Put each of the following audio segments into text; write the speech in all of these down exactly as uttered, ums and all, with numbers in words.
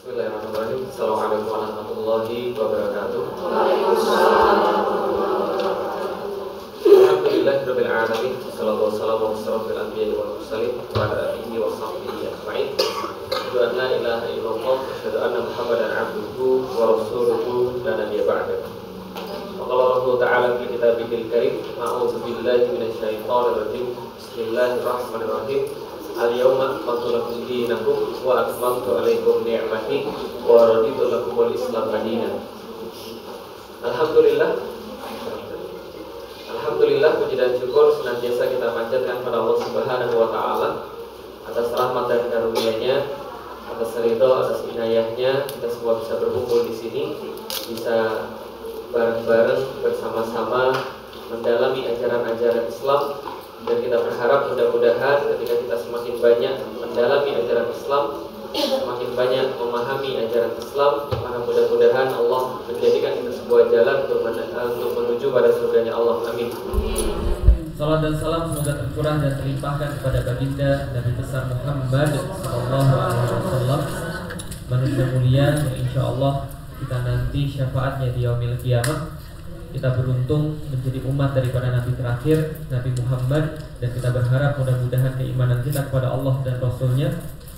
Bismillahirrahmanirrahim. Assalamualaikum warahmatullahi wabarakatuh. Alhamdulillahirabbil alamin. Wassalatu wassalamu ala asyrofil anbiya'i wal mursalin wa ala alihi wa sahbihi ajma'in. Asyhadu an la ilaha illallah wa asyhadu anna Muhammadan abduhu wa rasuluhu la nabiyya ba'dahu. Wa qala Allah ta'ala fi kitabihil karim, a'udzu billahi minasyaitonir rajim. Bismillahirrahmanirrahim. Al-yawma akmaltu lakum dinakum wa atmamtu alaikum ni'mati wa raditu lakumul Islam madinan. Alhamdulillah. Alhamdulillah, puji dan syukur senantiasa kita panjatkan kepada Allah Subhanahu wa taala atas rahmat dan karunia-Nya, atas ridho, atas inayahnya kita semua bisa berkumpul di sini, bisa bareng-bareng bersama-sama mendalami ajaran-ajaran Islam. Dan kita berharap mudah-mudahan ketika kita semakin banyak mendalami ajaran Islam, semakin banyak memahami ajaran Islam, maka mudah-mudahan Allah menjadikan itu sebuah jalan untuk, untuk menuju pada surganya Allah. Amin. Salam dan salam semoga tercurah dan terlimpahkan kepada baginda Nabi besar Muhammad Sallallahu Alaihi Wasallam, manusia mulia yang insya Allah kita nanti syafaatnya di yaumil qiyamah. Kita beruntung menjadi umat daripada Nabi terakhir, Nabi Muhammad, dan kita berharap mudah-mudahan keimanan kita kepada Allah dan Rasulnya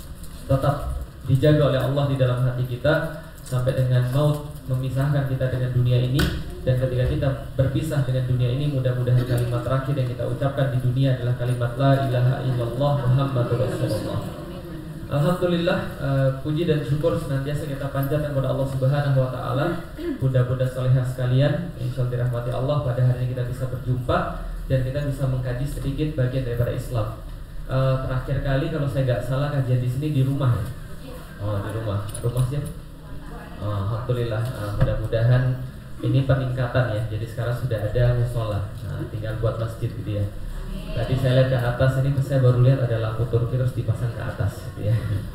tetap dijaga oleh Allah di dalam hati kita sampai dengan maut memisahkan kita dengan dunia ini. Dan ketika kita berpisah dengan dunia ini, mudah-mudahan kalimat terakhir yang kita ucapkan di dunia adalah kalimat La ilaha illallah Muhammadur Rasulullah. Alhamdulillah, uh, puji dan syukur senantiasa kita panjatkan kepada Allah Subhanahu wa taala. Bunda-bunda salehah sekalian, insyaallah dirahmati Allah, pada hari ini kita bisa berjumpa dan kita bisa mengkaji sedikit bagian daripada Islam. Uh, terakhir kali kalau saya nggak salah kajian di sini di rumah ya. Oh, di rumah. Rumah siapa? Oh, alhamdulillah, uh, mudah-mudahan ini peningkatan ya. Jadi sekarang sudah ada musola. Nah, tinggal buat masjid gitu ya. Tadi saya lihat ke atas ini, saya baru lihat ada lampu Turki terus dipasang ke atas gitu ya.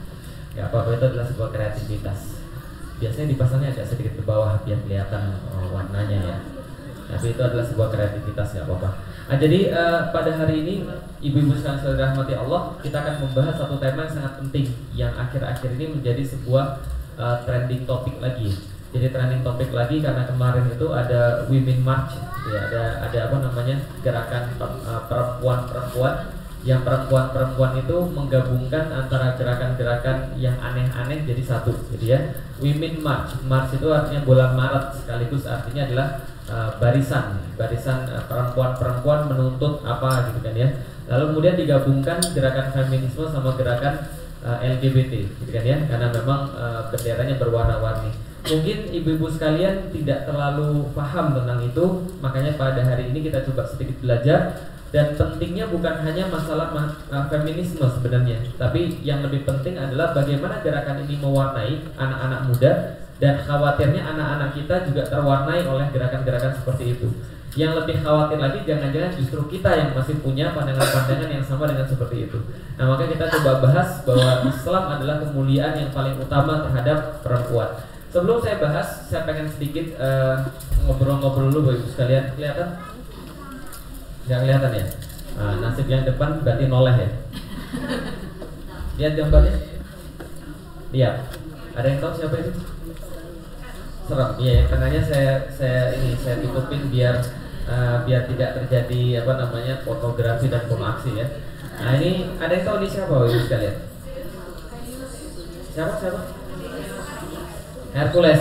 Gak apa-apa, itu adalah sebuah kreativitas. Biasanya dipasangnya agak sedikit ke bawah biar kelihatan oh, warnanya ya. Tapi itu adalah sebuah kreativitas, gak apa-apa. Nah, jadi uh, pada hari ini ibu-ibu sekalian saudara rahmati Allah, kita akan membahas satu tema yang sangat penting yang akhir-akhir ini menjadi sebuah uh, trending topik lagi. Jadi trending topik lagi karena kemarin itu ada Women March, ya, ada ada apa namanya gerakan perempuan-perempuan yang perempuan-perempuan itu menggabungkan antara gerakan-gerakan yang aneh-aneh jadi satu, gitu ya. Women March, March itu artinya bulan Maret sekaligus artinya adalah uh, barisan, barisan uh, perempuan-perempuan menuntut apa gitu kan ya. Lalu kemudian digabungkan gerakan feminisme sama gerakan uh, L G B T, gitu kan ya, karena memang uh, benderanya berwarna-warni. Mungkin ibu-ibu sekalian tidak terlalu paham tentang itu, makanya pada hari ini kita coba sedikit belajar. Dan pentingnya bukan hanya masalah uh, feminisme sebenarnya, tapi yang lebih penting adalah bagaimana gerakan ini mewarnai anak-anak muda. Dan khawatirnya anak-anak kita juga terwarnai oleh gerakan-gerakan seperti itu. Yang lebih khawatir lagi jangan-jangan justru kita yang masih punya pandangan-pandangan yang sama dengan seperti itu. Nah, maka kita coba bahas bahwa Islam adalah kemuliaan yang paling utama terhadap perempuan. Sebelum saya bahas, saya pengen sedikit uh, ngobrol-ngobrol dulu Bapak Ibu sekalian. Kelihatan? Nggak kelihatan ya? Nah, nasib yang depan berarti noleh ya. Lihat gambarnya? Lihat. Ada yang tahu siapa itu? Serem. Iya, yang tengahnya saya saya ini saya tutupin biar uh, biar tidak terjadi apa namanya fotografi dan bom-aksi ya. Nah, ini ada yang tahu ini siapa Bapak Ibu sekalian? Siapa siapa? Hercules,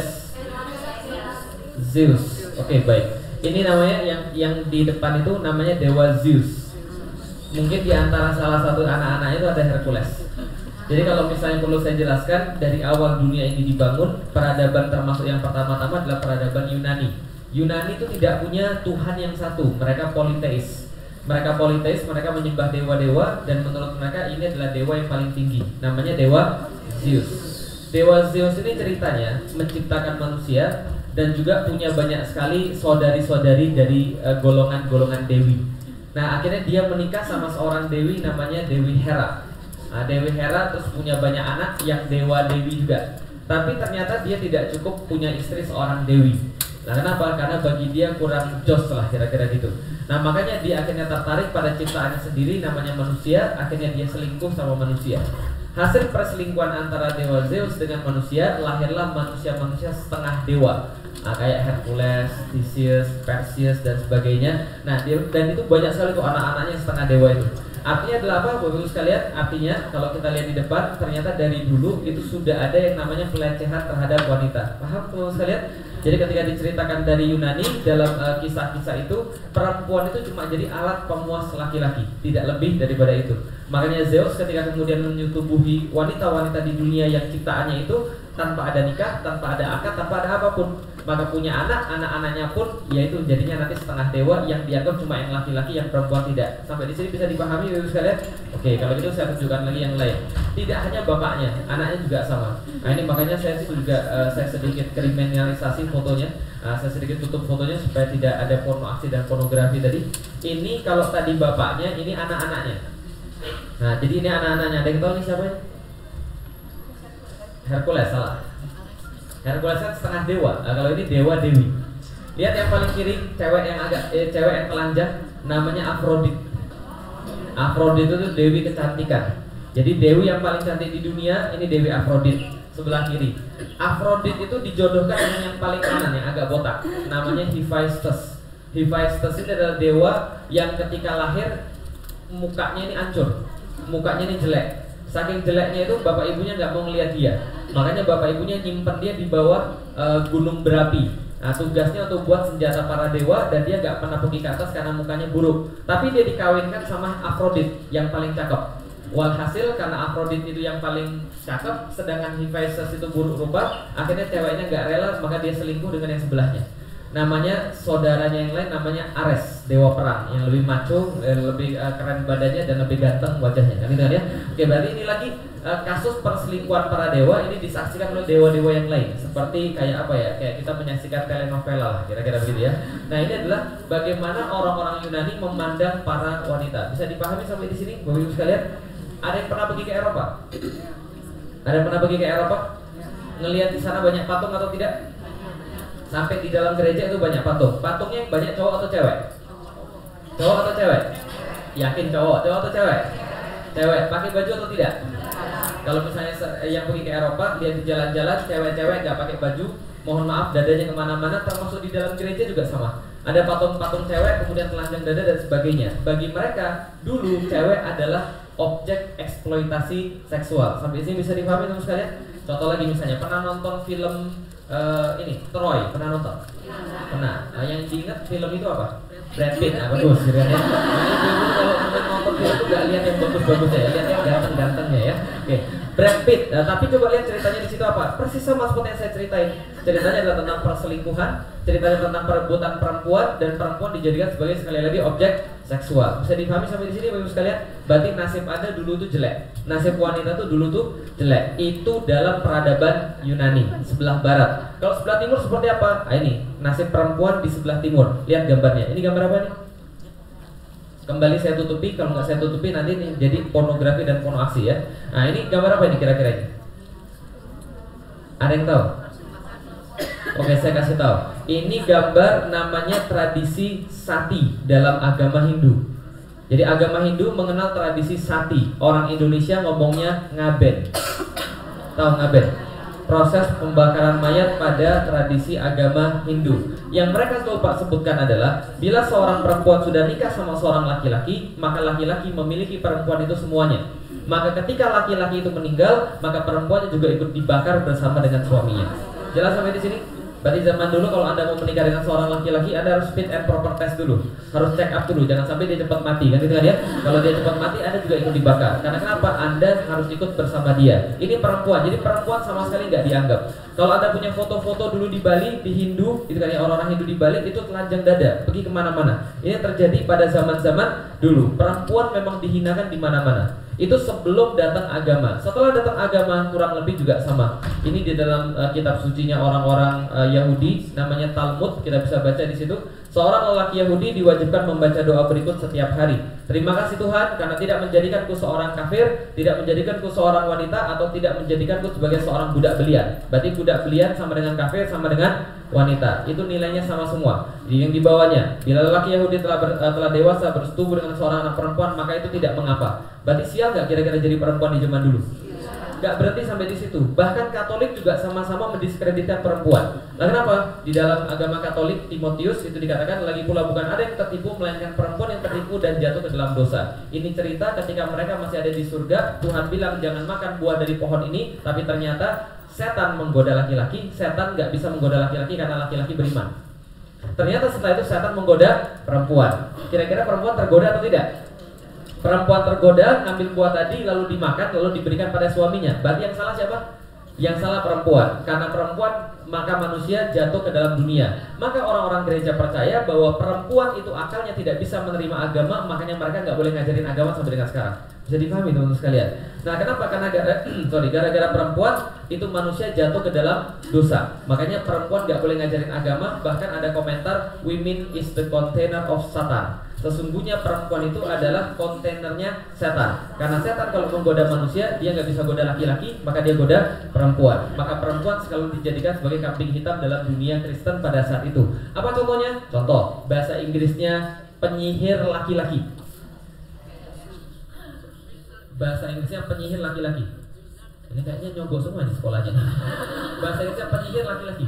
Zeus. Oke, okay, baik. Ini namanya yang yang di depan itu namanya dewa Zeus. Mungkin di antara salah satu anak-anak itu ada Hercules. Jadi kalau misalnya perlu saya jelaskan, dari awal dunia ini dibangun, peradaban termasuk yang pertama-tama adalah peradaban Yunani. Yunani itu tidak punya Tuhan yang satu, mereka politeis. Mereka politeis, mereka menyembah dewa-dewa, dan menurut mereka ini adalah dewa yang paling tinggi. Namanya dewa Zeus. Dewa Zeus ini ceritanya menciptakan manusia dan juga punya banyak sekali saudari-saudari dari uh, golongan-golongan dewi. Nah, akhirnya dia menikah sama seorang dewi namanya Dewi Hera. Nah, Dewi Hera terus punya banyak anak yang dewa-dewi juga. Tapi ternyata dia tidak cukup punya istri seorang dewi. Nah, kenapa? Karena bagi dia kurang jos lah kira-kira gitu. Nah, makanya dia akhirnya tertarik pada ciptaannya sendiri namanya manusia. Akhirnya dia selingkuh sama manusia. Hasil perselingkuhan antara dewa Zeus dengan manusia, lahirlah manusia-manusia setengah dewa. Nah, kayak Hercules, Theseus, Perseus dan sebagainya. Nah, dan itu banyak sekali tuh anak-anaknya setengah dewa itu. Artinya adalah apa, Bapak-Ibu sekalian? Artinya kalau kita lihat di depan, ternyata dari dulu itu sudah ada yang namanya pelecehan terhadap wanita. Paham Bapak-Ibu sekalian? Jadi ketika diceritakan dari Yunani dalam uh, kisah-kisah itu, perempuan itu cuma jadi alat pemuas laki-laki, tidak lebih daripada itu. Makanya Zeus ketika kemudian menyetubuhi wanita-wanita di dunia yang ciptaannya itu tanpa ada nikah, tanpa ada akad, tanpa ada apapun, maka punya anak, anak-anaknya pun yaitu jadinya nanti setengah dewa yang dianggap cuma yang laki-laki, yang perempuan tidak. Sampai di sini bisa dipahami Bapak sekalian? Oke, kalau gitu saya tunjukkan lagi yang lain. Tidak hanya bapaknya, anaknya juga sama. Nah ini makanya saya juga uh, saya sedikit kriminalisasi fotonya. Nah, saya sedikit tutup fotonya supaya tidak ada porno aksi dan pornografi tadi. Ini kalau tadi bapaknya, ini anak-anaknya. Nah, jadi ini anak-anaknya. Ada yang tahu nih siapa ini? Hercules, salah. Hercules kan setengah dewa. Nah, kalau ini dewa dewi. Lihat yang paling kiri, cewek yang agak eh, cewek yang telanjang, namanya Aphrodite. Aphrodite itu dewi kecantikan. Jadi dewi yang paling cantik di dunia ini Dewi Aphrodite. Sebelah kiri, Aphrodite itu dijodohkan dengan yang paling kanan yang agak botak, namanya Hephaestus. Hephaestus itu adalah dewa yang ketika lahir mukanya ini hancur, mukanya ini jelek. Saking jeleknya itu bapak ibunya nggak mau ngeliat dia, makanya bapak ibunya nyimpen dia di bawah uh, gunung berapi. Nah, tugasnya untuk buat senjata para dewa dan dia nggak pernah pergi ke atas karena mukanya buruk. Tapi dia dikawinkan sama Aphrodite yang paling cakep. Walhasil karena Aphrodite itu yang paling cakep, sedangkan Hephaestus itu buruk rupa, akhirnya ceweknya nggak rela, maka dia selingkuh dengan yang sebelahnya. Namanya saudaranya yang lain namanya Ares, dewa perang yang lebih macho, lebih uh, keren badannya dan lebih ganteng wajahnya. Kan gitu ya? Oke, berarti ini lagi uh, kasus perselingkuhan para dewa ini disaksikan oleh dewa-dewa yang lain. Seperti kayak apa ya? Kayak kita menyaksikan telenovela lah, kira-kira begitu ya. Nah, ini adalah bagaimana orang-orang Yunani memandang para wanita. Bisa dipahami sampai di sini, Bapak Ibu sekalian? Ada yang pernah pergi ke Eropa? Ada yang pernah pergi ke Eropa? Ngelihat di sana banyak patung atau tidak? Sampai di dalam gereja itu banyak patung. Patungnya banyak cowok atau cewek? Cowok atau cewek? Yakin cowok? Cowok atau cewek? Cewek. Pakai baju atau tidak? Kalau misalnya yang pergi ke Eropa, lihat di jalan-jalan cewek-cewek nggak pakai baju, mohon maaf dadanya kemana-mana, termasuk di dalam gereja juga sama. Ada patung-patung cewek, kemudian telanjang dada dan sebagainya. Bagi mereka dulu cewek adalah objek eksploitasi seksual. Sampai sini bisa dipahami teman sekalian? Contoh lagi misalnya, pernah nonton film uh, ini Troy? Pernah nonton? Pernah. Nah, yang diingat film itu apa? Brad Pitt. Nah, bagus. Nah, kalau nonton film itu gak lihat yang bagus-bagus ya, lihat yang ganteng-gantengnya ya. Oke, Brad Pitt. Nah, tapi coba lihat ceritanya di situ apa? Persis sama seperti yang saya ceritain. Ceritanya adalah tentang perselingkuhan, ceritanya tentang perebutan perempuan, dan perempuan dijadikan sebagai sekali lagi objek seksual. Bisa dipahami sampai di sini Bapak Ibu sekalian? Berarti nasib Anda dulu tuh jelek. Nasib wanita tuh dulu tuh jelek. Itu dalam peradaban Yunani sebelah barat. Kalau sebelah timur seperti apa? Nah, ini nasib perempuan di sebelah timur. Lihat gambarnya. Ini gambar apa nih? Kembali saya tutupi, kalau nggak saya tutupi nanti ini jadi pornografi dan porno aksi ya. Nah, ini gambar apa ini kira-kira ini? Ada yang tahu? Oke, saya kasih tahu. Ini gambar namanya tradisi sati dalam agama Hindu. Jadi agama Hindu mengenal tradisi sati. Orang Indonesia ngomongnya ngaben. Tahu ngaben? Proses pembakaran mayat pada tradisi agama Hindu. Yang mereka coba sebutkan adalah bila seorang perempuan sudah nikah sama seorang laki-laki, maka laki-laki memiliki perempuan itu semuanya. Maka ketika laki-laki itu meninggal, maka perempuannya juga ikut dibakar bersama dengan suaminya. Jelas sampai di sini? Berarti zaman dulu kalau Anda mau menikah dengan seorang laki-laki, Anda harus fit and proper test dulu. Harus check up dulu, jangan sampai dia cepat mati. Kan gitu kan ya? Kalau dia cepat mati, Anda juga ikut dibakar. Karena kenapa? Anda harus ikut bersama dia. Ini perempuan, jadi perempuan sama sekali nggak dianggap. Kalau Anda punya foto-foto dulu di Bali, di Hindu, gitu kan ya, orang-orang Hindu di Bali itu telanjang dada, pergi kemana-mana. Ini terjadi pada zaman-zaman dulu. Perempuan memang dihinakan di mana-mana. Itu sebelum datang agama. Setelah datang agama kurang lebih juga sama. Ini di dalam uh, kitab sucinya orang-orang uh, Yahudi, namanya Talmud, kita bisa baca di situ. Seorang lelaki Yahudi diwajibkan membaca doa berikut setiap hari. Terima kasih Tuhan karena tidak menjadikanku seorang kafir, tidak menjadikanku seorang wanita, atau tidak menjadikanku sebagai seorang budak belian. Berarti budak belian sama dengan kafir sama dengan wanita. Itu nilainya sama semua. Yang di bawahnya, bila lelaki Yahudi telah ber, uh, telah dewasa bersetubuh dengan seorang anak perempuan, maka itu tidak mengapa. Berarti sial nggak kira-kira jadi perempuan di zaman dulu? nggak berhenti sampai di situ. Bahkan Katolik juga sama-sama mendiskreditkan perempuan. Nah, kenapa? Di dalam agama Katolik Timotius itu dikatakan, lagi pula bukan ada yang tertipu melainkan perempuan yang tertipu dan jatuh ke dalam dosa. Ini cerita ketika mereka masih ada di surga, Tuhan bilang jangan makan buah dari pohon ini, tapi ternyata setan menggoda laki-laki. Setan nggak bisa menggoda laki-laki karena laki-laki beriman. Ternyata setelah itu setan menggoda perempuan. Kira-kira perempuan tergoda atau tidak? Perempuan tergoda, ngambil buah tadi lalu dimakan, lalu diberikan pada suaminya. Berarti yang salah siapa? Yang salah perempuan. Karena perempuan maka manusia jatuh ke dalam dunia. Maka orang-orang gereja percaya bahwa perempuan itu akalnya tidak bisa menerima agama, makanya mereka nggak boleh ngajarin agama sampai dengan sekarang. Bisa dipahami teman-teman sekalian. Nah, kenapa? Karena gara, sorry, gara-gara perempuan itu manusia jatuh ke dalam dosa. Makanya perempuan nggak boleh ngajarin agama. Bahkan ada komentar, women is the container of Satan. Sesungguhnya perempuan itu adalah kontainernya setan. Karena setan kalau menggoda manusia, dia nggak bisa goda laki-laki, maka dia goda perempuan. Maka perempuan selalu dijadikan sebagai kambing hitam dalam dunia Kristen pada saat itu. Apa contohnya? Contoh, bahasa Inggrisnya penyihir laki-laki. Bahasa Inggrisnya penyihir laki-laki. Ini kayaknya nyogok semua di sekolahnya. Bahasa Inggrisnya penyihir laki-laki.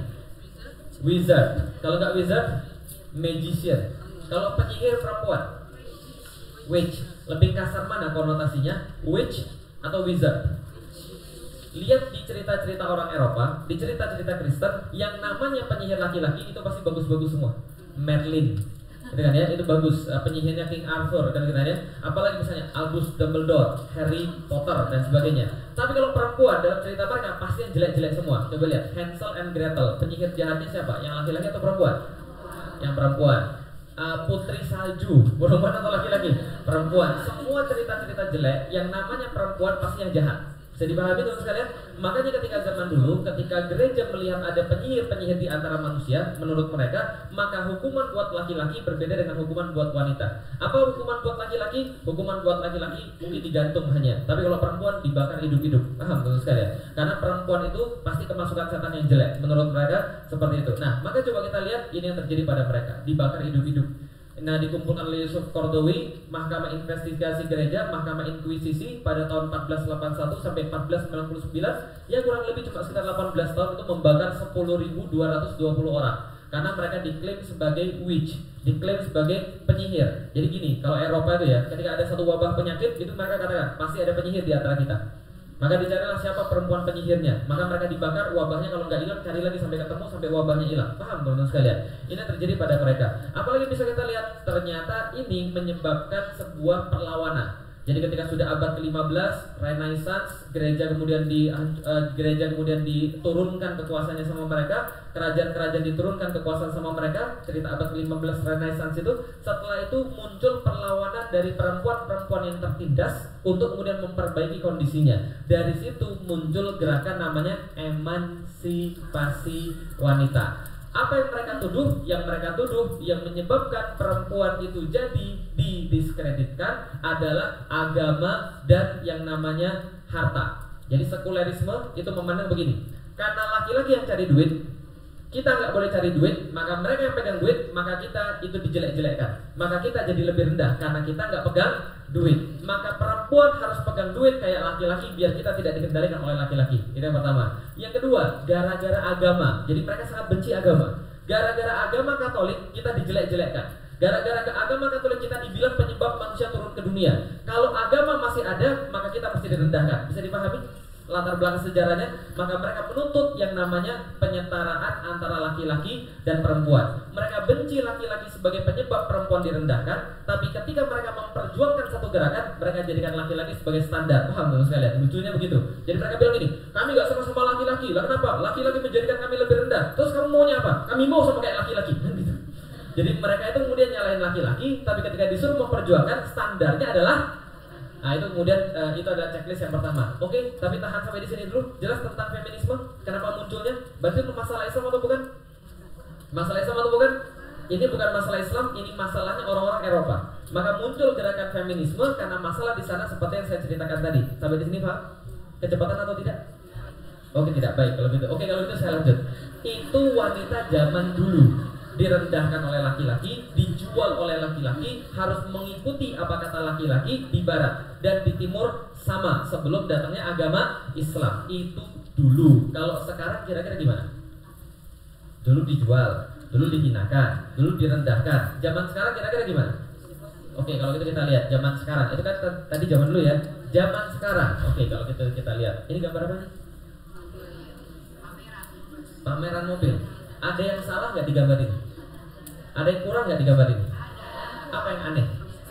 Wizard. Kalau nggak wizard, magician. Kalau penyihir perempuan, witch. Lebih kasar mana konotasinya? Witch atau wizard? Lihat di cerita-cerita orang Eropa, di cerita-cerita Kristen, yang namanya penyihir laki-laki itu pasti bagus-bagus semua. Merlin, gitu kan ya, itu bagus. Penyihirnya King Arthur, kan gitu ya. Apalagi misalnya Albus Dumbledore, Harry Potter dan sebagainya. Tapi kalau perempuan dalam cerita mereka pasti yang jelek-jelek semua. Coba lihat Hansel and Gretel, penyihir jahatnya siapa? Yang laki-laki atau perempuan? Yang perempuan. Uh, putri salju, perempuan atau laki-laki? Perempuan. Semua cerita-cerita jelek yang namanya perempuan pasti yang jahat. Bisa dipahami teman sekalian? Makanya ketika zaman dulu, ketika gereja melihat ada penyihir-penyihir di antara manusia, menurut mereka, maka hukuman buat laki-laki berbeda dengan hukuman buat wanita. Apa hukuman buat laki-laki? Hukuman buat laki-laki mungkin digantung hanya. Tapi kalau perempuan dibakar hidup-hidup. Paham teman sekalian? Karena perempuan itu pasti kemasukan setan yang jelek. Menurut mereka seperti itu. Nah, maka coba kita lihat ini yang terjadi pada mereka, dibakar hidup-hidup. Nah, dikumpulkan oleh Yusuf Qaradawi, Mahkamah Investigasi Gereja, Mahkamah Inkuisisi pada tahun empat belas delapan puluh satu sampai empat belas sembilan puluh sembilan, ya kurang lebih cuma sekitar delapan belas tahun itu membakar sepuluh ribu dua ratus dua puluh orang. Karena mereka diklaim sebagai witch, diklaim sebagai penyihir. Jadi gini, kalau Eropa itu ya, ketika ada satu wabah penyakit, itu mereka katakan pasti ada penyihir di antara kita. Maka dicarilah siapa perempuan penyihirnya. Maka mereka dibakar, wabahnya kalau nggak hilang, cari lagi sampai ketemu, sampai wabahnya hilang. Paham teman-teman sekalian? Ini terjadi pada mereka. Apalagi bisa kita lihat, ternyata ini menyebabkan sebuah perlawanan. Jadi ketika sudah abad ke lima belas, Renaissance, gereja kemudian di uh, gereja kemudian diturunkan kekuasaannya sama mereka, kerajaan-kerajaan diturunkan kekuasaan sama mereka. Cerita abad ke lima belas Renaissance itu, setelah itu muncul perlawanan dari perempuan-perempuan yang tertindas untuk kemudian memperbaiki kondisinya. Dari situ muncul gerakan namanya emansipasi wanita. Apa yang mereka tuduh? Yang mereka tuduh yang menyebabkan perempuan itu jadi didiskreditkan adalah agama dan yang namanya harta. Jadi sekulerisme itu memandang begini, karena laki-laki yang cari duit, kita nggak boleh cari duit, maka mereka yang pegang duit, maka kita itu dijelek-jelekkan. Maka kita jadi lebih rendah karena kita nggak pegang duit. Maka perempuan harus pegang duit kayak laki-laki biar kita tidak dikendalikan oleh laki-laki. Itu yang pertama. Yang kedua, gara-gara agama. Jadi mereka sangat benci agama. Gara-gara agama Katolik kita dijelek-jelekkan. Gara-gara ke agama Katolik kita dibilang penyebab manusia turun ke dunia. Kalau agama masih ada, maka kita pasti direndahkan. Bisa dipahami latar belakang sejarahnya? Maka mereka menuntut yang namanya penyetaraan antara laki-laki dan perempuan. Mereka benci laki-laki sebagai penyebab perempuan direndahkan, tapi ketika mereka memperjuangkan satu gerakan, mereka jadikan laki-laki sebagai standar. Paham teman sekalian? Lucunya begitu. Jadi mereka bilang gini, kami gak sama-sama laki-laki. Lah kenapa? Laki-laki menjadikan kami lebih rendah. Terus kamu maunya apa? Kami mau sama kayak laki-laki. Gitu. Jadi mereka itu kemudian nyalain laki-laki, tapi ketika disuruh memperjuangkan, standarnya adalah, nah itu kemudian uh, itu adalah checklist yang pertama. Oke, tapi tahan sampai di sini dulu. Jelas tentang feminisme, kenapa munculnya? Berarti itu masalah Islam atau bukan? Masalah Islam atau bukan? Ini bukan masalah Islam, ini masalahnya orang-orang Eropa. Maka muncul gerakan feminisme karena masalah di sana seperti yang saya ceritakan tadi. Sampai di sini Pak? Kecepatan atau tidak? Oke, tidak. Baik kalau gitu. Oke, kalau gitu saya lanjut. Itu wanita zaman dulu direndahkan oleh laki-laki, dijual dijual oleh laki-laki harus mengikuti apa kata laki-laki di barat, dan di timur sama sebelum datangnya agama Islam. Itu dulu. Kalau sekarang kira-kira gimana? Dulu dijual, dulu dihinakan, dulu direndahkan. Zaman sekarang kira-kira gimana? Oke, kalau gitu kita lihat zaman sekarang. Itu kan tadi zaman dulu ya. Zaman sekarang. Oke, kalau kita kita lihat. Ini gambar apa nih? Pameran mobil. Ada yang salah nggak digambarin? Ada yang kurang nggak digambarin? Apa yang aneh?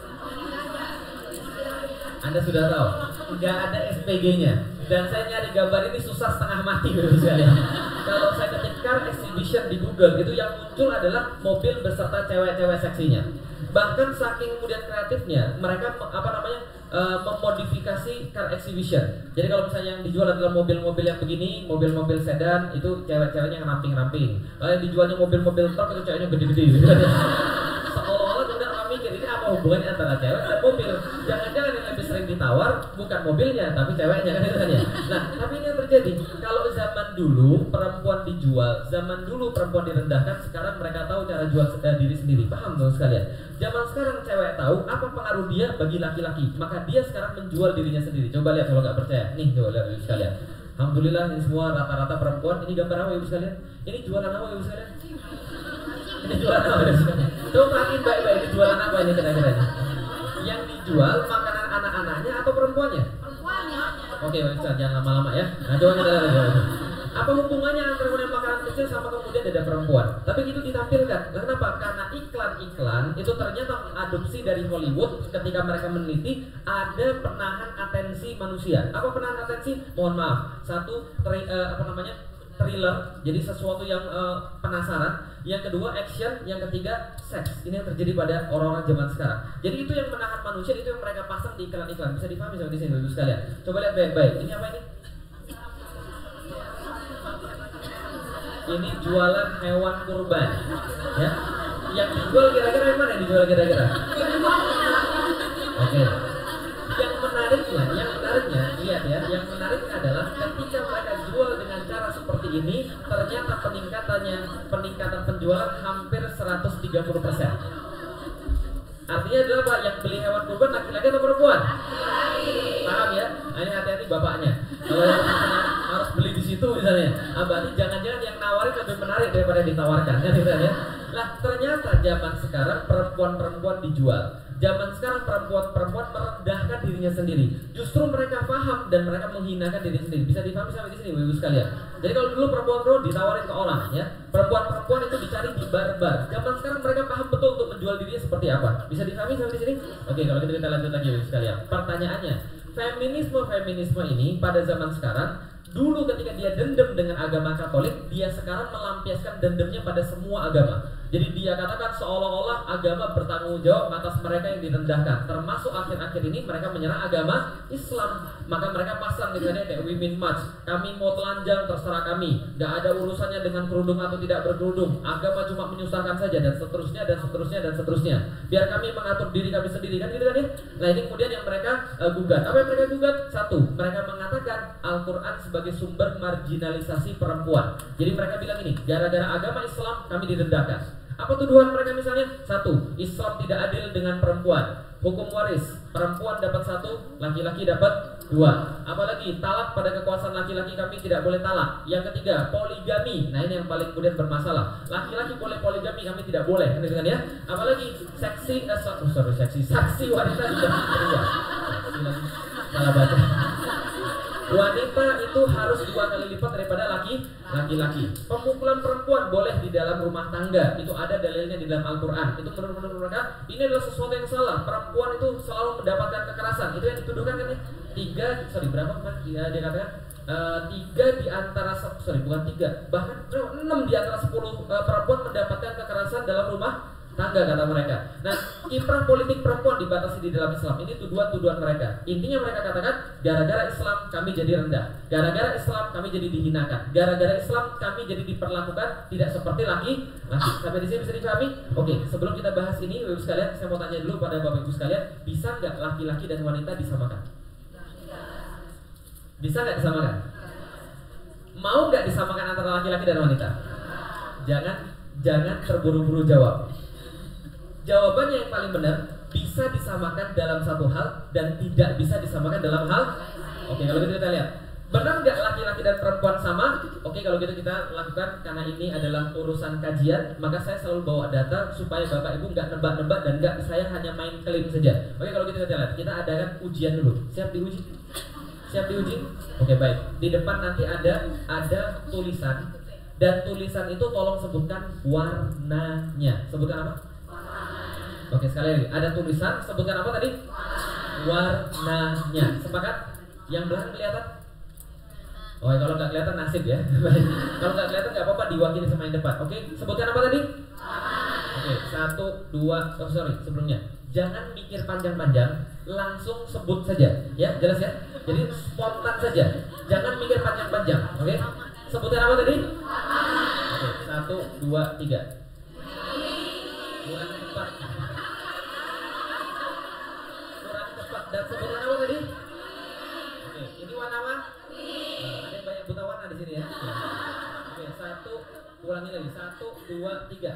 Anda sudah tahu? Nggak ada S P G-nya. Dan saya nyari gambar ini susah setengah mati sekalian. Kalau saya ketik car exhibition di Google, itu yang muncul adalah mobil beserta cewek-cewek seksinya. Bahkan saking kemudian kreatifnya, mereka apa namanya uh, memodifikasi car exhibition. Jadi kalau misalnya yang dijual adalah mobil-mobil yang begini, mobil-mobil sedan, itu cewek-ceweknya yang ramping-ramping. Kalau yang dijualnya mobil-mobil truk, itu ceweknya gede-gede. Seolah-olah kemudian orang mikir, ini apa hubungannya antara cewek dan mobil? Jangan-jangan yang lebih sering ditawar bukan mobilnya, tapi ceweknya, kan itu kan ya. Nah, tapi ini yang terjadi. Kalau zaman dulu perempuan dijual, zaman dulu perempuan direndahkan, sekarang mereka tahu cara jual diri sendiri. Paham dong sekalian? Zaman sekarang cewek tahu apa pengaruh dia bagi laki-laki, maka dia sekarang menjual dirinya sendiri. Coba lihat kalau nggak percaya. Nih, coba lihat ibu sekalian. Alhamdulillah ini semua rata-rata perempuan. Ini gambar apa ibu sekalian? Ini jualan apa ibu sekalian? Ini jualan apa ibu sekalian? Coba perhatiin baik-baik, ini jualan apa ini kira-kira? Yang dijual makanan anak-anaknya atau perempuannya? Perempuannya. Oke, baik, jangan lama-lama ya. Nah, coba kita lihat. Apa hubungannya antara kemudian makanan kecil sama kemudian ada perempuan? Tapi itu ditampilkan. Kenapa? Karena iklan-iklan itu ternyata mengadopsi dari Hollywood. Ketika mereka meneliti, ada penahan atensi manusia. Apa penahan atensi? Mohon maaf. Satu, tri, uh, apa namanya? thriller, jadi sesuatu yang uh, penasaran. Yang kedua action, yang ketiga seks. Ini yang terjadi pada orang-orang zaman sekarang. Jadi itu yang menahan manusia, itu yang mereka pasang di iklan-iklan. Bisa dipahami sampai di sini Bapak sekalian. Coba lihat baik-baik. Ini apa ini? Ini jualan hewan kurban, ya. Yang dijual kira-kira yang mana? Yang dijual kira-kira? Oke. Okay. Yang menariknya, yang menariknya, lihat ya. Yang menariknya adalah ketika mereka jual dengan cara seperti ini, ternyata peningkatannya, peningkatan penjualan hampir seratus tiga puluh persen. Artinya adalah Pak, yang beli hewan kurban laki-laki atau perempuan? Paham ya? Nah, ini hati-hati bapaknya. Kalau yang misalnya harus beli di situ misalnya, ah, berarti jangan-jangan yang nawarin lebih menarik daripada ditawarkan, kan gitu ya? Lah ternyata zaman sekarang perempuan-perempuan dijual. Zaman sekarang perempuan-perempuan merendahkan dirinya sendiri. Justru mereka paham dan mereka menghinakan diri sendiri. Bisa dipahami sampai di sini, Bapak Ibu sekalian. Jadi kalau dulu perempuan-perempuan ditawarin ke orang, ya, perempuan-perempuan itu dicari di bar-bar. Zaman sekarang mereka paham betul untuk menjual dirinya seperti apa. Bisa dipahami sampai di sini? Oke, kalau gitu kita lanjut lagi, Bapak Ibu sekalian. Pertanyaannya, feminisme-feminisme ini pada zaman sekarang, dulu ketika dia dendam dengan agama Katolik, dia sekarang melampiaskan dendamnya pada semua agama. Jadi dia katakan seolah-olah agama bertanggung jawab atas mereka yang direndahkan. Termasuk akhir-akhir ini mereka menyerang agama Islam. Maka mereka pasang gitu kan, kayak women march. Kami mau telanjang terserah kami. Gak ada urusannya dengan kerudung atau tidak berkerudung. Agama cuma menyusahkan saja, dan seterusnya dan seterusnya dan seterusnya. Biar kami mengatur diri kami sendiri, kan gitu kan ya. Nah ini kemudian yang mereka uh, gugat. Apa yang mereka gugat? Satu, mereka mengatakan Al-Quran sebagai sumber marginalisasi perempuan. Jadi mereka bilang ini, gara-gara agama Islam kami direndahkan. Apa tuduhan mereka misalnya? Satu, Islam tidak adil dengan perempuan. Hukum waris, perempuan dapat satu, laki-laki dapat dua. Apalagi talak pada kekuasaan laki-laki kami tidak boleh talak. Yang ketiga, poligami. Nah ini yang paling kemudian bermasalah. Laki-laki boleh poligami, kami tidak boleh. Kan ya? Apalagi seksi, eh, oh, sorry seksi, saksi wanita juga tidak. Salah baca. Wanita itu harus dua kali lipat daripada laki laki-laki. Pemukulan perempuan boleh di dalam rumah tangga. Itu ada dalilnya di dalam Al-Quran. Itu menurut mereka ini adalah sesuatu yang salah. Perempuan itu selalu mendapatkan kekerasan. Itu yang dituduhkan kan ya? Tiga, sorry berapa kan dia, dia katakan uh, tiga di antara sorry bukan tiga, bahkan enam di antara sepuluh uh, perempuan mendapatkan kekerasan dalam rumah tangga kata mereka. Nah, kiprah politik perempuan dibatasi di dalam Islam. Ini tuduhan-tuduhan mereka. Intinya mereka katakan, gara-gara Islam kami jadi rendah, gara-gara Islam kami jadi dihinakan, gara-gara Islam kami jadi diperlakukan tidak seperti laki. Laki. Sampai di sini bisa dipahami? Oke, sebelum kita bahas ini, Bapak Ibu sekalian, saya mau tanya dulu pada Bapak Ibu sekalian, bisa nggak laki-laki dan wanita disamakan? Bisa nggak disamakan? Mau nggak disamakan antara laki-laki dan wanita? Jangan, jangan terburu-buru jawab. Jawabannya yang paling benar, bisa disamakan dalam satu hal dan tidak bisa disamakan dalam hal. Oke, kalau gitu kita lihat. Benar nggak laki-laki dan perempuan sama? Oke, kalau gitu kita lakukan, karena ini adalah urusan kajian, maka saya selalu bawa data supaya bapak ibu nggak nebak-nebak dan nggak saya hanya main klaim saja. Oke, kalau gitu kita lihat, kita adakan ujian dulu. Siap diuji? Siap diuji? Oke, baik. Di depan nanti ada ada tulisan, dan tulisan itu tolong sebutkan warnanya. Sebutkan apa? Oke, sekali lagi. Ada tulisan, sebutkan apa tadi? Warnanya. Sepakat? Yang belakang kelihatan? Oh, kalau nggak kelihatan nasib ya. Kalau nggak kelihatan nggak apa-apa, diwakili sama yang depan. Oke, sebutkan apa tadi? Oke, satu, dua, oh sorry, sebelumnya. Jangan mikir panjang-panjang, langsung sebut saja. Ya, jelas ya? Jadi spontan saja. Jangan mikir panjang-panjang. Oke? Sebutkan apa tadi? Oke, satu, dua, tiga. Kurang cepat. Kurang cepat. Dan sebutkan apa tadi? Oke, ini warna apa? Ada banyak buta warna di sini ya. Oke, satu, ulangi lagi. Satu, dua, tiga.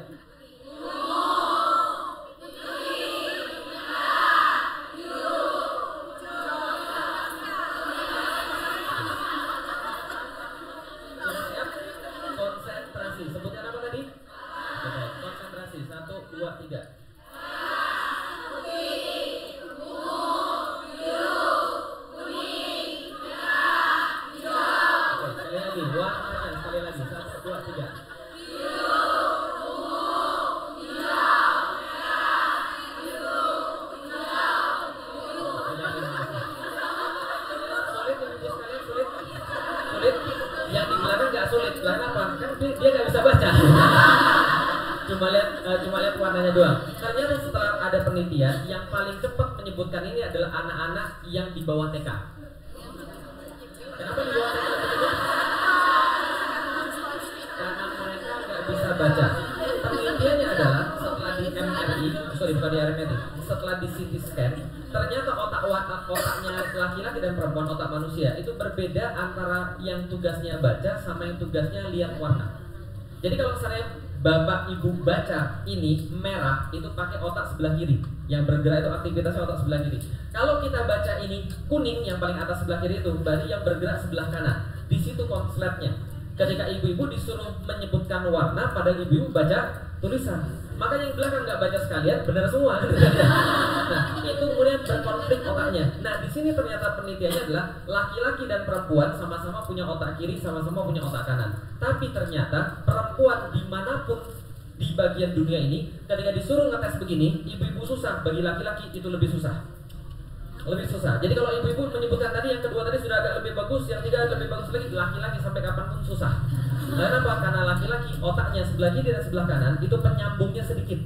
Konsentrasi. Sebutkan apa tadi? Oke, konsentrasi. Satu, dua, tiga. Warnanya sekali lagi, satu, dua, tiga. Sulit untuk sekalian, sulit, sulit. Yang di belakang nggak sulit, belakang apa? Kan dia nggak bisa baca. Cuma lihat, uh, cuma lihat warnanya doang. Ternyata setelah ada penelitian, yang paling cepat menyebutkan ini adalah anak-anak yang di bawah T K. Kenapa di bawah T K? Bisa baca. Penelitiannya adalah setelah di M R I, sorry bukan di R M R I, setelah di C T scan, ternyata otak otak otaknya laki-laki dan perempuan, otak manusia itu berbeda antara yang tugasnya baca sama yang tugasnya lihat warna. Jadi kalau misalnya bapak ibu baca ini merah, itu pakai otak sebelah kiri, yang bergerak itu aktivitasnya otak sebelah kiri. Kalau kita baca ini kuning, yang paling atas sebelah kiri itu berarti yang bergerak sebelah kanan. Di situ konsletnya. Ketika ibu-ibu disuruh menyebutkan warna, padahal ibu-ibu baca tulisan. Makanya yang belakang nggak baca sekalian, benar semua. Nah, itu kemudian berkonflik otaknya. Nah, di sini ternyata penelitiannya adalah laki-laki dan perempuan sama-sama punya otak kiri, sama-sama punya otak kanan. Tapi ternyata perempuan dimanapun di bagian dunia ini, ketika disuruh ngetes begini, ibu-ibu susah, bagi laki-laki itu lebih susah. Lebih susah. Jadi kalau ibu-ibu menyebutkan tadi, yang kedua tadi sudah agak lebih bagus, yang tiga lebih bagus lagi, laki-laki sampai kapanpun susah. Kenapa? Karena laki-laki otaknya sebelah kiri dan sebelah kanan itu penyambungnya sedikit.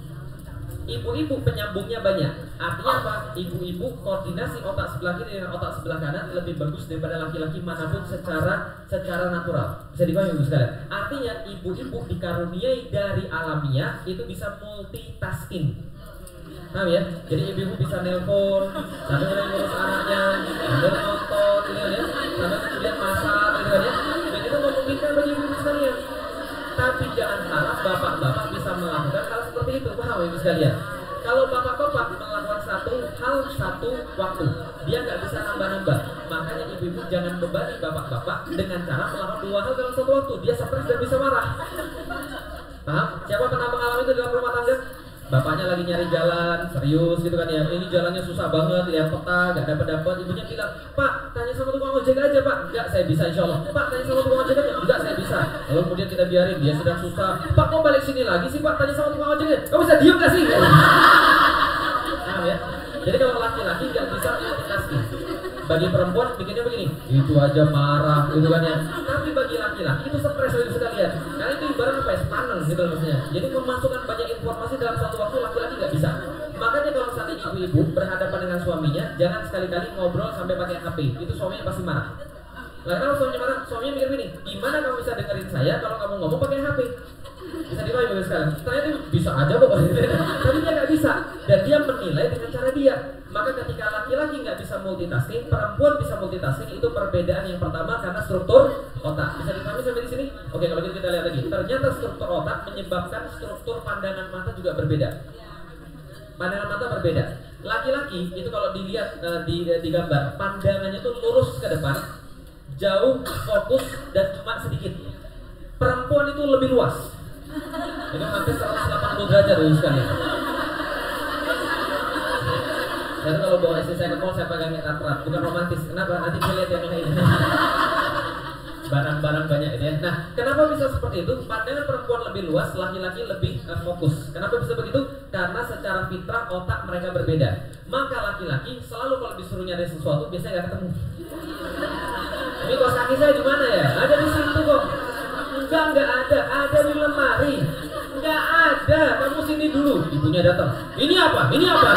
Ibu-ibu penyambungnya banyak. Artinya apa? Ibu-ibu koordinasi otak sebelah kiri dengan otak sebelah kanan lebih bagus daripada laki-laki manapun secara secara natural. Bisa dipahami ibu sekalian? Artinya ibu-ibu dikaruniai dari alamiah itu bisa multitasking. Nah ya, jadi ibu-ibu bisa nelpon, sambil ngurus anaknya, sambil nonton, gitu kan ya, sambil kemudian masak, gitu kan ya. Dan itu memungkinkan bagi ibu sekalian. Tapi jangan harap bapak-bapak bisa melakukan hal seperti itu, paham ibu sekalian? Kalau bapak-bapak melakukan satu hal satu waktu, dia nggak bisa nambah-nambah. Makanya ibu-ibu jangan bebani bapak-bapak dengan cara melakukan dua hal dalam satu waktu. Dia stres dan bisa marah. Paham? Siapa pernah mengalami itu dalam rumah tangga? Bapaknya lagi nyari jalan, serius gitu kan ya. Ini jalannya susah banget, lihat peta, gak dapat-dapat. Ibunya bilang, Pak, tanya sama tukang ojek aja Pak. Enggak, saya bisa insya Allah. Pak, tanya sama tukang ojek aja. Enggak, saya bisa. Lalu kemudian kita biarin, dia sedang susah. Pak, kok balik sini lagi sih Pak? Tanya sama tukang ojek aja. Kamu bisa diem gak sih? Paham ya? Jadi kalau laki-laki gak bisa multitasking. Bagi perempuan bikinnya begini, itu aja marah gitu kan ya. Tapi bagi laki-laki itu stres itu sekalian. Karena itu ibarat apa ya, panas gitu maksudnya. Jadi memasukkan banyak informasi dalam satu waktu laki-laki nggak bisa. Makanya kalau misalnya ibu-ibu berhadapan dengan suaminya, jangan sekali-kali ngobrol sampai pakai H P. Itu suaminya pasti marah. Nah, kalau suaminya marah, suaminya mikir begini, gimana kamu bisa dengerin saya kalau kamu ngomong pakai H P? Bisa dipahami ya sekarang? Ternyata bisa aja kok. Tapi dia nggak bisa. Dan dia menilai dengan cara dia. Maka ketika laki-laki nggak bisa multitasking, perempuan bisa multitasking, itu perbedaan yang pertama karena struktur otak. Bisa dipahami sampai di sini? Oke, kalau gitu kita lihat lagi. Ternyata struktur otak menyebabkan struktur pandangan mata juga berbeda. pandangan mata berbeda. Laki-laki itu kalau dilihat uh, di, di gambar, pandangannya tuh lurus ke depan, jauh, fokus, dan cuma sedikit. Perempuan itu lebih luas. Itu hampir seratus delapan puluh derajat dulu sekali. Jadi kalau bawa istri saya ke mall, saya pegangin erat-erat, bukan romantis. Kenapa? Nanti dia lihat yang lain. Barang-barang banyak ini ya. Nah, kenapa bisa seperti itu? Pandangan perempuan lebih luas, laki-laki lebih uh, fokus. Kenapa bisa begitu? Karena secara fitrah otak mereka berbeda. Maka laki-laki selalu kalau disuruh nyari sesuatu biasanya nggak ketemu. Ini kaos kaki saya di mana ya? Ada di situ kok. Enggak, enggak ada. Ada di lemari. Enggak ada. Kamu sini dulu. Ibunya datang. Ini apa? Ini apa?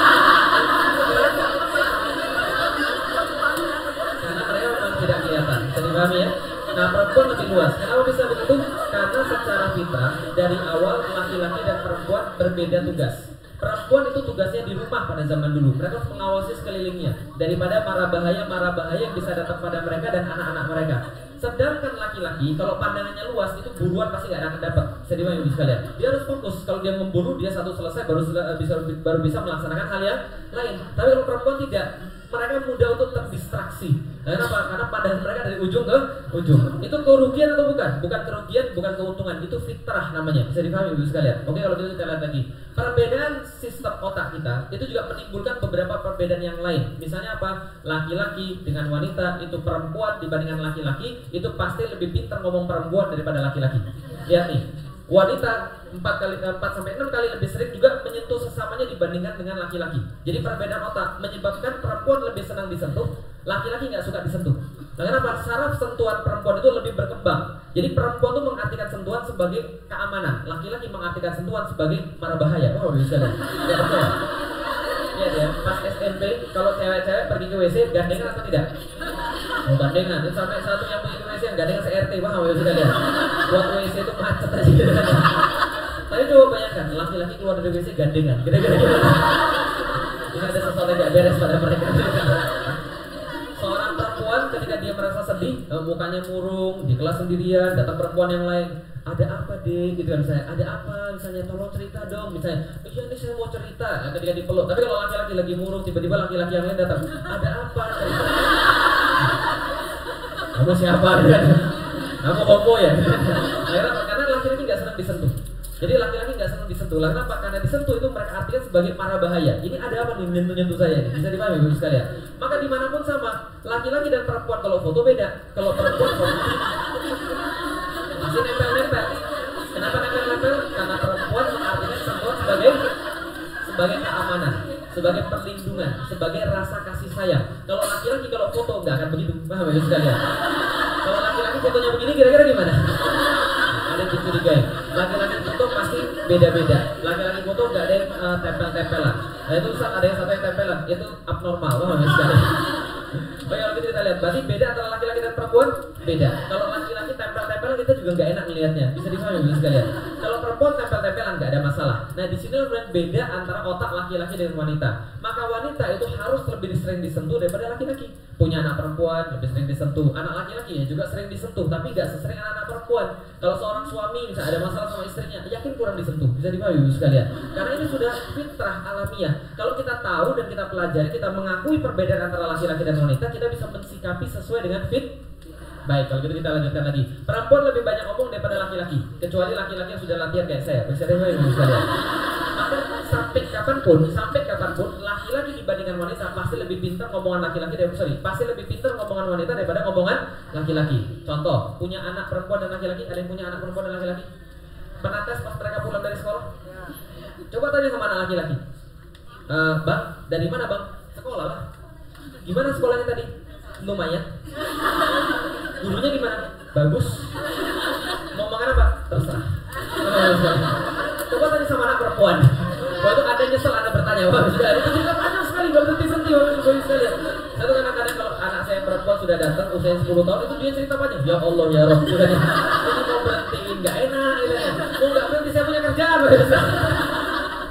Karena mereka memang tidak kelihatan. Bisa dipahami ya? Nah, perempuan lebih luas. Kenapa bisa begitu? Karena secara fitrah dari awal laki-laki dan perempuan berbeda tugas. Perempuan itu tugasnya di rumah pada zaman dulu. Mereka harus mengawasi sekelilingnya daripada mara bahaya-mara bahaya yang bisa datang pada mereka dan anak-anak mereka. Sedangkan laki-laki kalau pandangannya luas itu buruan pasti nggak akan dapat. Sedih banget ibu sekalian. Dia harus fokus. Kalau dia memburu dia satu selesai baru bisa baru bisa melaksanakan hal yang lain. Tapi kalau perempuan tidak, mereka mudah untuk terdistraksi. Kenapa? Karena pandangan mereka dari ujung ke ujung. Itu kerugian atau bukan? Bukan kerugian, bukan keuntungan. Itu fitrah namanya. Bisa dipahami ibu sekalian. Oke, kalau gitu kita lihat lagi. Perbedaan sistem otak kita itu juga menimbulkan beberapa perbedaan yang lain. Misalnya apa? Laki-laki dengan wanita, itu perempuan dibandingkan laki-laki itu pasti lebih pintar ngomong perempuan daripada laki-laki. Lihat nih, wanita empat kali empat sampai enam kali lebih sering juga menyentuh sesamanya dibandingkan dengan laki-laki. Jadi perbedaan otak menyebabkan perempuan lebih senang disentuh, laki-laki nggak suka disentuh. Nah, kenapa? Saraf sentuhan perempuan itu lebih berkembang. Jadi perempuan itu mengartikan sentuhan sebagai keamanan, laki-laki mengartikan sentuhan sebagai mara bahaya. Oh, bisa deh. Ya, betul. Iya ya, pas S M P kalau cewek-cewek pergi ke W C gandengan atau tidak? Oh, gandengan. Itu sampai satu yang pergi ke W C yang gandengan se-R T, wah, W C gandengan. Buat W C itu macet aja. Tapi coba bayangkan, laki-laki keluar dari W C gandengan. Kira-kira ini ada sesuatu yang gak beres pada mereka. Seorang perempuan ketika dia merasa sedih, mukanya murung, di kelas sendirian, datang perempuan yang lain, ada apa deh, gitu kan misalnya, ada apa, misalnya tolong cerita dong, misalnya, iya nih saya mau cerita, nah, ketika dipeluk. Tapi kalau laki-laki lagi murung, tiba-tiba laki-laki yang lain datang, ada apa, cerita. Kamu siapa? Kamu homo ya? Karena laki-laki nggak senang disentuh. Jadi laki-laki nggak senang disentuh. Kenapa? Karena disentuh itu mereka artikan sebagai mara bahaya. Ini ada apa nih nyentuh-nyentuh saya? Ini bisa dipahami ibu sekalian. Maka dimanapun sama, laki-laki dan perempuan kalau foto beda. Kalau perempuan foto masih nempel-nempel. Kenapa nempel-nempel? Karena perempuan mengartikan sentuhan sebagai sebagai keamanan, sebagai perlindungan, sebagai rasa kasih sayang. Kalau laki-laki kalau foto nggak akan begitu. Paham ya sekalian? Kalau laki-laki fotonya begini kira-kira gimana? Ada yang dicurigai. Laki-laki foto pasti beda-beda. Laki-laki foto nggak ada yang uh, tempel-tempelan. Nah itu saat ada yang satu yang tempelan, itu abnormal. Paham ya sekalian? Oke, kalau gitu kita lihat, berarti beda antara laki-laki dan perempuan? Beda. Kalau laki-laki tempel-tempelan kita juga nggak enak melihatnya. Bisa dipahami ibu sekalian. Kalau perempuan tempel-tempelan nggak ada masalah. Nah di sini kemudian beda antara otak laki-laki dan wanita. Maka wanita itu harus lebih sering disentuh daripada laki-laki. Punya anak perempuan lebih sering disentuh. Anak laki-laki ya juga sering disentuh, tapi nggak sesering anak-anak perempuan. Kalau seorang suami misalnya ada masalah sama istrinya, yakin kurang disentuh. Bisa dipahami ibu sekalian. Karena ini sudah fitrah alamiah. Kalau kita tahu dan kita pelajari, kita mengakui perbedaan antara laki-laki dan wanita, kita bisa mensikapi sesuai dengan fit. Baik, kalau gitu kita lanjutkan lagi. Perempuan lebih banyak ngomong daripada laki-laki, kecuali laki-laki yang sudah latihan kayak saya. Bisa dipahami ibu sekalian. Maka sampai kapanpun, sampai kapanpun laki-laki dibandingkan wanita pasti lebih pintar ngomongan laki-laki dari sorry, pasti lebih pintar ngomongan wanita daripada ngomongan laki-laki. Contoh, punya anak perempuan dan laki-laki, ada yang punya anak perempuan dan laki-laki? Pernah tes pas mereka pulang dari sekolah? Coba tanya sama anak laki-laki. Uh, bang, dari mana bang? Sekolah lah. Gimana sekolahnya tadi? Lumayan. Gurunya gimana? Bagus. Mau makan apa? Terserah. Coba tanya sama anak perempuan. Waktu ada nyesel, ada bertanya, wah sudah itu cerita panjang sekali, gak berhenti berhenti, wah bagus sekali. Satu kadang-kadang kalau anak saya perempuan sudah datang usia sepuluh tahun itu dia cerita panjang. Ya Allah ya Rob, udah nih. Ini mau berhentiin, gak enak, mau gak berhenti saya punya kerjaan.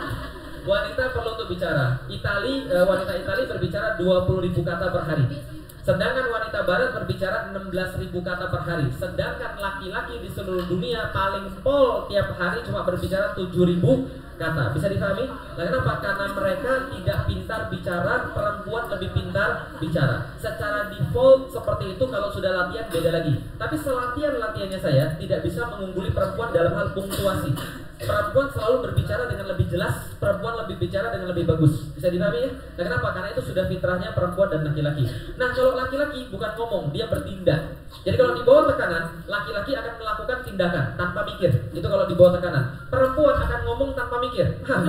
Wanita perlu untuk bicara. Itali, wanita Itali berbicara dua puluh ribu kata per hari. Sedangkan wanita barat berbicara enam belas ribu kata per hari. Sedangkan laki-laki di seluruh dunia paling pol tiap hari cuma berbicara tujuh ribu kata. Bisa dipahami? Nah, kenapa? Karena mereka tidak pintar bicara, perempuan lebih pintar bicara. Secara default seperti itu, kalau sudah latihan beda lagi. Tapi selatihan-latihannya saya tidak bisa mengungguli perempuan dalam hal punktuasi. Perempuan selalu berbicara dengan lebih jelas, perempuan lebih bicara dengan lebih bagus. Bisa dipahami ya? Nah, kenapa? Karena itu sudah fitrahnya perempuan dan laki-laki. Nah, kalau laki-laki bukan ngomong, dia bertindak. Jadi kalau di bawah tekanan, laki-laki akan melakukan tindakan tanpa mikir. Itu kalau di bawah tekanan. Perempuan akan ngomong tanpa mikir.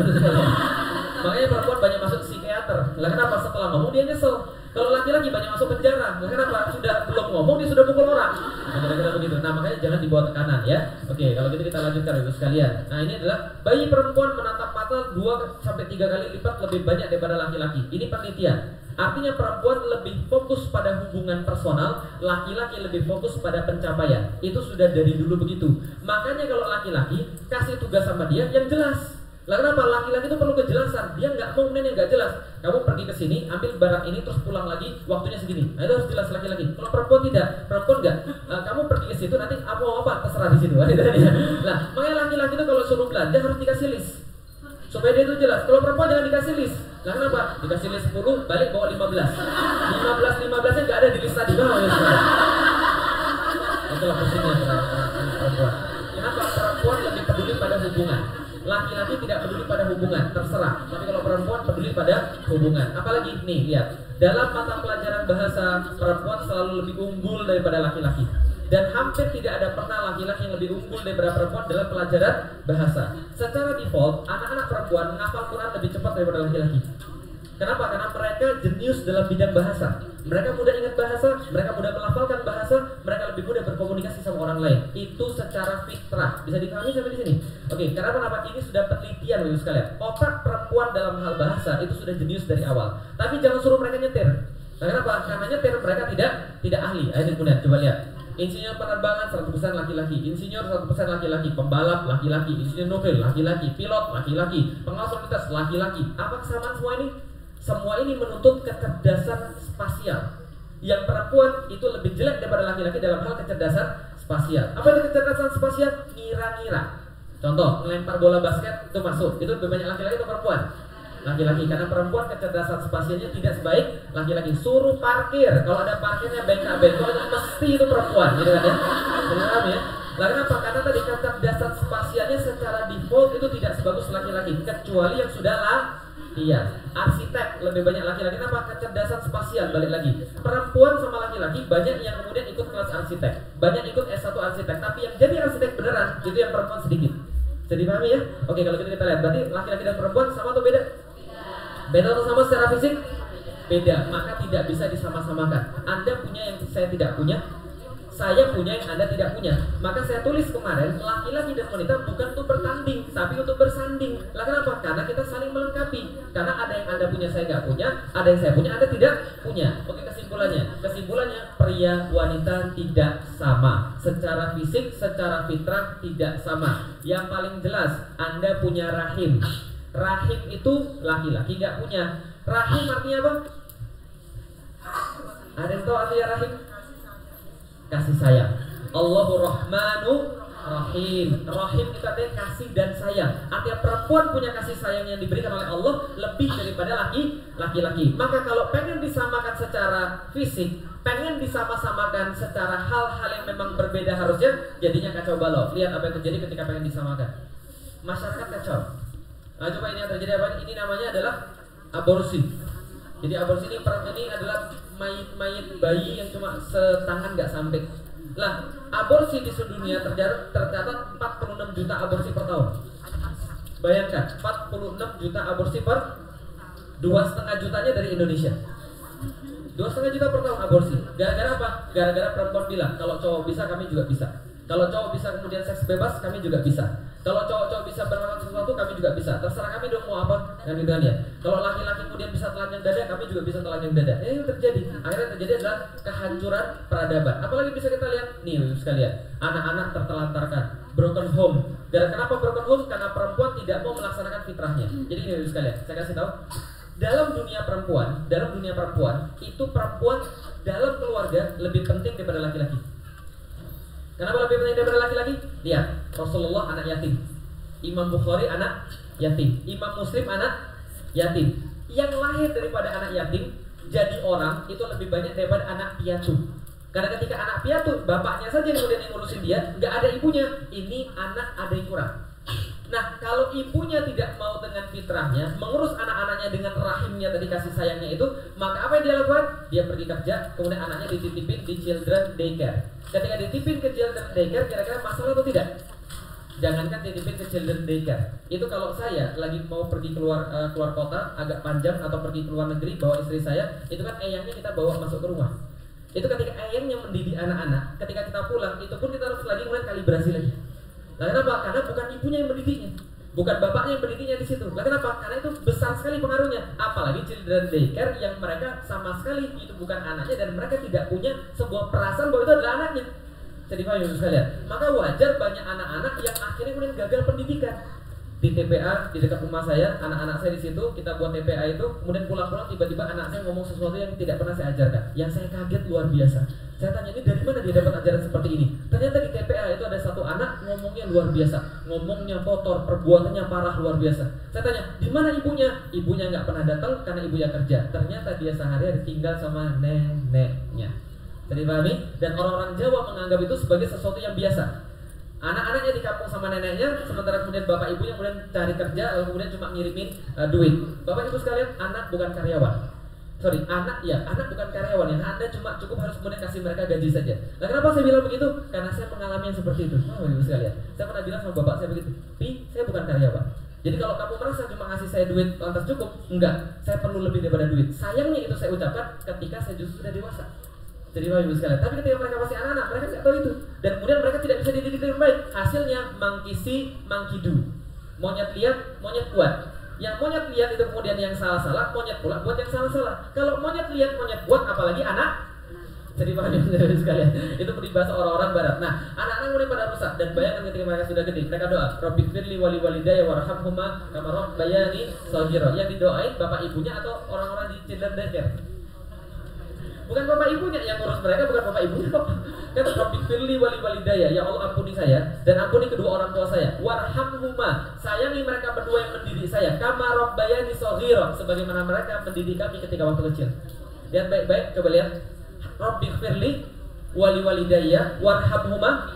Makanya perempuan banyak masuk psikiater. Lah kenapa? Setelah ngomong dia nyesel. Kalau laki-laki banyak masuk penjara. Lah kenapa? Sudah belum ngomong dia sudah pukul orang. Nah, kira-kira begitu. Nah, makanya jangan dibawa tekanan ya. Oke, kalau gitu kita lanjutkan Ibu sekalian. Nah, ini adalah bayi perempuan menatap mata dua sampai tiga kali lipat lebih banyak daripada laki-laki. Ini penelitian. Artinya perempuan lebih fokus pada hubungan personal, laki-laki lebih fokus pada pencapaian. Itu sudah dari dulu begitu. Makanya kalau laki-laki kasih tugas sama dia yang jelas. Lah kenapa? Laki-laki itu perlu kejelasan. Dia nggak mau yang nggak jelas. Kamu pergi ke sini, ambil barang ini, terus pulang lagi, waktunya segini. Nah, itu harus jelas laki-laki. Kalau perempuan tidak, perempuan nggak. Nah, kamu pergi ke situ, nanti apa mau apa terserah di situ. Nah, makanya laki-laki itu kalau suruh belanja harus dikasih list supaya dia itu jelas. Kalau perempuan jangan dikasih list. Lah kenapa? Dikasih list sepuluh, balik bawa lima belas. lima belas lima belasnya nggak ada di list tadi. Bawah, ya, itulah pentingnya perempuan. Kenapa? Perempuan lebih peduli pada hubungan. Laki-laki tidak peduli pada hubungan, terserah. Tapi kalau perempuan peduli pada hubungan. Apalagi nih, lihat. Dalam mata pelajaran bahasa, perempuan selalu lebih unggul daripada laki-laki. Dan hampir tidak ada pernah laki-laki yang lebih unggul daripada perempuan dalam pelajaran bahasa. Secara default, anak-anak perempuan menghafal Quran lebih cepat daripada laki-laki. Kenapa? Karena mereka jenius dalam bidang bahasa. Mereka mudah ingat bahasa, mereka mudah melafalkan bahasa, mereka lebih mudah berkomunikasi sama orang lain. Itu secara fitrah. Bisa dipahami sampai di sini? Oke, karena kenapa? Ini sudah penelitian Bapak sekalian. Otak perempuan dalam hal bahasa itu sudah jenius dari awal. Tapi jangan suruh mereka nyetir. Nah, kenapa? Karena nyetir mereka tidak tidak ahli. Ayo kemudian coba lihat. Insinyur penerbangan seratus persen laki-laki, insinyur seratus persen laki-laki, pembalap laki-laki, insinyur nuklir laki-laki, pilot laki-laki, pengawas lalu lintas laki-laki. Apa kesamaan semua ini? Semua ini menuntut kecerdasan spasial. Yang perempuan itu lebih jelek daripada laki-laki dalam hal kecerdasan spasial. Apa itu kecerdasan spasial? Ngira-ngira. Contoh, melempar bola basket itu masuk. Itu lebih banyak laki-laki atau perempuan? Laki-laki. Karena perempuan kecerdasan spasialnya tidak sebaik laki-laki. Suruh parkir, kalau ada parkirnya bengkak-bengkok itu mesti itu perempuan, gitu kan ya? Paham ya? Lah kenapa? Karena tadi kecerdasan spasialnya secara default itu tidak sebagus laki-laki, kecuali yang sudah lah. Iya, arsitek lebih banyak laki-laki. Kenapa? Kecerdasan spasial. Balik lagi, perempuan sama laki-laki banyak yang kemudian ikut kelas arsitek, banyak ikut S satu arsitek. Tapi yang jadi arsitek beneran itu yang perempuan sedikit. Jadi pahami ya? Oke, kalau gitu kita lihat. Berarti laki-laki dan perempuan sama atau beda? Beda atau sama secara fisik? Beda. Maka tidak bisa disama-samakan. Anda punya yang saya tidak punya, saya punya yang Anda tidak punya. Maka saya tulis kemarin, laki-laki dan wanita bukan untuk bertanding, tapi untuk bersanding. Lah kenapa? Karena kita saling melengkapi. Karena ada yang Anda punya, saya nggak punya. Ada yang saya punya, Anda tidak punya. Oke, kesimpulannya. Kesimpulannya, pria wanita tidak sama. Secara fisik, secara fitrah tidak sama. Yang paling jelas, Anda punya rahim. Rahim itu laki-laki nggak punya. Rahim artinya apa? Ada yang tahu artinya rahim? Kasih sayang. Allahu Rahmanu Rahim. Rahim itu artinya kasih dan sayang. Artinya perempuan punya kasih sayang yang diberikan oleh Allah lebih daripada laki laki-laki. Maka kalau pengen disamakan secara fisik, pengen disama-samakan secara hal-hal yang memang berbeda harusnya, jadinya kacau balau. Lihat apa yang terjadi ketika pengen disamakan. Masyarakat kacau. Nah, coba ini yang terjadi apa? Ini namanya adalah aborsi. Jadi aborsi ini ini adalah mayit-mayit bayi yang cuma setangan nggak sampai. Lah, aborsi di seluruh dunia tercatat, tercatat empat puluh enam juta aborsi per tahun. Bayangkan, empat puluh enam juta aborsi per dua setengah jutanya dari Indonesia. Dua setengah juta per tahun aborsi. Gara-gara apa? Gara-gara perempuan bilang kalau cowok bisa, kami juga bisa. Kalau cowok bisa kemudian seks bebas, kami juga bisa. Kalau cowok-cowok bisa berlakukan sesuatu, kami juga bisa. Terserah kami dong mau apa, kan gitu kan ya. Kalau laki-laki kemudian bisa telanjang dada, kami juga bisa telanjang dada. Eh, itu terjadi. Akhirnya terjadi adalah kehancuran peradaban. Apalagi bisa kita lihat nih, sekalian, anak-anak tertelantarkan, broken home. Dan kenapa broken home? Karena perempuan tidak mau melaksanakan fitrahnya. Jadi ini sekalian, saya kasih tahu. dalam dunia perempuan, dalam dunia perempuan itu perempuan dalam keluarga lebih penting daripada laki-laki. Kenapa lebih penting daripada laki-laki? Lihat, Rasulullah anak yatim, Imam Bukhari anak yatim, Imam Muslim anak yatim. Yang lahir daripada anak yatim jadi orang itu lebih banyak daripada anak piatu. Karena ketika anak piatu, bapaknya saja kemudian yang ngurusin dia, nggak ada ibunya. Ini anak ada yang kurang. Nah, kalau ibunya tidak mau dengan fitrahnya mengurus anak-anaknya dengan rahimnya tadi, kasih sayangnya itu, maka apa yang dia lakukan? Dia pergi kerja, kemudian anaknya dititipin di children daycare. Ketika dititipin ke children daycare, kira-kira masalah atau tidak? Jangankan dititipin ke children daycare, itu kalau saya lagi mau pergi keluar uh, keluar kota agak panjang atau pergi ke luar negeri bawa istri saya, itu kan eyangnya kita bawa masuk ke rumah. Itu ketika eyangnya mendidik anak-anak, ketika kita pulang itu pun kita harus lagi mulai kalibrasi lagi. Nah, kenapa? Karena bukan ibunya yang mendidiknya, bukan bapaknya yang mendidiknya di situ. Nah, kenapa? Karena itu besar sekali pengaruhnya. Apalagi children daycare yang mereka sama sekali itu bukan anaknya dan mereka tidak punya sebuah perasaan bahwa itu adalah anaknya. Jadi paham ya sekalian. Maka wajar banyak anak-anak yang akhirnya kemudian gagal pendidikan. Di T P A di dekat rumah saya, anak-anak saya di situ, kita buat T P A itu, kemudian pulang-pulang tiba-tiba anak saya ngomong sesuatu yang tidak pernah saya ajarkan. Yang saya kaget luar biasa. Saya tanya, ini dari mana dia dapat ajaran seperti ini? Ternyata di T P A itu ada satu anak ngomongnya luar biasa, ngomongnya kotor, perbuatannya parah luar biasa. Saya tanya, di mana ibunya? Ibunya nggak pernah datang karena ibunya kerja. Ternyata dia sehari-hari tinggal sama neneknya. Jadi pahami? Dan orang-orang Jawa menganggap itu sebagai sesuatu yang biasa. Anak-anaknya di kampung sama neneknya, sementara kemudian bapak ibunya kemudian cari kerja, lalu kemudian cuma ngirimin uh, duit. Bapak ibu sekalian, anak bukan karyawan. Sorry, anak ya, anak bukan karyawan ya. Anda cuma cukup harus kemudian kasih mereka gaji saja. Nah, kenapa saya bilang begitu? Karena saya mengalami yang seperti itu. Oh, ibu sekalian, saya pernah bilang sama bapak saya begitu. Pi, saya bukan karyawan. Jadi kalau kamu merasa cuma ngasih saya duit lantas cukup, enggak. Saya perlu lebih daripada duit. Sayangnya itu saya ucapkan ketika saya justru sudah dewasa. Jadi ibu sekalian, tapi ketika mereka masih anak-anak, mereka tidak tahu itu. Dan kemudian mereka tidak bisa dididik dengan baik. Hasilnya monkey see, monkey do. Monyet lihat, monyet buat. Yang monyet lihat itu kemudian yang salah-salah, monyet pula buat yang salah-salah. Kalau monyet lihat, monyet buat, apalagi anak. Jadi paham ibu sekalian. Itu peribahasa orang-orang barat. Nah, anak-anak mulai pada rusak. Dan bayangkan ketika mereka sudah gede, mereka doa, Rabbighfirli wali walidayya warhamhuma kama rabbayani shaghira. Yang didoain bapak ibunya atau orang-orang di children daycare? Bukan bapak ibunya yang ngurus mereka, bukan bapak ibunya kok. Kata Rabbighfirli wali walidayya, ya Allah ampuni saya dan ampuni kedua orang tua saya. Warhamhuma, sayangi mereka berdua yang mendidik saya. Kama rabbayani shaghira, sebagaimana mereka mendidik kami ketika waktu kecil. Lihat baik-baik, coba lihat. Rabbighfirli wali walidayya warhamhuma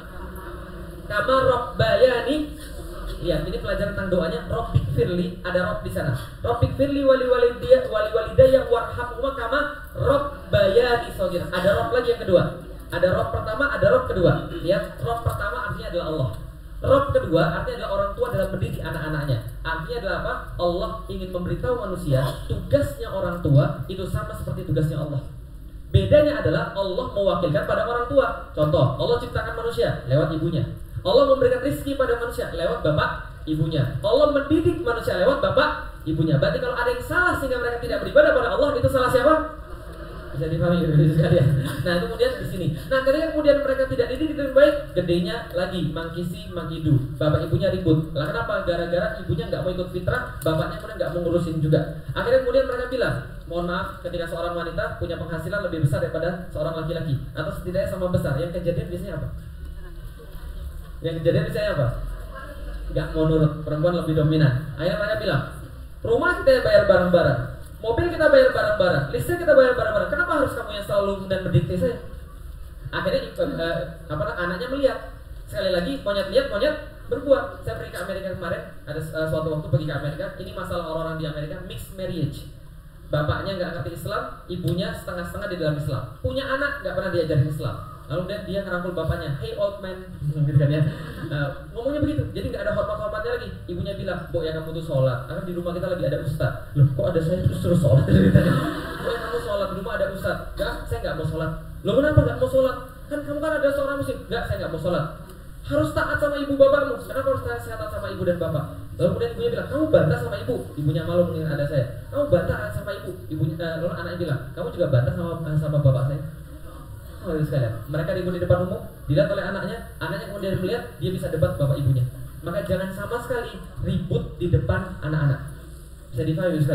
kama rabbayani. Lihat, ini pelajaran tentang doanya. Rabbighfirli, ada rob di sana. Rabbighfirli wali walidayya wali walidayya warhamhuma kama rabbayani shaghira. Ada rob lagi yang kedua. Ada rob pertama, ada rob kedua. Lihat, rob pertama artinya adalah Allah. Rob kedua artinya adalah orang tua dalam mendidik anak-anaknya. Artinya adalah apa? Allah ingin memberitahu manusia tugasnya orang tua itu sama seperti tugasnya Allah. Bedanya adalah Allah mewakilkan pada orang tua. Contoh, Allah ciptakan manusia lewat ibunya. Allah memberikan rezeki pada manusia lewat bapak ibunya. Allah mendidik manusia lewat bapak ibunya. Berarti kalau ada yang salah sehingga mereka tidak beribadah pada Allah, itu salah siapa? Bisa dipahami sekalian. Nah, kemudian di sini. Nah, ketika kemudian mereka tidak dididik dengan baik, gedenya lagi mangkisi mangkidu. Bapak ibunya ribut. Lah kenapa? Gara-gara ibunya nggak mau ikut fitrah, bapaknya kemudian nggak mau ngurusin juga. Akhirnya kemudian mereka bilang, mohon maaf, ketika seorang wanita punya penghasilan lebih besar daripada seorang laki-laki, atau setidaknya sama besar, yang kejadian biasanya apa? Yang kejadian biasanya apa? Nggak mau nurut, perempuan lebih dominan. Akhirnya mereka bilang, rumah kita bayar bareng-bareng, mobil kita bayar bareng-bareng, listrik kita bayar bareng-bareng. Kenapa harus kamu yang selalu dan mendikte saya? Akhirnya eh, apa anaknya melihat. Sekali lagi, monyet lihat, monyet berbuat. Saya pergi ke Amerika kemarin, ada uh, suatu waktu pergi ke Amerika. Ini masalah orang-orang di Amerika, mixed marriage. Bapaknya nggak ngerti Islam, ibunya setengah-setengah di dalam Islam. Punya anak nggak pernah diajarin Islam. Lalu dia, dia ngerangkul bapaknya, hey old man, gitu kan ya. Uh, ngomongnya begitu, jadi nggak ada hormat-hormatnya lagi. Ibunya bilang, Bo ya kamu tuh sholat, karena di rumah kita lagi ada ustad. Loh kok ada saya terus terus sholat? Bo ya kamu sholat, di rumah ada ustad. Enggak, saya nggak mau sholat. Loh kenapa nggak mau sholat? Kan kamu kan ada seorang muslim. Enggak, saya nggak mau sholat. Harus taat sama ibu bapakmu. Kenapa harus taat sama ibu dan bapak? Lalu kemudian ibunya bilang, kamu bantah sama ibu. Ibunya malu mendingan ada saya. Kamu bantah sama ibu. Ibunya, uh, lalu anaknya bilang, kamu juga bantah sama sama bapak saya. Oh, sekalian. Mereka ribut di depan umum, dilihat oleh anaknya. Anaknya kemudian melihat, dia bisa debat bapak ibunya. Maka jangan sama sekali ribut di depan anak-anak. Bisa dipahami sekalian.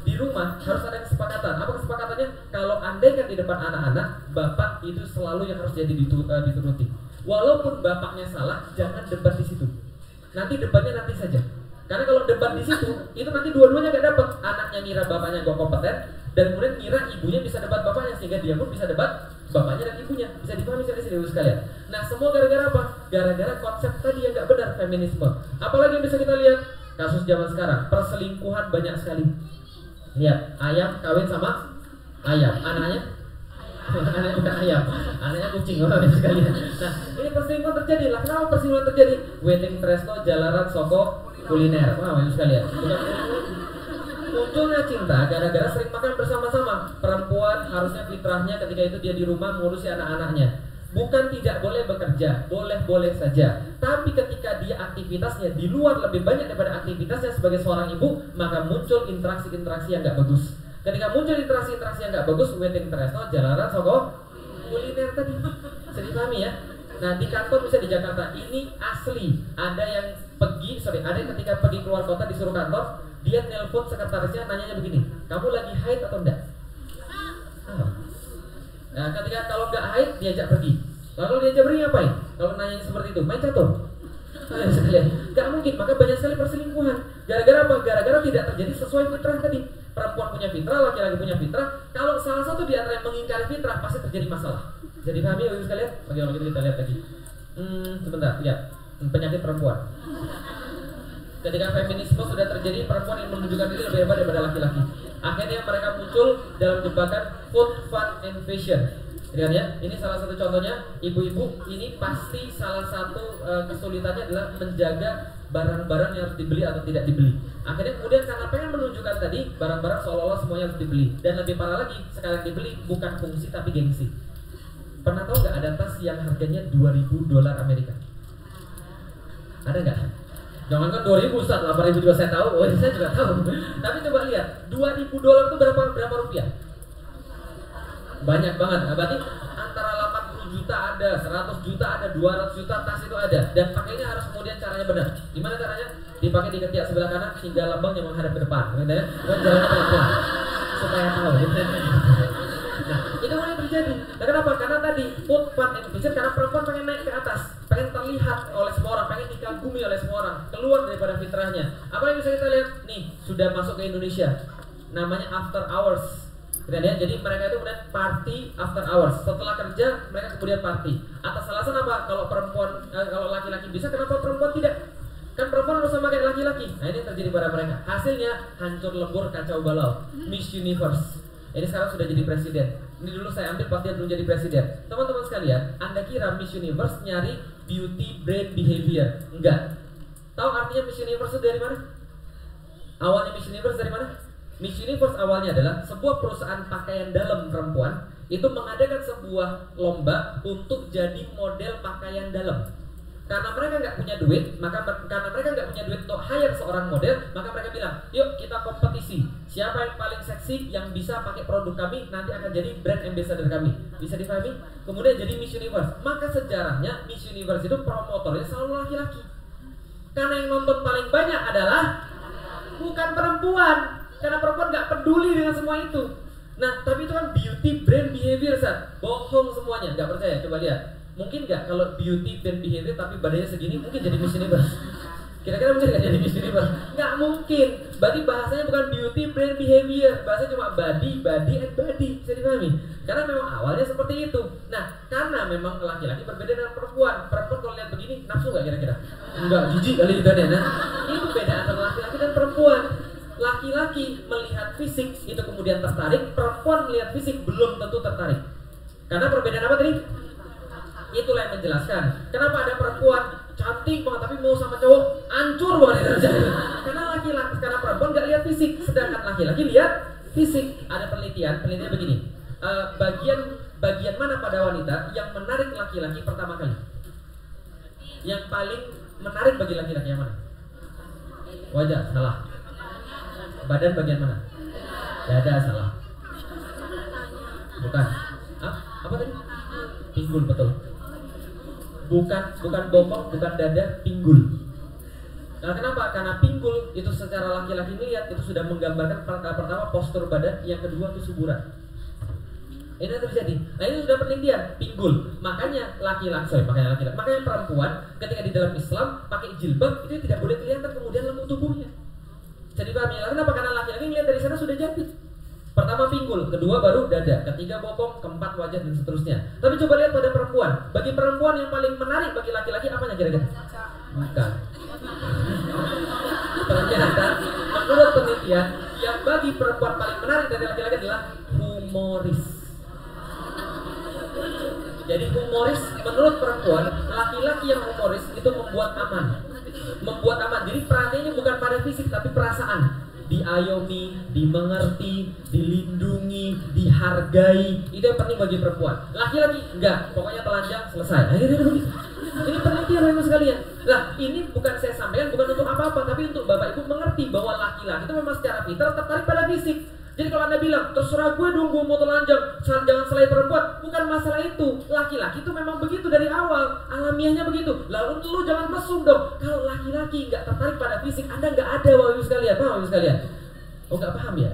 di rumah harus ada kesepakatan. Apa kesepakatannya? Kalau andai kan di depan anak-anak, bapak itu selalu yang harus jadi ditu- uh, dituruti. Walaupun bapaknya salah, jangan debat di situ. Nanti debatnya nanti saja. Karena kalau debat di situ, itu nanti dua-duanya gak dapat. Anaknya ngira bapaknya gak kompeten, dan kemudian ngira ibunya bisa debat bapaknya, sehingga dia pun bisa debat bapaknya dan ibunya. Bisa dipahami sekali serius sekalian. Nah, semua gara-gara apa? Gara-gara konsep tadi yang gak benar, feminisme. Apalagi yang bisa kita lihat kasus zaman sekarang, perselingkuhan banyak sekali. Lihat, ayam kawin sama ayam, anaknya anaknya bukan ayam, anaknya kucing, orang sekalian. Nah, ini perselingkuhan terjadi lah. Kenapa perselingkuhan terjadi? Wedding Presto, Jalaran, Soko, kuliner. Wah, wow, sekalian. Bukan munculnya cinta gara-gara sering makan bersama-sama. Perempuan harusnya fitrahnya ketika itu dia di rumah mengurusi anak-anaknya. Bukan tidak boleh bekerja, boleh-boleh saja. Tapi ketika dia aktivitasnya di luar lebih banyak daripada aktivitasnya sebagai seorang ibu, maka muncul interaksi-interaksi yang gak bagus. Ketika muncul interaksi-interaksi yang gak bagus, wedding presto, Jalaran, Soko, kuliner tadi. Bisa dipahami ya? Nah, di kantor bisa di Jakarta ini asli. Ada yang pergi, sorry, ada yang ketika pergi keluar kota disuruh kantor, dia nelpon sekretarisnya nanyanya begini, kamu lagi haid atau enggak? Oh. Nah, ketika kalau enggak haid diajak pergi. Lalu diajak pergi ngapain? Kalau nanya seperti itu, main catur. Nah, sekalian, enggak mungkin. Maka banyak sekali perselingkuhan. Gara-gara apa? Gara-gara tidak terjadi sesuai fitrah tadi. Perempuan punya fitrah, laki-laki punya fitrah. Kalau salah satu di antara yang mengingkari fitrah pasti terjadi masalah. Jadi pahami ya sekalian? Oke, kalau gitu kita lihat lagi. Hmm, sebentar, lihat penyakit perempuan. Ketika feminisme sudah terjadi, perempuan yang menunjukkan diri lebih hebat daripada laki-laki. Akhirnya mereka muncul dalam jebakan food, fun, and fashion. Lihat ya, ini salah satu contohnya. Ibu-ibu ini pasti salah satu uh, kesulitannya adalah menjaga barang-barang yang harus dibeli atau tidak dibeli. Akhirnya kemudian karena pengen menunjukkan tadi barang-barang seolah-olah semuanya harus dibeli. Dan lebih parah lagi, sekalian dibeli bukan fungsi tapi gengsi. Pernah tahu nggak ada tas yang harganya dua ribu dolar Amerika? Ada nggak? Jangan kan dua ribu Ustaz, delapan ribu juga saya tahu. Oh, saya juga tahu. Tapi coba lihat, dua ribu dolar itu berapa berapa rupiah? Banyak banget. Nah, berarti antara delapan puluh juta ada, seratus juta ada, dua ratus juta tas itu ada. Dan pakainya harus kemudian caranya benar. Gimana caranya? Dipakai di ketiak sebelah kanan hingga lambang yang menghadap ke depan. Gitu ya. Dan jalan pelan-pelan supaya tahu. Gitu. Nah, itu mulai terjadi. Nah, kenapa? Karena tadi food, fun, and fashion. Karena perempuan pengen naik ke atas, pengen terlihat oleh semua orang, pengen dikagumi oleh semua orang, keluar daripada fitrahnya. Apa yang bisa kita lihat? Nih, sudah masuk ke Indonesia. Namanya after hours. Kita lihat, jadi mereka itu kemudian party after hours. Setelah kerja, mereka kemudian party. Atas alasan apa? Kalau perempuan, eh, kalau laki-laki bisa, kenapa perempuan tidak? Kan perempuan harus sama kayak laki-laki. Nah, ini terjadi pada mereka. Hasilnya hancur lebur, kacau balau. Miss Universe. Ini sekarang sudah jadi presiden. Ini dulu saya ambil pas dia belum jadi presiden. Teman-teman sekalian, Anda kira Miss Universe nyari beauty, brain, behavior? Enggak. Tahu artinya Miss Universe itu dari mana? Awalnya Miss Universe dari mana? Miss Universe awalnya adalah sebuah perusahaan pakaian dalam perempuan itu mengadakan sebuah lomba untuk jadi model pakaian dalam. Karena mereka nggak punya duit, maka karena mereka nggak punya duit untuk hire seorang model, maka mereka bilang, yuk kita kompetisi. Siapa yang paling seksi, yang bisa pakai produk kami, nanti akan jadi brand ambassador kami. Bisa dipahami? Kemudian jadi Miss Universe. Maka sejarahnya Miss Universe itu promotornya selalu laki-laki. Karena yang nonton paling banyak adalah bukan perempuan. Karena perempuan nggak peduli dengan semua itu. Nah, tapi itu kan beauty, brand, behavior, Sat. Bohong semuanya, nggak percaya? Coba lihat. Mungkin nggak kalau beauty dan behavior tapi badannya segini mungkin jadi Miss Universe? Kira-kira mungkin nggak jadi Miss Universe? Nggak mungkin. Berarti bahasanya bukan beauty, brand, behavior. Bahasanya cuma body, body, and body. Bisa dipahami? Karena memang awalnya seperti itu. Nah, karena memang laki-laki berbeda dengan perempuan. Perempuan kalau lihat begini nafsu nggak kira-kira? Enggak, jijik kali gitu deh. Nah, itu beda antara laki-laki dan perempuan. Laki-laki melihat fisik itu kemudian tertarik, perempuan melihat fisik belum tentu tertarik. Karena perbedaan apa tadi? Itulah yang menjelaskan kenapa ada perempuan cantik banget tapi mau sama cowok hancur banget itu. Karena laki-laki, karena perempuan nggak lihat fisik, sedangkan laki-laki lihat fisik. Ada penelitian, penelitian begini, uh, bagian bagian mana pada wanita yang menarik laki-laki pertama kali? Yang paling menarik bagi laki-laki yang mana? Wajah, salah. Badan bagian mana? Dada, salah. Bukan. Ah, apa tadi? Pinggul, betul. Bukan bukan bokong, bukan dada, pinggul. Nah, kenapa? Karena pinggul itu secara laki-laki melihat itu sudah menggambarkan pertama postur badan, yang kedua itu suburan. Ini yang terjadi. Nah, ini sudah penelitian pinggul. Makanya laki-laki, sorry, makanya laki-laki, makanya perempuan ketika di dalam Islam pakai jilbab itu tidak boleh kelihatan kemudian lembut tubuhnya. Jadi paham ya? Kenapa? Karena laki-laki melihat dari sana sudah jadi. Pertama pinggul, kedua baru dada, ketiga bokong, keempat wajah dan seterusnya. Tapi coba lihat pada perempuan. Bagi perempuan yang paling menarik bagi laki-laki apanya kira-kira? Bukan. Ternyata menurut penelitian yang bagi perempuan paling menarik dari laki-laki adalah humoris. Jadi humoris menurut perempuan, laki-laki yang humoris itu membuat aman. Membuat aman. Jadi perhatiannya bukan pada fisik tapi perasaan. Diayomi, dimengerti, dilindungi, dihargai. Itu yang penting bagi perempuan. Laki-laki enggak, pokoknya telanjang selesai. Akhirnya begitu. Ini penelitian Bapak sekalian. Lah, ini bukan saya sampaikan bukan untuk apa-apa, tapi untuk Bapak Ibu mengerti bahwa laki-laki itu memang secara fitrah tertarik pada fisik. Jadi kalau Anda bilang, terserah gue dong gue mau telanjang, jangan selain perempuan, bukan masalah itu. Laki-laki itu memang begitu dari awal, alamiahnya begitu. Lalu lu jangan mesum dong. Kalau laki-laki nggak tertarik pada fisik, Anda nggak ada Bapak Ibu sekalian. Paham Bapak Ibu sekalian? Oh nggak paham ya?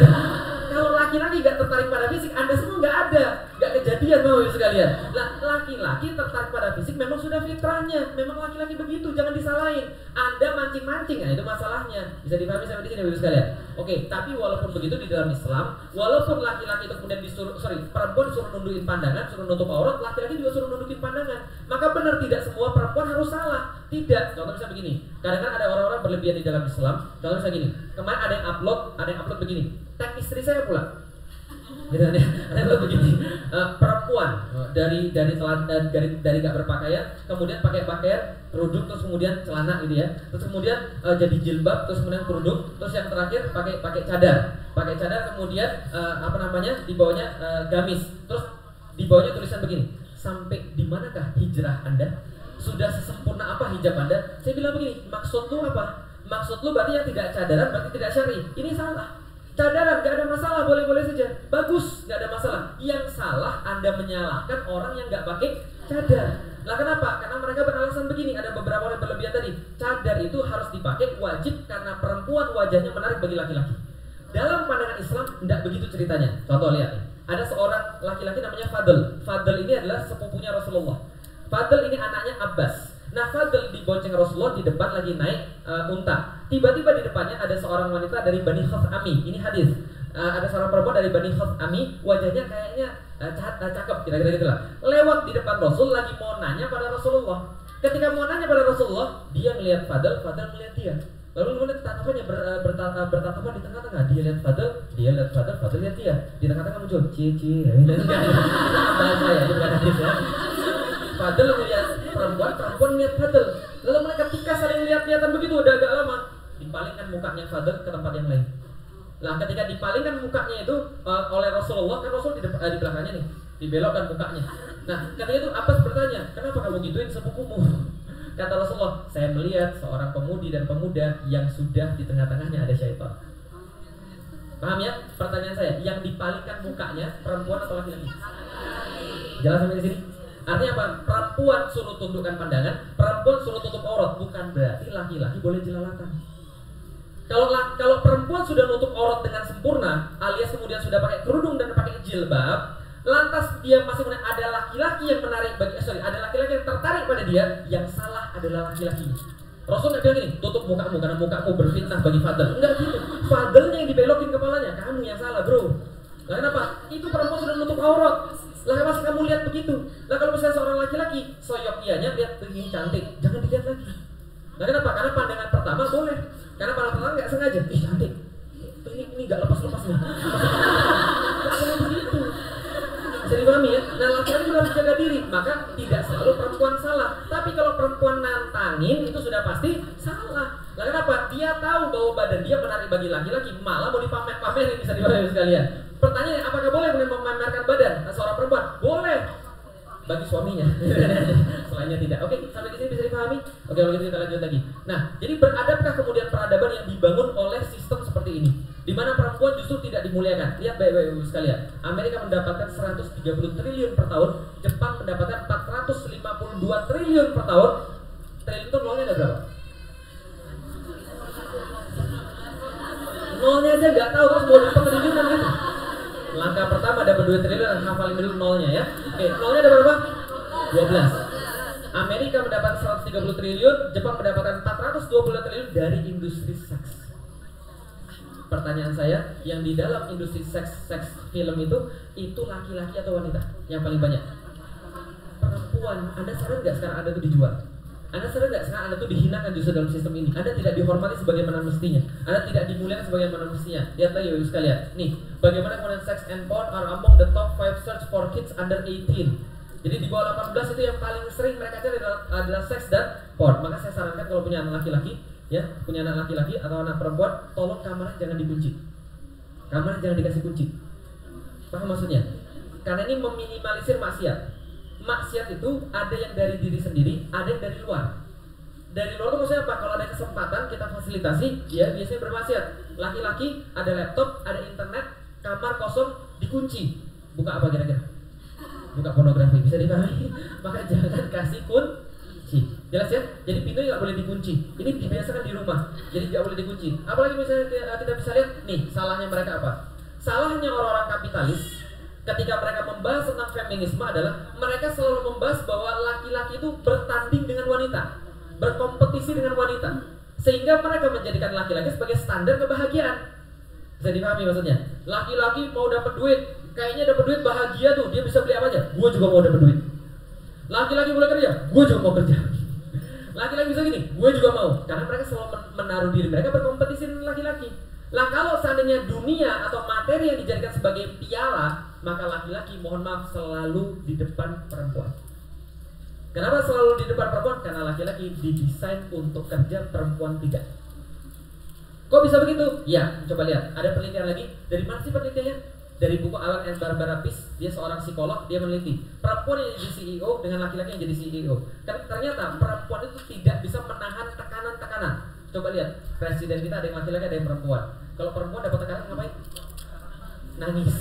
Kalau laki-laki nggak tertarik pada fisik, Anda semua nggak ada, nggak kejadian Bapak Ibu sekalian. Lah, laki-laki tertarik pada fisik memang sudah fitrahnya, memang laki-laki begitu, jangan disalahin. Anda mancing-mancing, nah itu masalahnya. Bisa dipahami sampai di sini Bapak Ibu sekalian. Oke, tapi walaupun begitu di dalam Islam, walaupun laki-laki itu kemudian disuruh, sorry, perempuan disuruh nundukin pandangan, suruh nutup aurat, laki-laki juga suruh nundukin pandangan. Maka benar tidak semua perempuan harus salah. Tidak. Contoh misalnya begini, kadang-kadang ada orang-orang berlebihan di dalam Islam. Contoh misalnya gini, kemarin ada yang upload, ada yang upload begini, tag istri saya pula. Gitu, ada yang begini, uh, perempuan dari dari telan, dari dari nggak berpakaian, kemudian pakai pakaian kerudung, terus kemudian celana gitu ya, terus kemudian uh, jadi jilbab, terus kemudian kerudung, terus yang terakhir pakai pakai cadar, pakai cadar, kemudian uh, apa namanya di bawahnya uh, gamis, terus di bawahnya tulisan begini, sampai di manakah hijrah Anda? Sudah sesempurna apa hijab Anda? Saya bilang begini, maksud lu apa? Maksud lu berarti yang tidak cadaran berarti tidak syar'i. Ini salah. Cadaran gak ada masalah, boleh-boleh saja, bagus, gak ada masalah. Yang salah Anda menyalahkan orang yang gak pakai cadar. Lah kenapa? Karena mereka beralasan begini, ada beberapa orang yang berlebihan tadi. Cadar itu harus dipakai wajib karena perempuan wajahnya menarik bagi laki-laki. Dalam pandangan Islam tidak begitu ceritanya. Contoh lihat nih, ada seorang laki-laki namanya Fadl. Fadl ini adalah sepupunya Rasulullah. Fadl ini anaknya Abbas. Nah, Fadl dibonceng Rasulullah di depan lagi naik uh, unta. Tiba-tiba di depannya ada seorang wanita dari Bani Khuz'ami. Ini hadis. Uh, ada seorang perempuan dari Bani Khuz'ami, wajahnya kayaknya uh, cakep, kira-kira gitulah. Lewat di depan Rasul lagi mau nanya pada Rasulullah. Ketika mau nanya pada Rasulullah, dia melihat Fadl, Fadl melihat dia. Lalu kemudian tatapannya ber, uh, bertata, bertatapan di tengah-tengah. Dia lihat Fadl, dia lihat Fadl, Fadl lihat dia. Di tengah-tengah muncul cici. Bahasa ya, itu bukan hadis ya. Fadl melihat perempuan, perempuan melihat Fadl. Lalu mereka ketika saling lihat-lihatan begitu udah agak lama, dipalingkan mukanya Fadl ke tempat yang lain. Nah, ketika dipalingkan mukanya itu uh, oleh Rasulullah, kan Rasul di, uh, di belakangnya nih, dibelokkan mukanya. Nah, ketika itu Abbas bertanya, kenapa kamu gituin sepupumu? Kata Rasulullah, saya melihat seorang pemudi dan pemuda yang sudah di tengah-tengahnya ada syaitan. Paham ya? Pertanyaan saya, yang dipalingkan mukanya perempuan atau laki-laki? Jelas sampai di sini? Artinya apa? Perempuan suruh tundukkan pandangan, perempuan suruh tutup aurat, bukan berarti laki-laki boleh jelalatan. Kalau kalau perempuan sudah nutup aurat dengan sempurna, alias kemudian sudah pakai kerudung dan pakai jilbab, lantas dia masih menarik, ada laki-laki yang menarik bagi eh, sorry, ada laki-laki yang tertarik pada dia, yang salah adalah laki-laki. Rasul nggak bilang gini, tutup mukamu karena mukamu berfitnah bagi Fadl. Enggak gitu. Fadlnya yang dibelokin kepalanya, kamu yang salah bro. Nah, kenapa? Itu perempuan sudah nutup aurat. Lah masih kamu lihat begitu. Nah kalau misalnya seorang laki-laki soyok ianya lihat begini cantik, jangan dilihat lagi. Nah kenapa? Karena pandangan pertama boleh. Karena pandangan pertama nggak sengaja, ih cantik. Ini ini nggak lepas-lepas nih. Nggak boleh begitu. Bisa dipahami ya? Nah laki-laki juga harus jaga diri. Maka tidak selalu perempuan salah. Tapi kalau perempuan nantangin itu sudah pasti salah. Nah kenapa? Dia tahu bahwa badan dia menarik bagi laki-laki, malah mau dipamer-pamerin. Bisa dipahami sekalian. Pertanyaannya, apakah boleh memamerkan badan seorang perempuan? Boleh. Bagi suaminya. Selainnya tidak. Oke, sampai di sini bisa dipahami? Oke, kalau gitu kita lanjut lagi. Nah, jadi beradabkah kemudian peradaban yang dibangun oleh sistem seperti ini? Di mana perempuan justru tidak dimuliakan. Lihat baik-baik Ibu sekalian. Amerika mendapatkan seratus tiga puluh triliun per tahun, Jepang mendapatkan empat ratus lima puluh dua triliun per tahun. Triliun itu nolnya ada berapa? Nolnya aja nggak tahu terus mau dapat triliunan gitu. Langkah pertama dapat dua triliun, hafalin dulu nolnya ya. Oke, nolnya ada berapa? dua belas. Amerika mendapatkan seratus tiga puluh triliun, Jepang mendapatkan empat ratus dua puluh triliun dari industri seks. Pertanyaan saya, yang di dalam industri seks seks film itu itu laki-laki atau wanita yang paling banyak? Perempuan. Anda sadar nggak sekarang Anda tuh dijual? Anda sadar nggak sekarang Anda tuh dihinakan justru dalam sistem ini? Anda tidak dihormati sebagaimana mestinya. Anda tidak dimuliakan sebagaimana mestinya. Lihat lagi ibu sekalian. Nih, bagaimana kemudian sex and porn are among the top five search for kids under eighteen. Jadi di bawah delapan belas itu yang paling sering mereka cari adalah, adalah seks dan porn. Maka saya sarankan kalau punya anak laki-laki, ya punya anak laki-laki atau anak perempuan, tolong kamarnya jangan dikunci. Kamarnya jangan dikasih kunci. Paham maksudnya? Karena ini meminimalisir maksiat. Maksiat itu ada yang dari diri sendiri, ada yang dari luar. Dari luar itu maksudnya apa? Kalau ada kesempatan kita fasilitasi, ya biasanya bermaksiat. Laki-laki ada laptop, ada internet, kamar kosong dikunci. Buka apa kira-kira? Buka pornografi, bisa dipahami. Maka jangan kasih kunci. Jelas ya? Jadi pintunya nggak boleh dikunci. Ini dibiasakan di rumah. Jadi nggak boleh dikunci. Apalagi misalnya kita bisa lihat nih, salahnya mereka apa? Salahnya orang-orang kapitalis ketika mereka membahas tentang feminisme adalah mereka selalu membahas bahwa laki-laki itu bertanding dengan wanita, berkompetisi dengan wanita, sehingga mereka menjadikan laki-laki sebagai standar kebahagiaan. Bisa dipahami maksudnya? Laki-laki mau dapat duit, kayaknya dapat duit bahagia tuh, dia bisa beli apa aja. Gue juga mau dapat duit. Laki-laki boleh kerja, gue juga mau kerja. Laki-laki bisa gini, gue juga mau. Karena mereka selalu menaruh diri mereka berkompetisi dengan laki-laki. Lah kalau seandainya dunia atau materi yang dijadikan sebagai piala, maka laki-laki mohon maaf selalu di depan perempuan. Kenapa selalu di depan perempuan? Karena laki-laki didesain untuk kerja, perempuan tidak. Kok bisa begitu? Ya, coba lihat. Ada penelitian lagi. Dari mana sih penelitiannya? Dari buku Alan and Barbara Pease. Dia seorang psikolog, dia meneliti perempuan yang jadi C E O dengan laki-laki yang jadi C E O. Karena ternyata perempuan itu tidak bisa menahan tekanan-tekanan. Coba lihat, presiden kita ada yang laki-laki, ada yang perempuan. Kalau perempuan dapat tekanan ngapain? Nangis,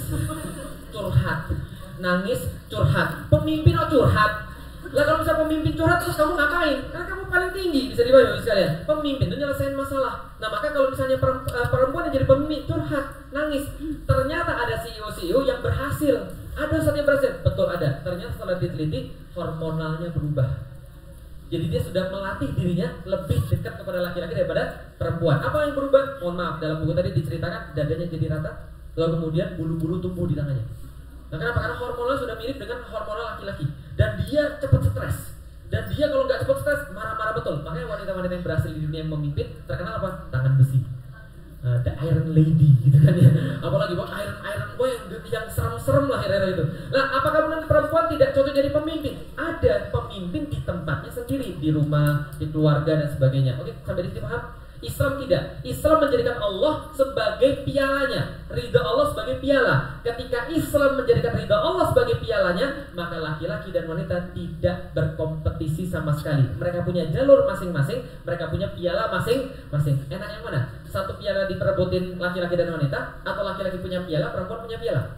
curhat, nangis, curhat. Pemimpin oh curhat. Lah kalau misalnya pemimpin curhat terus kamu ngapain? Karena kamu paling tinggi, bisa dibayar sekalian. Pemimpin itu nyelesain masalah. Nah maka kalau misalnya perempuan yang jadi pemimpin curhat, nangis, ternyata ada C E O C E O yang berhasil. Ada satu yang berhasil, betul ada. Ternyata setelah diteliti hormonalnya berubah. Jadi dia sudah melatih dirinya lebih dekat kepada laki-laki daripada perempuan. Apa yang berubah? Mohon maaf, dalam buku tadi diceritakan dadanya jadi rata, lalu kemudian bulu-bulu tumbuh di tangannya. Nah kenapa? Karena hormonalnya sudah mirip dengan hormonal laki-laki. Dan dia cepat stres. Dan dia kalau nggak cepat stres, marah-marah betul. Makanya wanita-wanita yang berhasil di dunia yang memimpin terkenal apa? Tangan besi. Uh, the Iron Lady gitu kan ya. Apalagi buat Iron Iron Boy yang yang serem-serem lah era itu. Nah, apakah kemudian perempuan tidak cocok jadi pemimpin? Ada pemimpin di tempatnya sendiri, di rumah, di keluarga dan sebagainya. Oke, sampai di sini paham? Islam tidak. Islam menjadikan Allah sebagai pialanya, ridha Allah sebagai piala. Ketika Islam menjadikan ridha Allah sebagai pialanya, maka laki-laki dan wanita tidak berkompetisi sama sekali. Mereka punya jalur masing-masing, mereka punya piala masing-masing. Enak yang mana? Satu piala diperebutin laki-laki dan wanita, atau laki-laki punya piala, perempuan punya piala?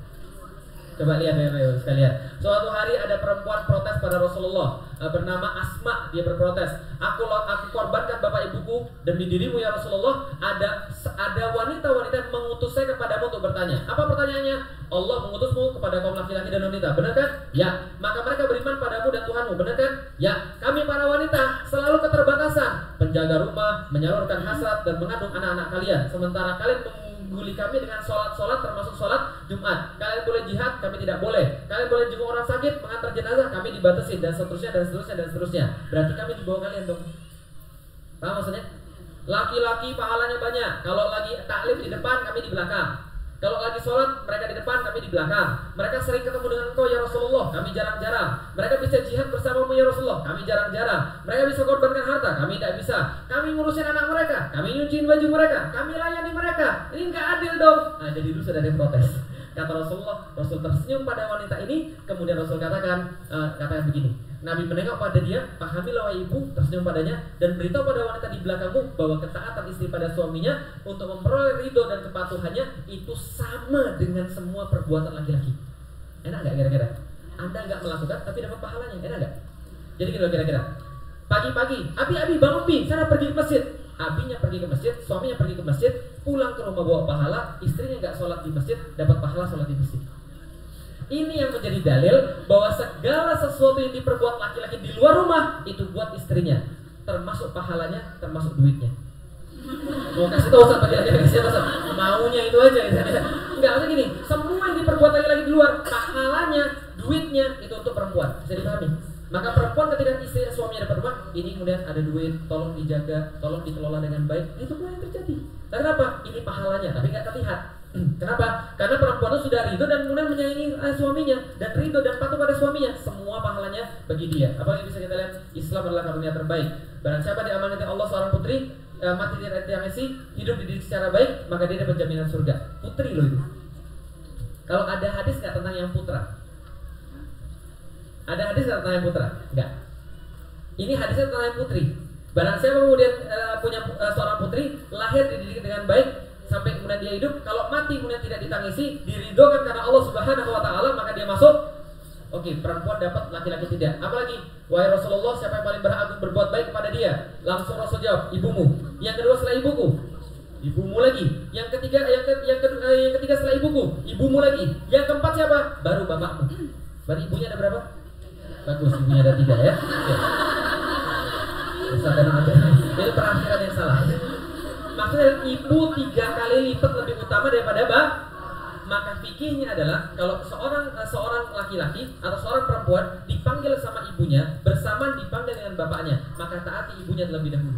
Coba lihat ya sekalian. Suatu hari ada perempuan protes pada Rasulullah, bernama Asma. Dia berprotes, aku aku korbankan bapak ibuku demi dirimu ya Rasulullah. Ada ada wanita-wanita yang mengutus saya kepadamu untuk bertanya. Apa pertanyaannya? Allah mengutusmu kepada kaum laki-laki dan wanita, benar kan? Ya. Maka mereka beriman padamu dan Tuhanmu, benar kan? Ya. Kami para wanita selalu keterbatasan, penjaga rumah, menyalurkan hasrat dan mengandung anak-anak kalian. Sementara kalian mengguli kami dengan sholat-sholat termasuk sholat Jumat. Kalian boleh jihad, kami tidak boleh. Kalian boleh jenguk orang sakit, mengantar jenazah, kami dibatasin, dan seterusnya dan seterusnya dan seterusnya. Berarti kami di bawah kalian dong. Paham maksudnya? Laki-laki pahalanya banyak. Kalau lagi taklim di depan, kami di belakang. Kalau lagi sholat, mereka di depan, kami di belakang. Mereka sering ketemu dengan engkau ya Rasulullah, kami jarang-jarang. Mereka bisa jihad bersamamu ya Rasulullah, kami jarang-jarang. Mereka bisa korbankan harta, kami tidak bisa. Kami ngurusin anak mereka, kami nyuciin baju mereka, kami layani mereka. Ini nggak adil dong. Nah jadi dulu sudah ada yang protes. Kata Rasulullah, Rasul tersenyum pada wanita ini. Kemudian Rasul katakan, uh, katakan begini, Nabi menengok pada dia, pahamilah wahai ibu, tersenyum padanya, dan beritahu pada wanita di belakangmu bahwa ketaatan istri pada suaminya untuk memperoleh ridho dan kepatuhannya itu sama dengan semua perbuatan laki-laki. Enak nggak kira-kira? Anda nggak melakukan tapi dapat pahalanya, enak nggak? Jadi gitu kira-kira. Pagi-pagi, abi-abi bangun bi, sana pergi ke masjid. Abinya pergi ke masjid, suaminya pergi ke masjid, pulang ke rumah bawa pahala, istrinya nggak sholat di masjid, dapat pahala sholat di masjid. Ini yang menjadi dalil bahwa segala sesuatu yang diperbuat laki-laki di luar rumah itu buat istrinya, termasuk pahalanya, termasuk duitnya. Mau kasih tahu Ustaz bagi laki-laki siapa Ustaz? Maunya itu aja gitu. Enggak, maksudnya gini, semua yang diperbuat laki-laki di luar, pahalanya, duitnya itu untuk perempuan. Bisa dipahami? Maka perempuan ketika istri suaminya dapat rumah, ini kemudian ada duit, tolong dijaga, tolong dikelola dengan baik. Itu pun yang terjadi. Dan kenapa? Ini pahalanya, tapi nggak terlihat. Kenapa? Karena perempuan itu sudah ridho dan kemudian menyayangi uh, suaminya dan ridho dan patuh pada suaminya. Semua pahalanya bagi dia. Apalagi bisa kita lihat, Islam adalah karunia terbaik. Barang siapa diamanati Allah seorang putri, uh, mati di tiang-tiang hidup dididik secara baik, maka dia dapat jaminan surga. Putri loh itu. Kalau ada hadis nggak tentang yang putra? Ada hadis tentang yang putra? Enggak. Ini hadisnya tentang yang putri. Barang siapa kemudian uh, punya uh, seorang putri, lahir dididik dengan baik sampai kemudian dia hidup, kalau mati kemudian tidak ditangisi, diridhokan karena Allah Subhanahu wa taala, maka dia masuk. Oke, perempuan dapat, laki-laki tidak. Apalagi, wahai Rasulullah, siapa yang paling berhak untuk berbuat baik kepada dia? Langsung Rasul jawab, ibumu. Yang kedua setelah ibuku, ibumu lagi. Yang ketiga, yang, ke, yang, kedua, yang ketiga setelah ibuku, ibumu lagi. Yang keempat siapa? Baru bapakmu. Berarti ibunya ada berapa? Bagus, ibunya ada tiga ya. Ya. Itu perakhiran yang salah. Maksudnya ibu tiga kali lipat lebih utama daripada bap. Maka fikihnya adalah kalau seorang seorang laki-laki atau seorang perempuan dipanggil sama ibunya bersamaan dipanggil dengan bapaknya, maka taati ibunya terlebih dahulu.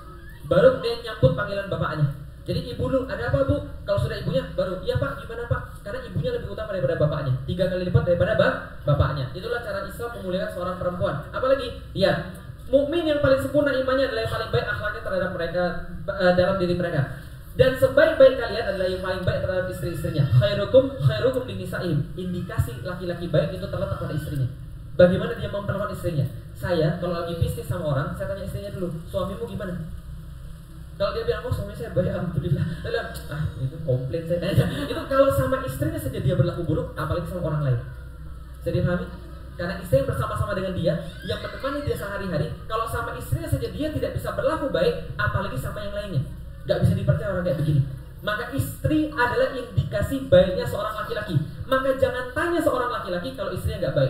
Baru dia nyambut panggilan bapaknya. Jadi ibu dulu, ada apa bu? Kalau sudah ibunya, baru iya pak, gimana pak? Karena ibunya lebih utama daripada bapaknya, tiga kali lipat daripada bap bapaknya. Itulah cara Islam memuliakan seorang perempuan. Apalagi, ya, mukmin yang paling sempurna imannya adalah yang paling baik akhlaknya terhadap mereka, uh, dalam diri mereka. Dan sebaik-baik kalian adalah yang paling baik terhadap istri-istrinya. Khairukum khairukum linisaihim. Indikasi laki-laki baik itu terletak pada istrinya. Bagaimana dia memperlakukan istrinya? Saya kalau lagi bisnis sama orang, saya tanya istrinya dulu, suamimu gimana? Kalau dia bilang, oh suami saya baik, alhamdulillah. Saya bilang, ah itu komplain saya. Itu kalau sama istrinya saja dia berlaku buruk, apalagi sama orang lain. Saya dipahami? Karena istri yang bersama-sama dengan dia, yang menemani dia sehari-hari, kalau sama istrinya saja dia tidak bisa berlaku baik, apalagi sama yang lainnya. Gak bisa dipercaya orang kayak begini. Maka istri adalah indikasi baiknya seorang laki-laki. Maka jangan tanya seorang laki-laki kalau istrinya gak baik.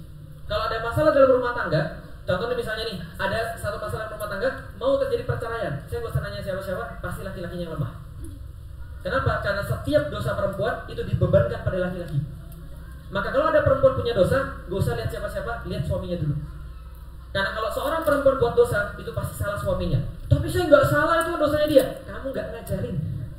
Kalau ada masalah dalam rumah tangga, contohnya misalnya nih, ada satu masalah dalam rumah tangga, mau terjadi perceraian, saya gak usah nanya siapa-siapa, pasti laki-lakinya yang lemah. Kenapa? Karena setiap dosa perempuan itu dibebankan pada laki-laki. Maka kalau ada perempuan punya dosa, gak usah lihat siapa-siapa, lihat suaminya dulu. Karena kalau seorang perempuan buat dosa, itu pasti salah suaminya. Tapi saya nggak salah, itu dosanya dia. Kamu nggak ngajarin.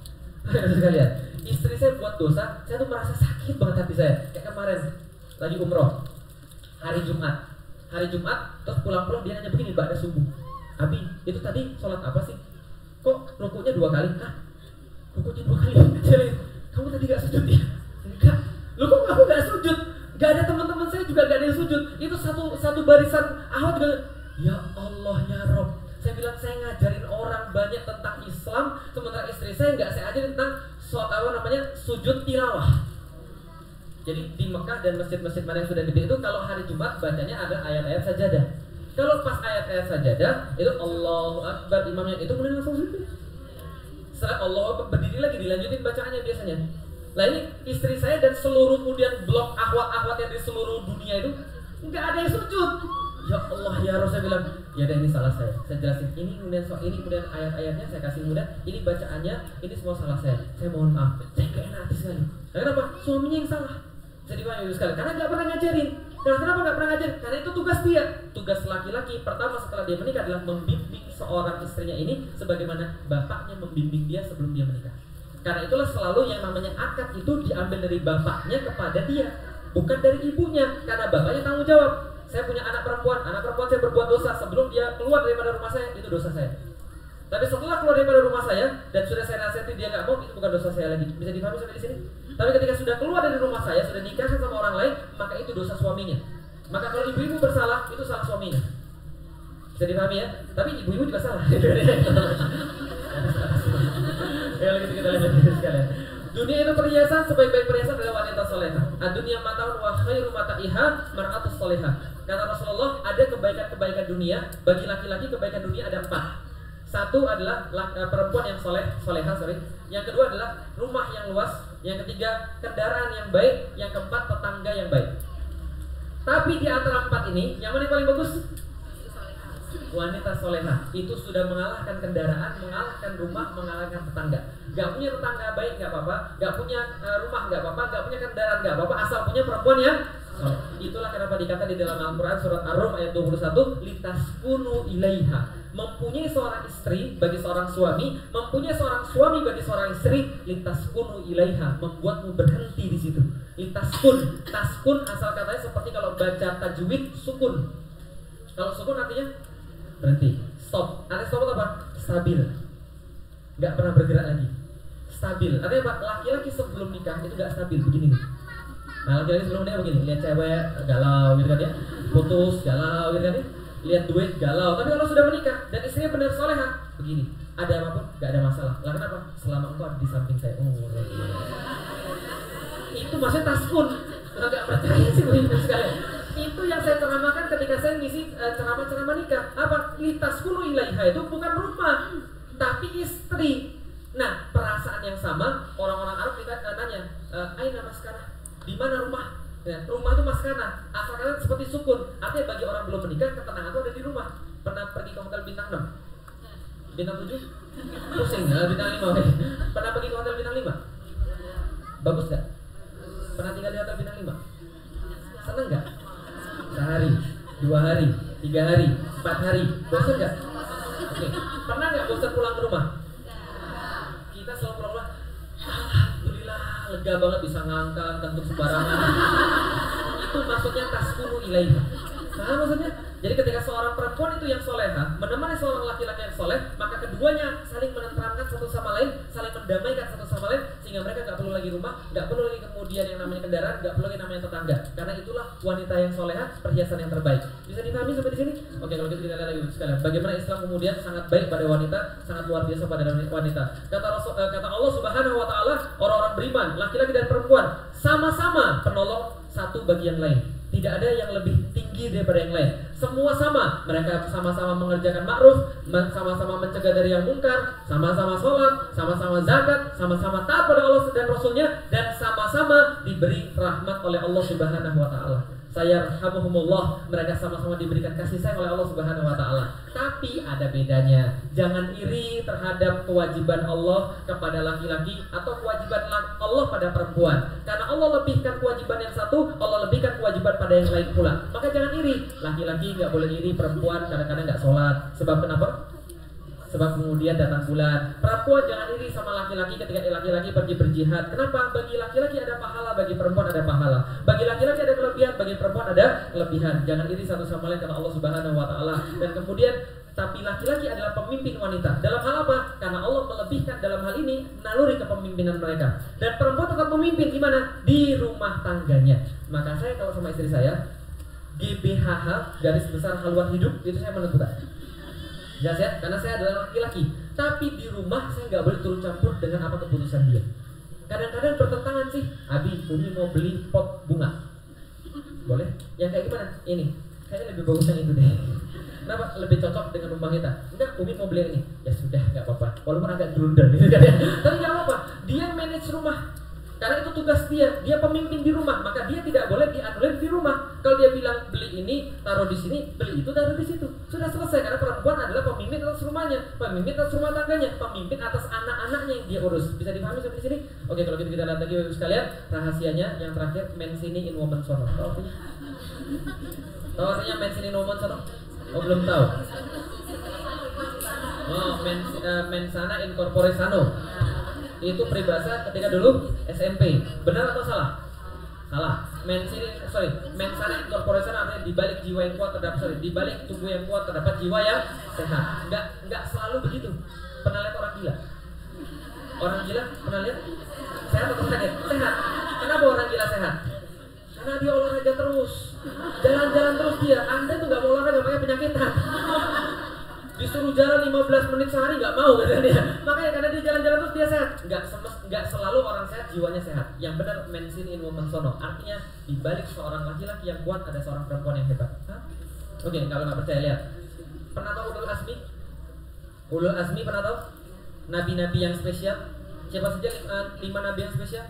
Sekalian, istri saya buat dosa, saya tuh merasa sakit banget hati saya. Kayak kemarin lagi umroh, hari Jumat, hari Jumat, terus pulang-pulang dia nanya begini, ba'da subuh. Abi, itu tadi sholat apa sih? Kok rukuknya dua kali? Hah? Rukuknya dua kali? Jadi, kamu tadi nggak sujud ya? Enggak. Lu kok kamu nggak sujud? Gak ada teman-teman saya juga gak ada yang sujud. Itu satu satu barisan ahwat juga. Ya Allah ya Rob, saya bilang saya ngajarin orang banyak tentang Islam, sementara istri saya nggak saya ajarin tentang so, apa namanya sujud tilawah. Jadi di Mekah dan masjid-masjid mana yang sudah gede itu kalau hari Jumat bacanya ada ayat-ayat sajadah. Kalau pas ayat-ayat sajadah itu Allahu Akbar, imamnya itu kemudian langsung sujud. Setelah Allahu Akbar berdiri lagi dilanjutin bacaannya biasanya. Nah ini istri saya dan seluruh kemudian blok akhwat-akhwat yang di seluruh dunia itu nggak ada yang sujud. Ya Allah ya Rasul, saya bilang, ya ada ini salah saya. Saya jelasin ini kemudian soal ini kemudian ayat-ayatnya saya kasih kemudian ini bacaannya ini semua salah saya. Saya mohon maaf. Saya nggak enak hati sekali. Nah, kenapa? Suaminya yang salah. Saya dipanggil sekali karena nggak pernah ngajarin. Karena kenapa nggak pernah ngajarin? Karena itu tugas dia. Tugas laki-laki pertama setelah dia menikah adalah membimbing seorang istrinya ini sebagaimana bapaknya membimbing dia sebelum dia menikah. Karena itulah selalu yang namanya akad itu diambil dari bapaknya kepada dia, bukan dari ibunya. Karena bapaknya tanggung jawab. Saya punya anak perempuan, anak perempuan saya berbuat dosa sebelum dia keluar daripada rumah saya, itu dosa saya. Tapi setelah keluar daripada rumah saya dan sudah saya nasihati dia nggak mau, itu bukan dosa saya lagi. Bisa dipahami sampai di sini? Tapi ketika sudah keluar dari rumah saya, sudah nikah sama orang lain, maka itu dosa suaminya. Maka kalau ibu-ibu bersalah, itu salah suaminya. Bisa dipahami ya? Tapi ibu-ibu juga salah. Ya lagi kita lanjut sekalian. Dunia itu perhiasan, sebaik-baik perhiasan adalah wanita solehah. Ad-dunya mata'un wa khairu mata'iha mar'atus solehah. Kata Rasulullah, ada kebaikan-kebaikan dunia. Bagi laki-laki kebaikan dunia ada empat. Satu adalah perempuan yang soleh, soleha, sorry. Yang kedua adalah rumah yang luas. Yang ketiga kendaraan yang baik. Yang keempat tetangga yang baik. Tapi di antara empat ini, yang mana yang paling bagus? Wanita soleha. Itu sudah mengalahkan kendaraan, mengalahkan rumah, mengalahkan tetangga. Gak punya tetangga baik gak apa-apa, gak punya uh, rumah gak apa-apa, gak punya kendaraan gak apa-apa, asal punya perempuan yang soleh. Itulah kenapa dikata di dalam Al-Quran surat Ar-Rum ayat dua puluh satu, litaskunu ilaiha. Mempunyai seorang istri bagi seorang suami, mempunyai seorang suami bagi seorang istri, litaskunu ilaiha, membuatmu berhenti di situ. Litaskun, taskun asal katanya seperti kalau baca tajwid sukun. Kalau sukun artinya berhenti, stop. Artinya stop apa? Stabil, nggak pernah bergerak lagi. Stabil, artinya apa? Laki-laki sebelum nikah itu nggak stabil, begini nih. Nah, laki-laki sebelum nikah begini, lihat cewek galau gitu kan ya, putus galau gitu kan ya, lihat duit galau. Tapi kalau sudah menikah dan istrinya benar soleha, begini, ada apapun nggak ada masalah. Lah kenapa? Selama engkau ada di samping saya. Oh, itu maksudnya taskun. Nggak percaya sih begini sekalian. Itu yang saya ceramahkan ketika saya ngisi uh, ceramah-ceramah nikah. Apa? Litaskunu ilaiha itu bukan rumah, tapi istri. Nah, perasaan yang sama orang-orang Arab kita uh, nanya, uh, aina maskana? Di mana rumah? Ya, rumah itu maskana. Asal kalian seperti sukun. Artinya bagi orang belum menikah, ketenangan itu ada di rumah. Pernah pergi ke hotel bintang enam? Bintang tujuh? Pusing, ya, bintang lima. Okay. Pernah pergi ke hotel bintang lima? Bagus gak? Pernah tinggal di hotel bintang lima? Seneng gak? Sehari, dua hari, tiga hari, empat hari, bosan gak? Oke, pernah gak bosan pulang ke rumah? Kita selalu pulang rumah, alhamdulillah, lega banget bisa ngangkat, kentut sembarangan. Itu maksudnya taskunu ilaiha. Nah maksudnya, jadi ketika seorang perempuan itu yang soleha menemani seorang laki-laki yang soleh, maka keduanya saling menenteramkan satu sama lain, saling mendamaikan satu sama lain, sehingga mereka gak perlu lagi rumah, gak perlu lagi kemudian yang namanya kendaraan, gak perlu lagi namanya tetangga. Karena itulah wanita yang soleha, perhiasan yang terbaik. Bisa dipahami sampai di sini? Oke, kalau gitu kita lihat lagi sekalian. Bagaimana Islam kemudian sangat baik pada wanita, sangat luar biasa pada wanita. Kata Rasul, kata Allah Subhanahu Wa Taala, orang-orang beriman, laki-laki dan perempuan, sama-sama penolong satu bagi yang lain. Tidak ada yang lebih tinggi daripada yang lain. Semua sama. Mereka sama-sama mengerjakan ma'ruf, sama-sama mencegah dari yang mungkar, sama-sama sholat, sama-sama zakat, sama-sama taat pada Allah dan Rasulnya, dan sama-sama diberi rahmat oleh Allah Subhanahu Wa Taala. Sayarhamuhumullah, mereka sama-sama diberikan kasih sayang oleh Allah Subhanahu Wa Taala. Tapi ada bedanya. Jangan iri terhadap kewajiban Allah kepada laki-laki atau kewajiban Allah pada perempuan. Karena Allah lebihkan kewajiban yang satu, Allah lebihkan kewajiban pada yang lain pula. Maka jangan iri. Laki-laki nggak boleh iri, perempuan kadang-kadang nggak sholat. Sebab kenapa? Sebab kemudian datang bulan. Perempuan jangan iri sama laki-laki ketika laki-laki pergi berjihad. Kenapa? Bagi laki-laki ada pahala, bagi perempuan ada pahala. Bagi laki-laki ada kelebihan, bagi perempuan ada kelebihan. Jangan iri satu sama lain karena Allah Subhanahu Wa Taala. Dan kemudian tapi laki-laki adalah pemimpin wanita. Dalam hal apa? Karena Allah melebihkan dalam hal ini naluri kepemimpinan mereka. Dan perempuan tetap memimpin di mana? Di rumah tangganya. Maka saya kalau sama istri saya, G B H H garis besar haluan hidup itu saya menentukan. Jelas ya, karena saya adalah laki-laki. Tapi di rumah saya nggak boleh turun campur dengan apa keputusan dia. Kadang-kadang bertentangan sih. Abi, Umi mau beli pot bunga. Boleh? Yang kayak gimana? Ini. Kayaknya lebih bagus yang itu deh. Kenapa? Lebih cocok dengan rumah kita. Enggak, Umi mau beli yang ini. Ya sudah, nggak apa-apa. Walaupun agak gerundel gitu kan ya. Tapi nggak apa-apa. Dia manage rumah. Karena itu tugas dia, dia pemimpin di rumah, maka dia tidak boleh dianulir di rumah. Kalau dia bilang beli ini, taruh di sini, beli itu, taruh di situ, sudah selesai. Karena perempuan adalah pemimpin atas rumahnya, pemimpin atas rumah tangganya, pemimpin atas anak-anaknya yang dia urus. Bisa dipahami sampai sini? Oke, kalau gitu kita lihat lagi Bapak sekalian, rahasianya yang terakhir, men sini in woman sono. Tahu artinya? Tahu artinya men sini in woman sono? Oh belum tahu. Oh, men, uh, men sana in corpore sano. Itu peribahasa ketika dulu S M P. Benar atau salah? Salah. Men sini, sorry, men sana incorporation artinya di balik jiwa yang kuat terdapat sorry, di balik tubuh yang kuat terdapat jiwa yang sehat. Enggak enggak selalu begitu. Pernah lihat orang gila? Orang gila pernah lihat? Sehat atau sakit? Sehat. Kenapa orang gila sehat? Karena dia olahraga terus. Jalan-jalan terus dia. Anda tuh enggak mau olahraga makanya penyakitan. Disuruh jalan lima belas menit sehari nggak mau kata dia. Makanya karena dia jalan-jalan terus dia sehat. Nggak semes, nggak selalu orang sehat jiwanya sehat. Yang benar men sini in woman sono. Artinya di balik seorang laki-laki yang kuat ada seorang perempuan yang hebat. Hah? Oke, kalau nggak percaya lihat. Pernah tahu Ulul Azmi? Ulul azmi pernah tahu? Nabi-nabi yang spesial. Siapa saja lima, lima nabi yang spesial?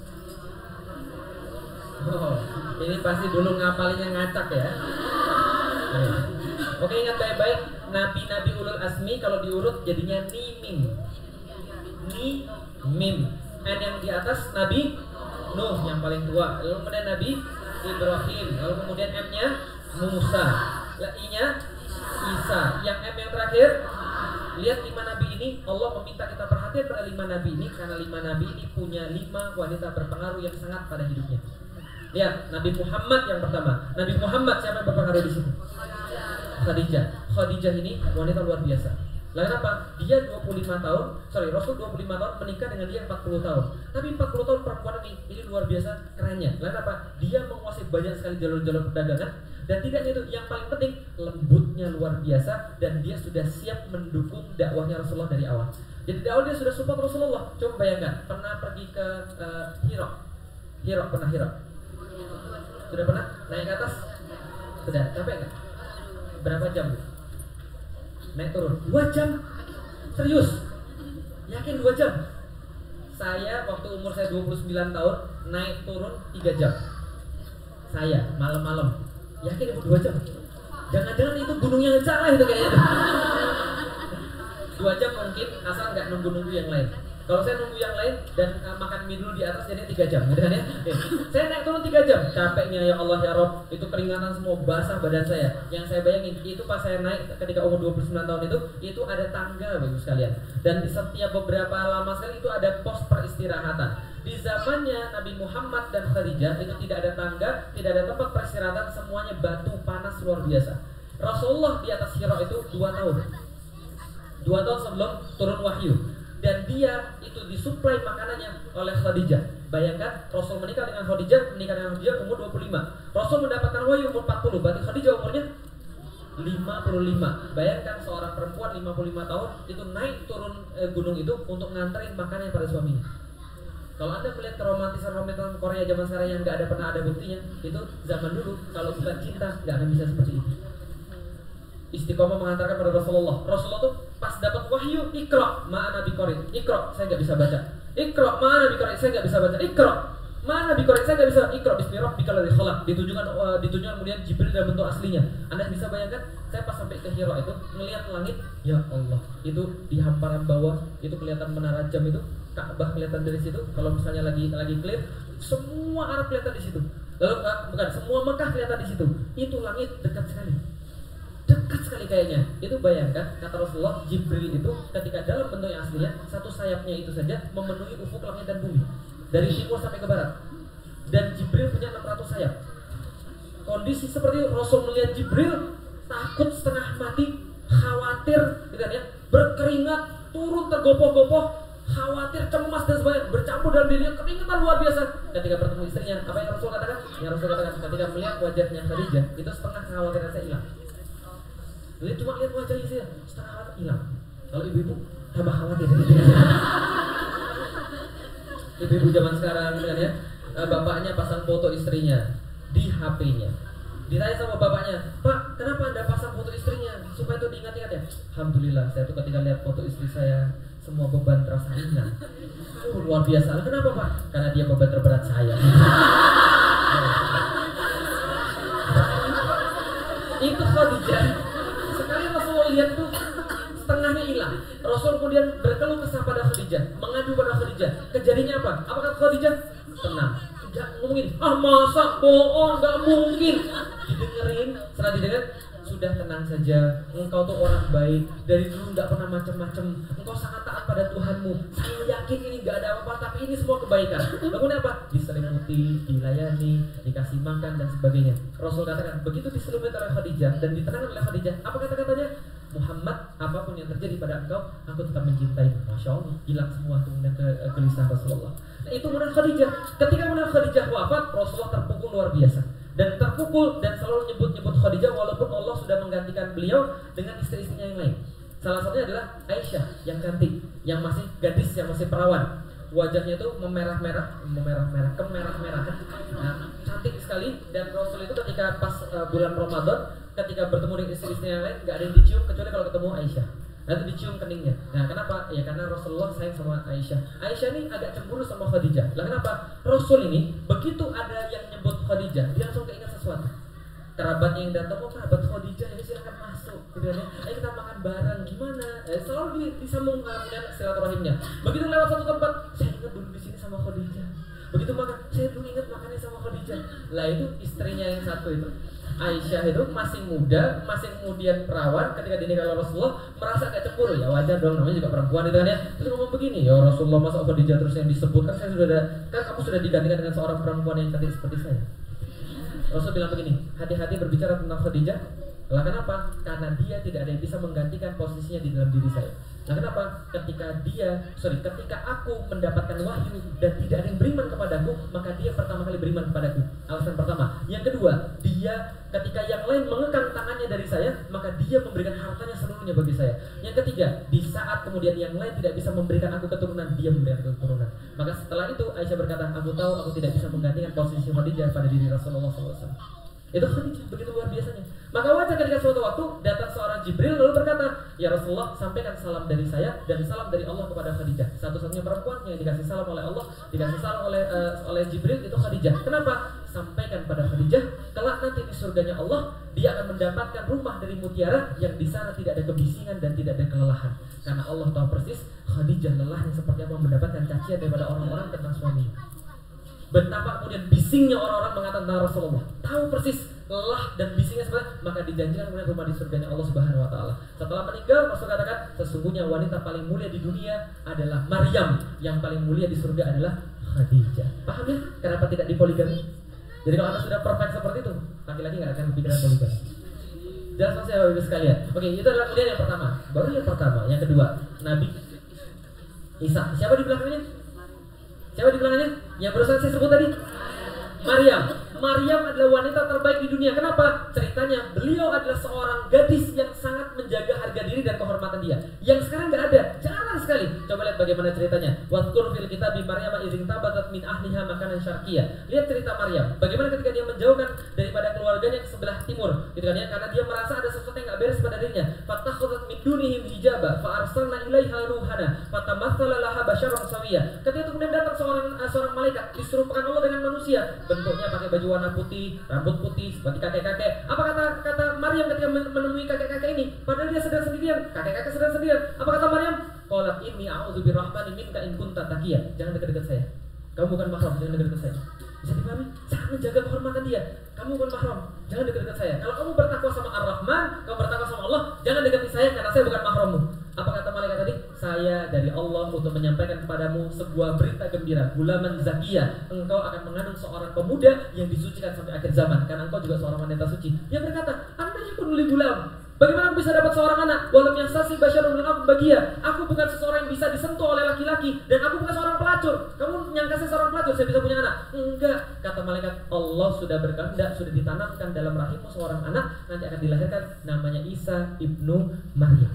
Oh, ini pasti dulu ngapalinnya ngacak ya. Oke, ingat baik-baik, nabi-nabi ulul azmi kalau diurut jadinya ni mim. Ni mim. N yang di atas Nabi Nuh yang paling tua, lalu kemudian Nabi Ibrahim, lalu kemudian M-nya Musa, I-nya Isa, yang M yang terakhir. Lihat lima nabi ini, Allah meminta kita perhatian pada lima nabi ini karena lima nabi ini punya lima wanita berpengaruh yang sangat pada hidupnya. Lihat, Nabi Muhammad yang pertama. Nabi Muhammad siapa yang berpengaruh di sini? Khadijah. Khadijah ini wanita luar biasa. Lalu apa? Dia dua puluh lima tahun, sorry, Rasul dua puluh lima tahun menikah dengan dia empat puluh tahun. Tapi empat puluh tahun perempuan ini, ini luar biasa kerennya. Lalu apa? Dia menguasai banyak sekali jalur-jalur perdagangan. Dan tidak itu, yang paling penting lembutnya luar biasa. Dan dia sudah siap mendukung dakwahnya Rasulullah dari awal. Jadi dari awal dia sudah support Rasulullah. Coba bayangkan, pernah pergi ke uh, Hira. Hira, pernah Hira? Sudah pernah? Naik ke atas? Sudah, capek nggak? Berapa jam? Naik turun? Dua jam? Serius? Yakin dua jam? Saya waktu umur saya dua puluh sembilan tahun, naik turun tiga jam. Saya, malam-malam. Yakin itu dua jam? Jangan-jangan itu gunungnya ngecak lah itu kayaknya. Dua jam mungkin, asal nggak nunggu-nunggu yang lain. Kalau saya nunggu yang lain dan uh, makan mie dulu di atas jadi tiga jam, gitu kan ya? Saya naik turun tiga jam, capeknya ya Allah ya Rob, itu keringatan semua basah badan saya. Yang saya bayangin itu pas saya naik ketika umur dua puluh sembilan tahun itu, itu ada tangga bagus sekalian. Dan di setiap beberapa lama sekali itu ada pos peristirahatan. Di zamannya Nabi Muhammad dan Khadijah itu tidak ada tangga, tidak ada tempat peristirahatan, semuanya batu panas luar biasa. Rasulullah di atas Hira itu dua tahun, dua tahun sebelum turun wahyu. Dan dia itu disuplai makanannya oleh Khadijah. Bayangkan Rasul menikah dengan Khadijah, menikah dengan Khadijah umur dua puluh lima. Rasul mendapatkan wahyu umur empat puluh, berarti Khadijah umurnya lima puluh lima. Bayangkan seorang perempuan lima puluh lima tahun itu naik turun eh, gunung itu untuk nganterin makanan pada suaminya. Kalau Anda melihat keromantisan-romantisan Korea zaman sekarang yang nggak ada pernah ada buktinya, itu zaman dulu kalau bukan cinta nggak akan bisa seperti itu. Istiqomah mengantarkan pada Rasulullah. Rasulullah tuh pas dapat wahyu, Iqra ma'ana biqari. Iqra, saya nggak bisa baca. Iqra ma'ana biqari, saya nggak bisa baca. Iqra ma'ana biqari, saya nggak bisa. Iqra bismi rabbikal ladzi khalaq. Ditunjukkan uh, ditunjukkan kemudian Jibril dalam bentuk aslinya. Anda bisa bayangkan, saya pas sampai ke Hira itu melihat langit, ya Allah, itu di hamparan bawah itu kelihatan menara jam itu, Ka'bah kelihatan dari situ. Kalau misalnya lagi lagi clear, semua Arab kelihatan di situ. Lalu uh, bukan semua Mekah kelihatan di situ. Itu langit dekat sekali. Dekat sekali kayaknya. Itu bayangkan, kata Rasulullah, Jibril itu ketika dalam bentuk yang aslinya, satu sayapnya itu saja memenuhi ufuk langit dan bumi, dari timur sampai ke barat. Dan Jibril punya enam ratus sayap. Kondisi seperti itu, Rasul melihat Jibril takut setengah mati, khawatir, gitu kan ya, berkeringat, turun tergopoh-gopoh, khawatir, cemas dan sebagainya, bercampur dalam dirinya, keringatan luar biasa. Ketika bertemu istrinya, apa yang Rasul katakan? Yang Rasul katakan ketika melihat wajahnya Khadijah, itu setengah kekhawatiran saya hilang. Jadi cuma lihat wajahnya saya, setengah khawatir hilang. Kalau ibu-ibu tambah khawatir. Ibu-ibu zaman sekarang, gitu kan ya, bapaknya pasang foto istrinya di H P-nya. Ditanya sama bapaknya, Pak, kenapa Anda pasang foto istrinya? Supaya itu diingat-ingat ya. Alhamdulillah, saya tuh ketika lihat foto istri saya, semua beban terasa ringan. Oh, luar biasa. Kenapa Pak? Karena dia beban terberat saya. Itu Khadijah. Sekali Rasulullah lihat tuh setengahnya hilang. Rasul kemudian berkeluh kesah pada Khadijah, mengadu pada Khadijah. Kejadiannya apa? Apa kata Khadijah? Tenang. Tidak ngomongin, ah masa bohong, nggak mungkin. Didengerin, setelah didengar, sudah tenang saja. Engkau tuh orang baik, dari dulu nggak pernah macam-macam. Engkau sangat taat pada Tuhanmu. Saya yakin ini nggak ada apa-apa, tapi ini semua kebaikan. Kemudian apa? Diselimuti, dilayani, dikasih makan dan sebagainya. Rasul katakan, begitu diselimuti oleh Khadijah dan ditenangkan oleh Khadijah, apa kata-katanya? Muhammad, apapun yang terjadi pada engkau, aku tetap mencintai. Masya Allah, hilang semua kemudian kegelisahan Rasulullah. Nah, itu menurut Khadijah. Ketika menurut Khadijah wafat, Rasulullah terpukul luar biasa. Dan terpukul dan selalu nyebut-nyebut Khadijah walaupun Allah sudah menggantikan beliau dengan istri-istrinya yang lain. Salah satunya adalah Aisyah yang cantik, yang masih gadis, yang masih perawan. Wajahnya itu memerah-merah, memerah-merah, kemerah-merahan. Nah, cantik sekali. Dan Rasul itu ketika pas uh, bulan Ramadan, ketika bertemu dengan istri-istri yang lain, gak ada yang dicium kecuali kalau ketemu Aisyah. Lalu dicium keningnya. Nah, kenapa? Ya karena Rasulullah sayang sama Aisyah. Aisyah ini agak cemburu sama Khadijah. Lah kenapa? Rasul ini begitu ada yang nyebut Khadijah, dia langsung keinget sesuatu. Kerabatnya yang datang, oh kerabat Khadijah ini silakan masuk. Gitu kan ya. Ayo kita makan bareng. Gimana? Eh, selalu disambung dengan silaturahimnya. Begitu lewat satu tempat, saya ingat dulu di sini sama Khadijah. Begitu makan, saya dulu ingat makannya sama Khadijah. Lah itu istrinya yang satu itu, Aisyah itu masih muda, masih kemudian perawan ketika dinikah oleh Rasulullah, merasa agak cemburu. Ya wajar dong, namanya juga perempuan itu kan ya. Terus ngomong begini, ya Rasulullah masa Khadijah terus yang disebutkan, saya sudah ada, kan kamu sudah digantikan dengan seorang perempuan yang cantik seperti saya. Rasul bilang begini, hati-hati berbicara tentang Khadijah. Lah kenapa? Karena dia tidak ada yang bisa menggantikan posisinya di dalam diri saya. Nah kenapa? Ketika dia, sorry, ketika aku mendapatkan wahyu dan tidak ada yang beriman kepadaku, maka dia pertama kali beriman kepadaku. Alasan pertama. Yang kedua, dia ketika yang lain mengekang tangannya dari saya, maka dia memberikan hartanya seluruhnya bagi saya. Yang ketiga, di saat kemudian yang lain tidak bisa memberikan aku keturunan, dia memberikan keturunan. Maka setelah itu Aisyah berkata, aku tahu aku tidak bisa menggantikan posisi Khadijah pada diri Rasulullah shallallahu alaihi wasallam. Itu Khadijah, begitu luar biasanya. Maka wajar ketika suatu waktu datang seorang Jibril lalu berkata, ya Rasulullah, sampaikan salam dari saya dan salam dari Allah kepada Khadijah. Satu-satunya perempuan yang dikasih salam oleh Allah, dikasih salam oleh uh, oleh Jibril itu Khadijah. Kenapa? Sampaikan pada Khadijah, kelak nanti di surganya Allah dia akan mendapatkan rumah dari mutiara yang di sana tidak ada kebisingan dan tidak ada kelelahan. Karena Allah tahu persis Khadijah lelahnya seperti apa mendapatkan cacian daripada orang-orang tentang suaminya. Betapa kemudian bisingnya orang-orang mengatakan tentang Rasulullah, tahu persis lelah dan bisingnya seperti, maka dijanjikan kemudian rumah di surganya Allah Subhanahu wa taala. Setelah meninggal, Rasul katakan sesungguhnya wanita paling mulia di dunia adalah Maryam, yang paling mulia di surga adalah Khadijah. Paham ya? Kenapa tidak dipoligami? Jadi kalau Anda sudah perfect seperti itu, laki-laki nggak akan pikiran poligami. Jelas maksudnya Bapak Ibu sekalian. Oke, itu adalah kemudian yang pertama. Baru yang pertama, yang kedua, Nabi Isa. Siapa di belakangnya? Siapa di belakangnya? Yang barusan saya sebut tadi, Maryam. Maryam adalah wanita terbaik di dunia. Kenapa? Ceritanya beliau adalah seorang gadis yang sangat menjaga harga diri dan kehormatan dia, yang sekarang nggak ada, jarang sekali. Coba lihat bagaimana ceritanya. Wadkur fil kitab Maryam idzin tabatat min ahliha makanan syarqiyah. Lihat cerita Maryam. Bagaimana ketika dia menjauhkan daripada keluarganya ke sebelah timur, gitu kan ya? Karena dia merasa ada sesuatu yang nggak beres pada dirinya. Fattakhadhat min dunihim hijaba fa arsalna ilaiha ruhana fatamatsala laha basyaran sawiyya. Ketika kemudian datang seorang uh, seorang malaikat diserupakan Allah dengan manusia, bentuknya pakai baju warna putih, rambut putih seperti kakek-kakek. Apa kata kata Maryam ketika menemui kakek-kakek ini? Padahal dia sedang sendirian, kakek-kakek sedang sendirian. Apa kata Maryam? Qalat inni a'udzu birrahmani minka in kunta taqiyya. Jangan dekat-dekat saya. Kamu bukan mahram, jangan dekat-dekat saya. Bisa dipahami? Sangat menjaga kehormatan dia. Kamu bukan mahram, jangan dekat-dekat saya. Kalau kamu bertakwa sama Ar-Rahman, kamu bertakwa sama Allah, jangan dekati saya karena saya bukan mahrammu. Apa kata malaikat tadi? Saya dari Allah untuk menyampaikan kepadamu sebuah berita gembira. Gulaman zakiyah, engkau akan mengandung seorang pemuda yang disucikan sampai akhir zaman. Karena engkau juga seorang wanita suci. Dia berkata, Anda pun uli gulam. Bagaimana aku bisa dapat seorang anak? Walam yang sasi basyarun min aku bagia. Aku bukan seseorang yang bisa disentuh oleh laki-laki dan aku bukan seorang pelacur. Kamu nyangka saya seorang pelacur, saya bisa punya anak? Enggak. Kata malaikat, Allah sudah berkehendak, sudah ditanamkan dalam rahimmu seorang anak, nanti akan dilahirkan, namanya Isa ibnu Maryam.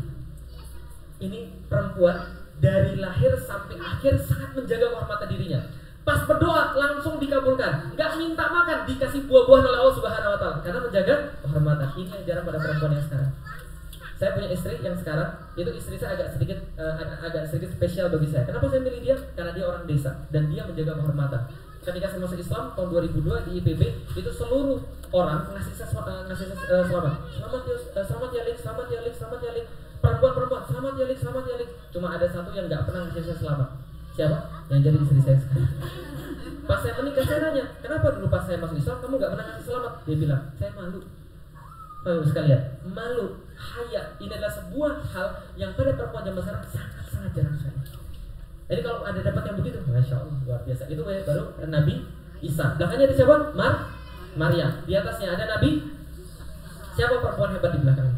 Ini perempuan dari lahir sampai akhir sangat menjaga kehormatan dirinya. Pas berdoa langsung dikabulkan, nggak minta makan, dikasih buah-buahan oleh Allah Subhanahu wa taala karena menjaga kehormatan. Ini yang jarang pada perempuan yang sekarang. Saya punya istri yang sekarang, itu istri saya agak sedikit uh, agak, agak sedikit spesial bagi saya. Kenapa saya milih dia? Karena dia orang desa dan dia menjaga kehormatan. Ketika saya masuk Islam tahun dua ribu dua di I P B, itu seluruh orang ngasih saya uh, ngasih saya uh, selamat. Selamat ya, uh, selamat ya Lik, selamat ya Lik, selamat ya Lik. Perempuan-perempuan, selamat ya Lik, selamat ya Lik. Cuma ada satu yang nggak pernah ngasih saya selamat. Siapa? Yang jadi istri saya sekarang. Pas saya menikah saya nanya, kenapa dulu pas saya masuk Islam kamu gak pernah ngasih selamat? Dia bilang, saya malu. Bapak sekalian, malu, haya. Ini adalah sebuah hal yang pada perempuan zaman sekarang sangat-sangat jarang sekali. Jadi kalau ada dapat yang begitu, masya Allah, luar biasa. Itu baru Nabi Isa. Belakangnya ada siapa? Mar, Maryam. Di atasnya ada Nabi. Siapa perempuan hebat di belakang?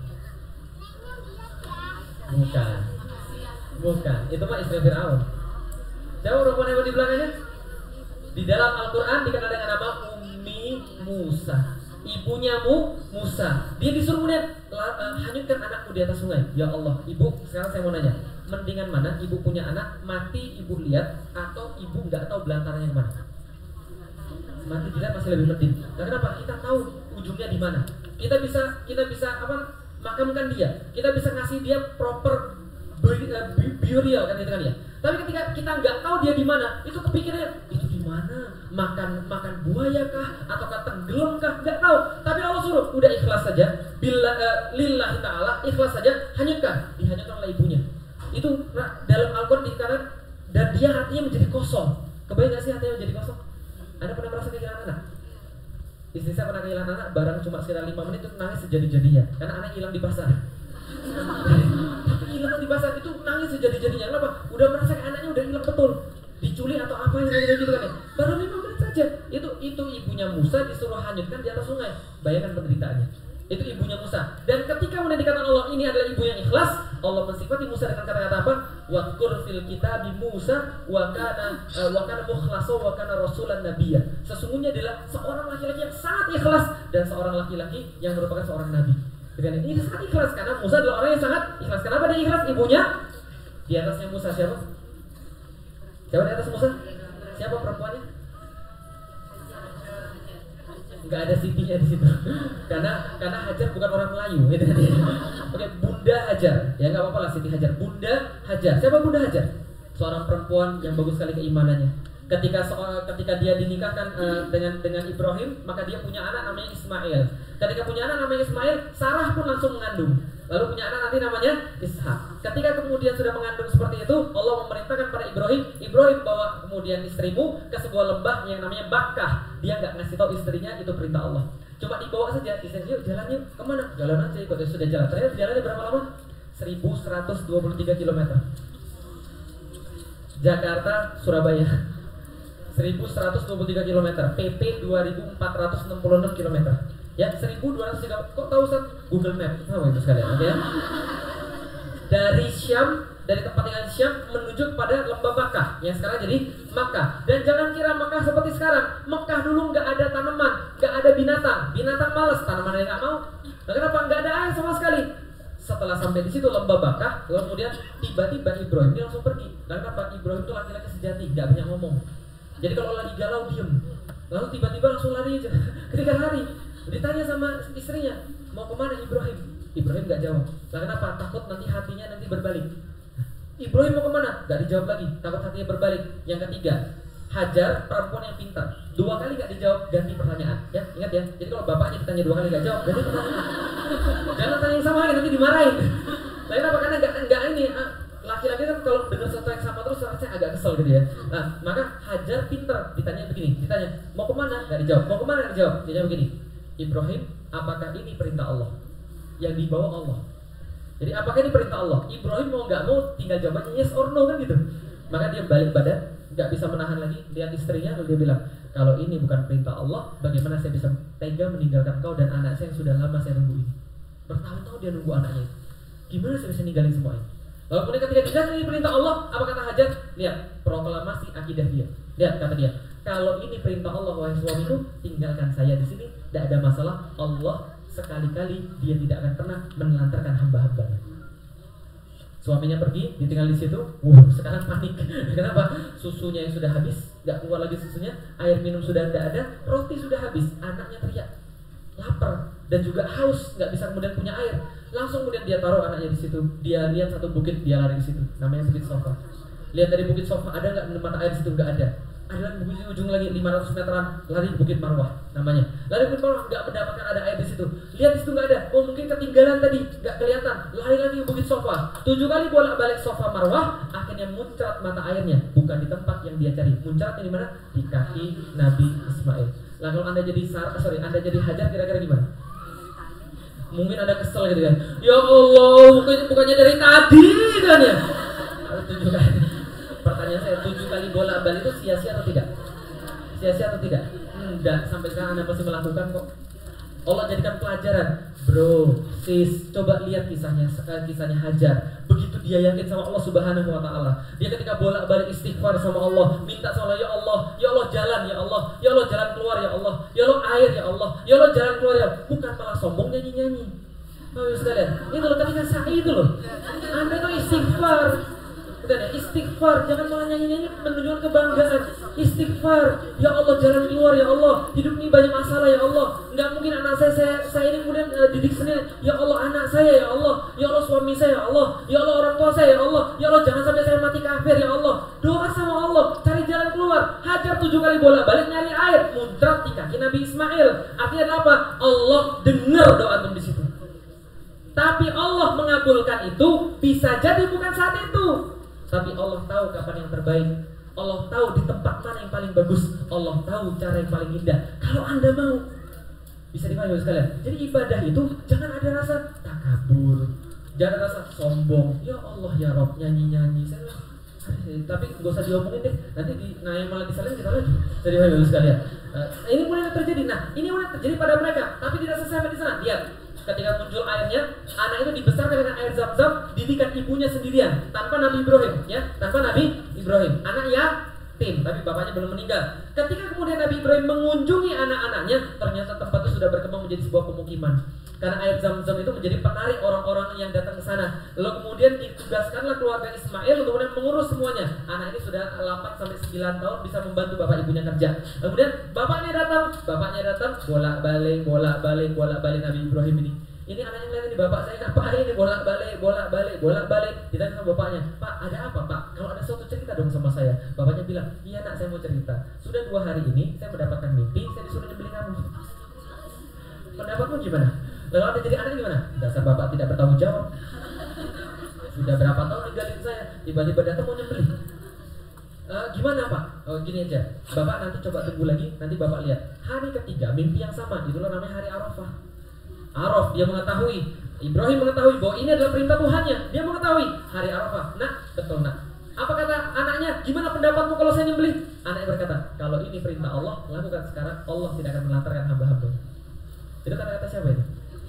Bukan, bukan. Itu mah istri Fir'aun. Siapa perempuan hebat di belakangnya? Di dalam Al-Quran dikenal dengan nama Ummi Musa, ibunya Mu Musa. Dia disuruh kemudian uh, hanyutkan anakmu di atas sungai. Ya Allah, ibu, sekarang saya mau nanya, mendingan mana ibu punya anak mati ibu lihat atau ibu nggak tahu belantaranya kemana? Mati dilihat masih lebih penting. Nah, kenapa? Kita tahu ujungnya di mana. Kita bisa kita bisa apa? Makamkan dia. Kita bisa ngasih dia proper burial kan itu kan ya. Tapi ketika kita nggak tahu dia di mana, itu kepikirannya itu di mana? Makan makan buaya kah ataukah tenggelam kah? Nggak tahu. Tapi Allah suruh udah ikhlas saja. Bila uh, lillahi taala ikhlas saja, hanyutkan, dihanyutkan oleh ibunya. Itu dalam Al-Qur'an dikatakan dan dia hatinya menjadi kosong. Kebayang nggak sih hatinya menjadi kosong? Anda pernah merasa kehilangan anak? Istri saya pernah kehilangan anak, barang cuma sekitar lima menit itu nangis sejadi-jadinya karena anak hilang di pasar. Tapi hilang di pasar itu nangis sejadi-jadinya. Kenapa? Udah merasa kayak anaknya udah hilang betul, diculik atau apa yang kayak gitu kan ya. Baru lima menit saja. Itu itu ibunya Musa disuruh hanyutkan di atas sungai. Bayangkan penderitaannya. Itu ibunya Musa. Dan ketika kemudian dikatakan Allah ini adalah ibunya ikhlas, Allah mensifati Musa dengan kata-kata apa? Wadkur fil kitabi Musa wa kana uh, wa kana mukhlasa wa kana rasulan nabiyya. Sesungguhnya adalah seorang laki-laki yang sangat ikhlas dan seorang laki-laki yang merupakan seorang nabi. Dengan ini sangat ikhlas karena Musa adalah orang yang sangat ikhlas. Kenapa dia ikhlas? Ibunya di atasnya Musa siapa? Siapa di atas Musa? Siapa perempuannya? Enggak ada sitinya di situ. karena karena Hajar bukan orang Melayu gitu kan. Oke, Bunda Hajar. Ya enggak apa-apa lah Siti Hajar. Bunda Hajar. Siapa Bunda Hajar? Seorang perempuan yang bagus sekali keimanannya. Ketika soal, ketika dia dinikahkan uh, dengan dengan Ibrahim, maka dia punya anak namanya Ismail. Ketika punya anak namanya Ismail, Sarah pun langsung mengandung. Lalu punya anak nanti namanya Ishak. Ketika kemudian sudah mengandung seperti itu, Allah memerintahkan pada Ibrahim, Ibrahim bawa kemudian istrimu ke sebuah lembah yang namanya Bakkah. Dia nggak ngasih tahu istrinya itu perintah Allah. Cuma dibawa saja, istrinya yuk jalan yuk kemana? Jalan aja ikut sudah jalan. Ternyata jalannya berapa lama? seribu seratus dua puluh tiga kilometer. Jakarta Surabaya. seribu seratus dua puluh tiga kilometer, P P dua ribu empat ratus enam puluh enam kilometer. Ya, seribu dua ratus tiga. Kok tahu Ustaz? Google Map. Tahu itu sekalian, oke ya? Dari Syam, dari tempat tinggal Syam menuju pada lembah Makkah yang sekarang jadi Makkah. Dan jangan kira Makkah seperti sekarang. Makkah dulu nggak ada tanaman, nggak ada binatang. Binatang malas, tanaman yang nggak mau. Nah, kenapa? Nggak ada air sama sekali. Setelah sampai di situ lembah Makkah, kemudian tiba-tiba Ibrahim dia langsung pergi. Dan kenapa? Ibrahim itu laki-laki sejati, nggak banyak ngomong. Jadi kalau lagi galau diem, lalu tiba-tiba langsung lari aja. Ketika lari, ditanya sama istrinya, mau kemana Ibrahim? Ibrahim gak jawab. Lah kenapa? Takut nanti hatinya nanti berbalik. Ibrahim mau kemana? Gak dijawab lagi, takut hatinya berbalik. Yang ketiga, Hajar perempuan yang pintar. Dua kali gak dijawab, ganti pertanyaan. Ya, ingat ya. Jadi kalau bapaknya ditanya dua kali gak jawab, ganti pertanyaan. Jangan tanya yang sama lagi, nanti dimarahin. Lah kenapa? Karena gak, gak ini. Laki-laki kan kalau dengar sesuatu yang sama terus rasanya agak kesel gitu ya. Nah, maka Hajar pintar, ditanya begini, ditanya mau kemana? Gak dijawab. Mau kemana? Gak dijawab. Dia jawab begini, Ibrahim, apakah ini perintah Allah? Yang dibawa Allah. Jadi apakah ini perintah Allah? Ibrahim mau nggak mau tinggal jawabannya yes or no kan gitu. Maka dia balik badan, nggak bisa menahan lagi. Lihat istrinya, lalu dia bilang, kalau ini bukan perintah Allah, bagaimana saya bisa tega meninggalkan kau dan anak saya yang sudah lama saya nunggu ini? Bertahun-tahun dia nunggu anaknya. Gimana saya bisa ninggalin semua ini? Lalu kemudian ketika tidak ini perintah Allah, apa kata Hajar? Lihat proklamasi akidah dia. Lihat kata dia, kalau ini perintah Allah wahai suamiku, tinggalkan saya di sini, tidak ada masalah. Allah sekali-kali dia tidak akan pernah menelantarkan hamba-hambanya. Suaminya pergi, ditinggal di situ. Wow, sekarang panik. Kenapa? Susunya yang sudah habis, nggak keluar lagi susunya. Air minum sudah tidak ada, roti sudah habis. Anaknya teriak, lapar dan juga haus, nggak bisa kemudian punya air. Langsung kemudian dia taruh anaknya di situ. Dia lihat satu bukit, dia lari di situ. Namanya Bukit Sofa. Lihat dari Bukit Sofa ada nggak mata air di situ? Nggak ada. Ada lagi bukit ujung lagi lima ratus meteran, lari Bukit Marwah namanya. Lari Bukit Marwah nggak mendapatkan ada air di situ. Lihat di situ nggak ada. Oh mungkin ketinggalan tadi, nggak kelihatan. Lari lagi Bukit Sofa. Tujuh kali bolak-balik Sofa Marwah, akhirnya muncrat mata airnya. Bukan di tempat yang dia cari. Muncratnya di mana? Di kaki Nabi Ismail. Lalu anda jadi Sarah, sorry, anda jadi Hajar kira-kira gimana? Mungkin ada kesel gitu kan. Ya Allah, bukannya, bukannya dari tadi kan ya. Harus tujuh kali. Pertanyaan saya, tujuh kali bola balik itu sia-sia atau tidak? Sia-sia atau tidak? Enggak, sampai sekarang anda masih melakukan kok. Allah jadikan pelajaran. Bro, sis, coba lihat kisahnya, kisahnya Hajar. Begitu dia yakin sama Allah Subhanahu Wa Taala, dia ketika bolak-balik istighfar sama Allah, minta sama Allah, ya Allah, ya Allah jalan, ya Allah, ya Allah jalan keluar, ya Allah, ya Allah air, ya Allah, ya Allah jalan keluar, ya. Bukan malah sombong nyanyi-nyanyi. Nah, sekalian, itu loh ketika saya itu loh, anda itu istighfar. Bukan ya, istighfar, jangan malah nyanyi-nyanyi menunjukkan kebanggaan. Istighfar, ya Allah jalan keluar ya Allah, hidup ini banyak masalah ya Allah. Nggak mungkin anak saya, saya, saya ini kemudian uh, didik sendiri. Ya Allah anak saya ya Allah, ya Allah suami saya ya Allah, ya Allah orang tua saya ya Allah, ya Allah jangan sampai saya mati kafir ya Allah. Doa sama Allah, cari jalan keluar, hajar tujuh kali bolak-balik nyari air, muncrat di kaki Nabi Ismail. Artinya apa? Allah dengar doa antum di situ. Tapi Allah mengabulkan itu bisa jadi bukan saat itu. Tapi Allah tahu kapan yang terbaik. Allah tahu di tempat mana yang paling bagus. Allah tahu cara yang paling indah. Kalau Anda mau, bisa dipahami sekalian. Jadi ibadah itu jangan ada rasa takabur, jangan ada rasa sombong. Ya Allah ya Rob, nyanyi-nyanyi. Saya tapi gak usah diomongin deh. Nanti di naik malah disalin kita lagi. Jadi dipahami sekalian. Uh, ini mulai terjadi. Nah, ini mulai terjadi pada mereka. Tapi tidak selesai di sana. Lihat. Ketika muncul airnya, anak itu dibesarkan dengan air zam-zam, didikan ibunya sendirian, tanpa Nabi Ibrahim, ya, tanpa Nabi Ibrahim. Anak yatim, tapi bapaknya belum meninggal. Ketika kemudian Nabi Ibrahim mengunjungi anak-anaknya, ternyata tempat itu sudah berkembang menjadi sebuah pemukiman. Karena air zam-zam itu menjadi penarik orang-orang yang datang ke sana. Lalu kemudian ditugaskanlah keluarga Ismail kemudian mengurus semuanya. Anak ini sudah delapan sampai sembilan tahun bisa membantu bapak ibunya kerja. Kemudian bapaknya datang, bapaknya datang bolak-balik, bolak-balik, bolak-balik Nabi Ibrahim ini. Ini anaknya ngeliat ini bapak saya ngapain ini bolak-balik, bolak-balik, bolak-balik. Ditanya sama bapaknya, "Pak, ada apa, Pak? Kalau ada suatu cerita dong sama saya." Bapaknya bilang, "Iya nak, saya mau cerita. Sudah dua hari ini saya mendapatkan mimpi, saya disuruh nyembelih kamu." Pendapatmu gimana? Lalu ada jadi anak gimana? Dasar bapak tidak bertanggung jawab. Sudah berapa tahun ninggalin saya, tiba-tiba datang mau nyembelih. Uh, gimana Pak? Oh gini aja, bapak nanti coba tunggu lagi, nanti bapak lihat. Hari ketiga mimpi yang sama, itulah namanya hari Arafah. Araf, dia mengetahui, Ibrahim mengetahui bahwa ini adalah perintah Tuhannya. Dia mengetahui hari Arafah. Nah, betul nak. Apa kata anaknya? Gimana pendapatmu kalau saya nyembelih? Anaknya berkata, kalau ini perintah Allah, lakukan sekarang. Allah tidak akan melantarkan hamba-hamba. Itu kata-kata siapa itu?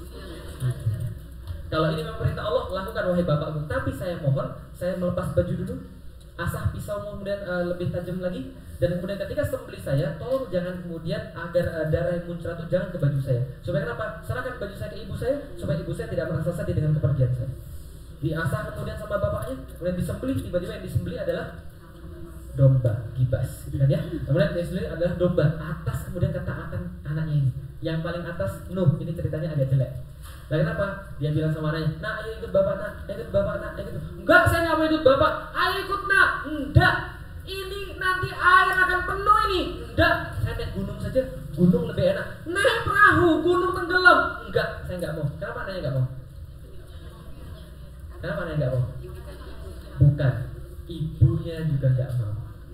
Kalau ini memang perintah Allah, lakukan wahai bapakku. Tapi saya mohon, saya melepas baju dulu, asah pisau kemudian uh, lebih tajam lagi, dan kemudian ketika sembelih saya, tolong jangan kemudian agar uh, darah yang muncrat itu jangan ke baju saya. Supaya kenapa? Serahkan baju saya ke ibu saya, supaya ibu saya tidak merasa sedih dengan kepergian saya. Diasah kemudian sama bapaknya, kemudian disembelih. Tiba-tiba yang disembelih adalah domba, gibas, gitu kan ya. Kemudian yang disembelih adalah domba. Atas kemudian ketaatan anaknya ini. Yang paling atas Nuh, ini ceritanya agak jelek. Nah kenapa? Dia bilang sama anaknya, "Nak, ayo ikut bapak nak, ikut bapak nak, ikut." "Enggak, saya nggak mau ikut bapak." "Ayo ikut nak." "Enggak, ini nanti air akan penuh ini." "Enggak, saya naik gunung saja, gunung lebih enak." "Naik perahu, gunung tenggelam." "Enggak, saya nggak mau." Kenapa anaknya nggak mau? Kenapa anaknya nggak mau? Bukan, ibunya juga nggak mau.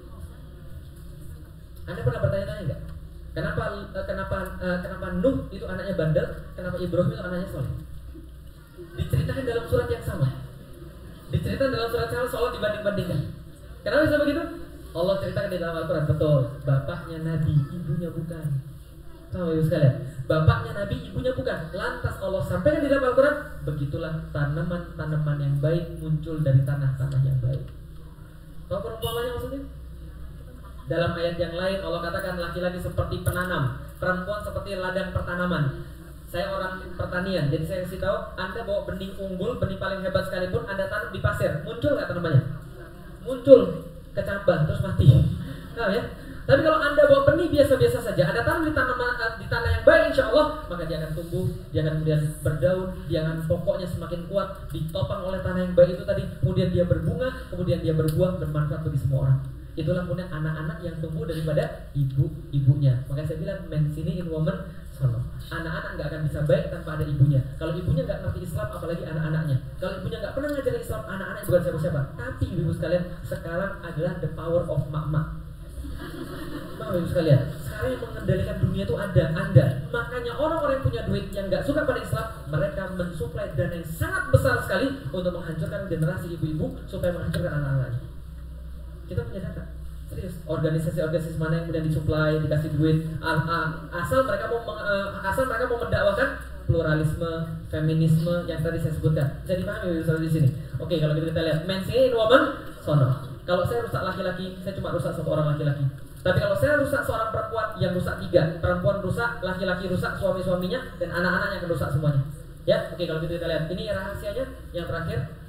Anda pernah bertanya-tanya nggak? Kenapa uh, kenapa uh, kenapa Nuh itu anaknya bandel, kenapa Ibrahim itu anaknya soleh? Diceritakan dalam surat yang sama. Diceritakan dalam surat yang sama soal dibanding-bandingkan. Kenapa bisa begitu? Allah ceritakan di dalam Al-Quran, betul. Bapaknya Nabi, ibunya bukan. Tahu ya sekalian? Bapaknya Nabi, ibunya bukan. Lantas Allah sampaikan di dalam Al-Quran, begitulah tanaman-tanaman yang baik muncul dari tanah-tanah yang baik. Tahu perumpamannya maksudnya? Dalam ayat yang lain Allah katakan laki-laki seperti penanam, perempuan seperti ladang pertanaman. Saya orang pertanian, jadi saya kasih tahu, Anda bawa benih unggul, benih paling hebat sekalipun, Anda tanam di pasir, muncul nggak tanamannya? Muncul, kecambah terus mati. Tahu ya? Tapi kalau Anda bawa benih biasa-biasa saja, Anda tanam di tanah di tanah yang baik, insya Allah, maka dia akan tumbuh, dia akan kemudian berdaun, dia akan pokoknya semakin kuat, ditopang oleh tanah yang baik itu tadi, kemudian dia berbunga, kemudian dia berbuah, bermanfaat bagi semua orang. Itulah kemudian anak-anak yang tumbuh daripada ibu-ibunya. Makanya saya bilang men sini in woman sono. Anak-anak nggak akan bisa baik tanpa ada ibunya. Kalau ibunya nggak ngerti Islam, apalagi anak-anaknya. Kalau ibunya nggak pernah ngajarin Islam, anak-anaknya bukan siapa-siapa. Tapi ibu sekalian, sekarang adalah the power of mak-mak. Mau ibu sekalian, sekarang yang mengendalikan dunia itu ada Anda. Makanya orang-orang yang punya duit yang nggak suka pada Islam, mereka mensuplai dana yang sangat besar sekali untuk menghancurkan generasi ibu-ibu supaya menghancurkan anak-anaknya. Kita punya data, serius. Organisasi-organisasi mana yang kemudian disuplai, dikasih duit, asal mereka mau asal mereka mau mendakwakan pluralisme, feminisme yang tadi saya sebutkan. Bisa dipahami ya di sini. Oke, kalau kita lihat men sini in woman sono. Kalau saya rusak laki-laki, saya cuma rusak satu orang laki-laki. Tapi kalau saya rusak seorang perempuan, yang rusak tiga. Perempuan rusak, laki-laki rusak, suami-suaminya, dan anak-anaknya akan rusak semuanya. Ya, oke kalau kita lihat. Ini rahasianya yang terakhir.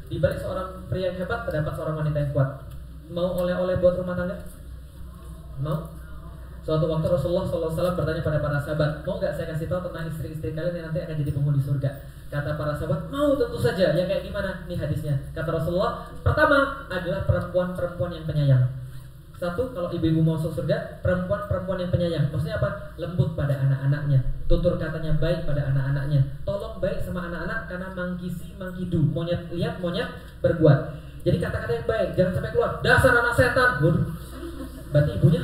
Di balik seorang pria yang hebat terdapat seorang wanita yang kuat. Mau oleh-oleh buat rumah tangga? Mau? Suatu waktu Rasulullah shallallahu alaihi wasallam bertanya pada para sahabat, mau gak saya kasih tahu tentang istri-istri kalian yang nanti akan jadi penghuni surga? Kata para sahabat, mau, tentu saja. Ya kayak gimana? Nih hadisnya. Kata Rasulullah, pertama adalah perempuan-perempuan yang penyayang. Satu, kalau ibu-ibu mau masuk surga, perempuan-perempuan yang penyayang. Maksudnya apa? Lembut pada anak-anaknya, tutur katanya baik pada anak-anaknya, tolong baik sama anak-anak karena mangkisi mangkidu, monyet lihat monyet berbuat. Jadi kata-kata yang baik, jangan sampai keluar dasar anak setan. Waduh, berarti ibunya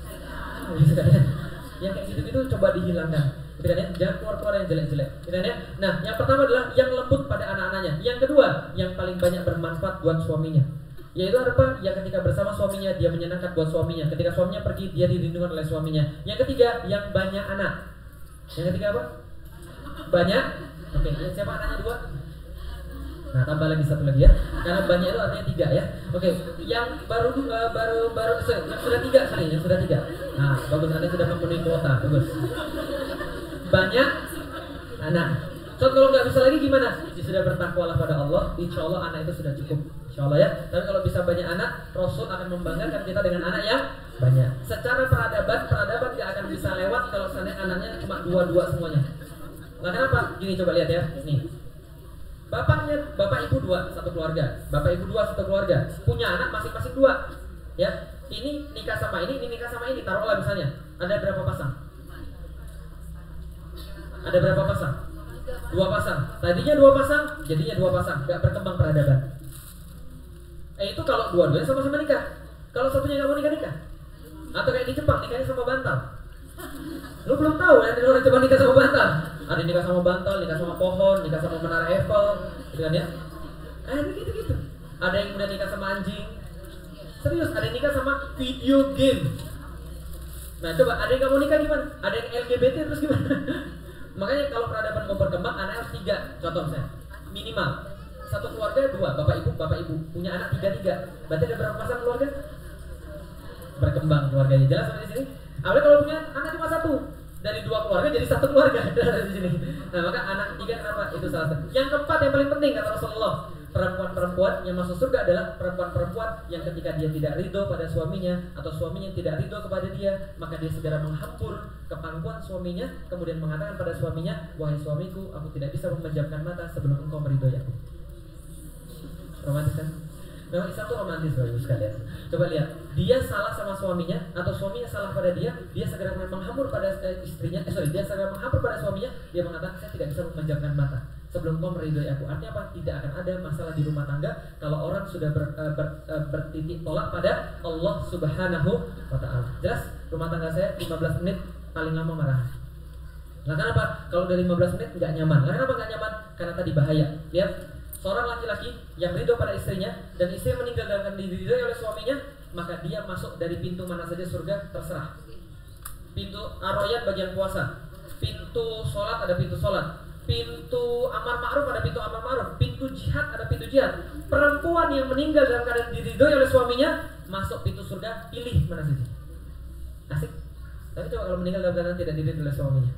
yang kayak gitu-gitu coba dihilangkan, gitu kan ya? Jangan keluar-keluar yang jelek-jelek, gitu kan ya? Nah, yang pertama adalah yang lembut pada anak-anaknya. Yang kedua, yang paling banyak bermanfaat buat suaminya, yaitu apa? Yang ketika bersama suaminya dia menyenangkan buat suaminya, ketika suaminya pergi dia dilindungi oleh suaminya. Yang ketiga, yang banyak anak. Yang ketiga apa? Banyak. Oke, okay. Siapa anaknya dua? Nah, tambah lagi satu lagi ya, karena banyak itu artinya tiga ya. Oke, yang baru uh, baru baru yang sudah tiga sorry, yang sudah tiga. Nah, bagus, Anda sudah memenuhi kuota, bagus. Banyak anak. So kalau nggak bisa lagi gimana? Sudah bertakwalah pada Allah, insya Allah anak itu sudah cukup, insya Allah ya. Tapi kalau bisa banyak anak, Rasul akan membanggakan kita dengan anak yang banyak. Secara peradaban, peradaban tidak akan bisa lewat kalau seandainya anaknya cuma dua-dua semuanya. Nah, kenapa? Gini, coba lihat ya, nih. Bapaknya, bapak ibu dua, satu keluarga. Bapak ibu dua, satu keluarga. Punya anak masing-masing dua. Ya, ini nikah sama ini, ini nikah sama ini. Taruhlah misalnya, ada berapa pasang? Ada berapa pasang? Dua pasang. Tadinya dua pasang, jadinya dua pasang. Gak berkembang peradaban. Eh itu kalau dua-duanya sama-sama nikah. Kalau satunya gak mau nikah-nikah. Atau kayak di Jepang, nikahnya sama bantal. Lu belum tahu ya, di luar Jepang nikah sama bantal. Ada nikah sama bantal, nikah sama pohon, nikah sama menara Eiffel, gitu kan ya? Eh gitu-gitu. Ada yang udah nikah sama anjing. Serius, ada yang nikah sama video game. Nah coba, ada yang gak mau nikah gimana? Ada yang L G B T terus gimana? Makanya kalau peradaban mau berkembang, anak harus tiga. Contoh misalnya, minimal satu keluarga dua, bapak ibu, bapak ibu punya anak tiga tiga. Berarti ada berapa pasang keluarga? Berkembang keluarganya. Jelas sampai di sini? Apalagi kalau punya anak cuma satu, dari dua keluarga jadi satu keluarga. Di sini. Nah maka anak tiga kenapa? Itu salah satu. Yang keempat yang paling penting kata Rasulullah, perempuan-perempuan yang masuk surga adalah perempuan-perempuan yang ketika dia tidak ridho pada suaminya atau suaminya tidak ridho kepada dia, maka dia segera menghambur ke pangkuan suaminya, kemudian mengatakan pada suaminya, wahai suamiku, aku tidak bisa memejamkan mata sebelum engkau meridhoi aku. Romantis kan? Memang Islam itu romantis bagus sekalian. Coba lihat, dia salah sama suaminya atau suaminya salah pada dia, dia segera menghambur pada istrinya, eh sorry, dia segera menghambur pada suaminya, dia mengatakan saya tidak bisa memejamkan mata sebelum kau meridhoi aku. Artinya apa? Tidak akan ada masalah di rumah tangga kalau orang sudah ber, uh, ber, uh, bertitik tolak pada Allah Subhanahu wa Ta'ala. Jelas? Rumah tangga saya lima belas menit paling lama marah. Nah kenapa? Kalau dari lima belas menit nggak nyaman. Nah, kenapa nggak nyaman? Karena tadi bahaya. Lihat, seorang laki-laki yang ridho pada istrinya dan istri meninggal dalam diridhoi oleh suaminya, maka dia masuk dari pintu mana saja surga terserah. Pintu Ar-Rayyan bagian puasa, pintu sholat ada pintu sholat, pintu amar ma'ruf ada pintu amar ma'ruf, pintu jihad ada pintu jihad. Perempuan yang meninggal dalam keadaan diridhoi oleh suaminya masuk pintu surga, pilih mana saja. Asik. Tapi coba kalau meninggal dalam keadaan tidak diridhoi oleh suaminya,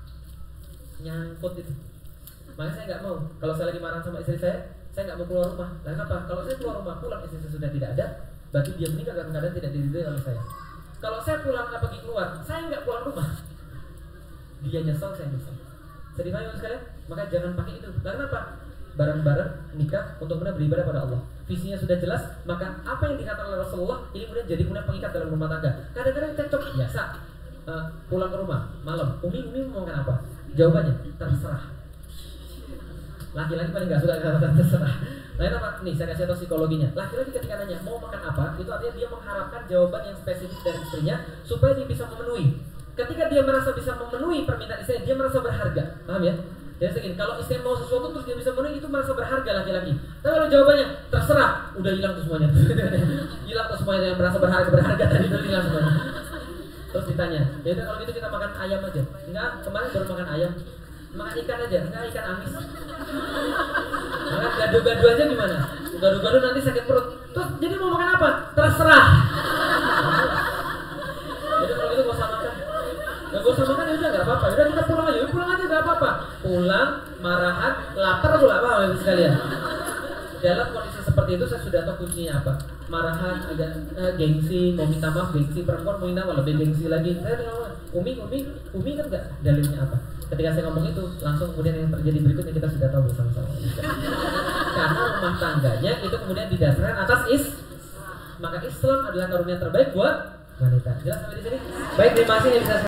nyangkut itu. Makanya saya nggak mau. Kalau saya lagi marah sama istri saya, saya nggak mau keluar rumah. Nah kenapa? Kalau saya keluar rumah pulang istri saya sudah tidak ada, berarti dia meninggal dalam keadaan tidak diridhoi oleh saya. Kalau saya pulang nggak pergi keluar, saya nggak pulang rumah, dia nyesel, saya nyesel. Sedih banget sekalian. Maka jangan pakai itu. Nah kenapa? Bareng-bareng nikah untuk benar beribadah pada Allah. Visinya sudah jelas, maka apa yang dikatakan oleh Rasulullah ini kemudian jadi kemudian pengikat dalam rumah tangga. Kadang-kadang cekcok biasa. Uh, pulang ke rumah malam, Umi Umi mau makan apa? Jawabannya terserah. Laki-laki paling gak suka kata terserah. Nah apa? Nih saya kasih tahu psikologinya. Laki-laki ketika nanya mau makan apa, itu artinya dia mengharapkan jawaban yang spesifik dari istrinya supaya dia bisa memenuhi. Ketika dia merasa bisa memenuhi permintaan istrinya, dia merasa berharga. Paham ya? Jadi segini, kalau istri mau sesuatu terus dia bisa memenuhi, itu merasa berharga laki-laki. Tapi kalau jawabannya terserah, udah hilang tuh semuanya. Hilang tuh semuanya yang merasa berharga berharga tadi itu hilang semuanya. Terus ditanya, ya udah kalau gitu kita makan ayam aja. Enggak, kemarin baru makan ayam. Makan ikan aja, enggak ikan amis. Makan gado-gado aja gimana? Gado-gado nanti sakit perut. Terus jadi mau makan apa? Terserah. Jadi kalau gitu gak usah makan. Gak usah makan ya udah gak apa-apa. Udah kita pulang aja, pulang aja gak apa-apa. Pulang, marahan, lapar tuh gak apa-apa sekalian. Dalam kondisi seperti itu saya sudah tahu kuncinya apa. Marahan, agak eh, gengsi, mau minta maaf gengsi, perempuan mau minta maaf lebih gengsi lagi. Saya ngomong, Umi, Umi, Umi kan nggak dalilnya apa. Ketika saya ngomong itu, langsung kemudian yang terjadi berikutnya kita sudah tahu bersama-sama. Karena rumah tangganya itu kemudian didasarkan atas is, maka Islam adalah karunia terbaik buat wanita. Jelas sampai di sini? Baik, terima kasih yang bisa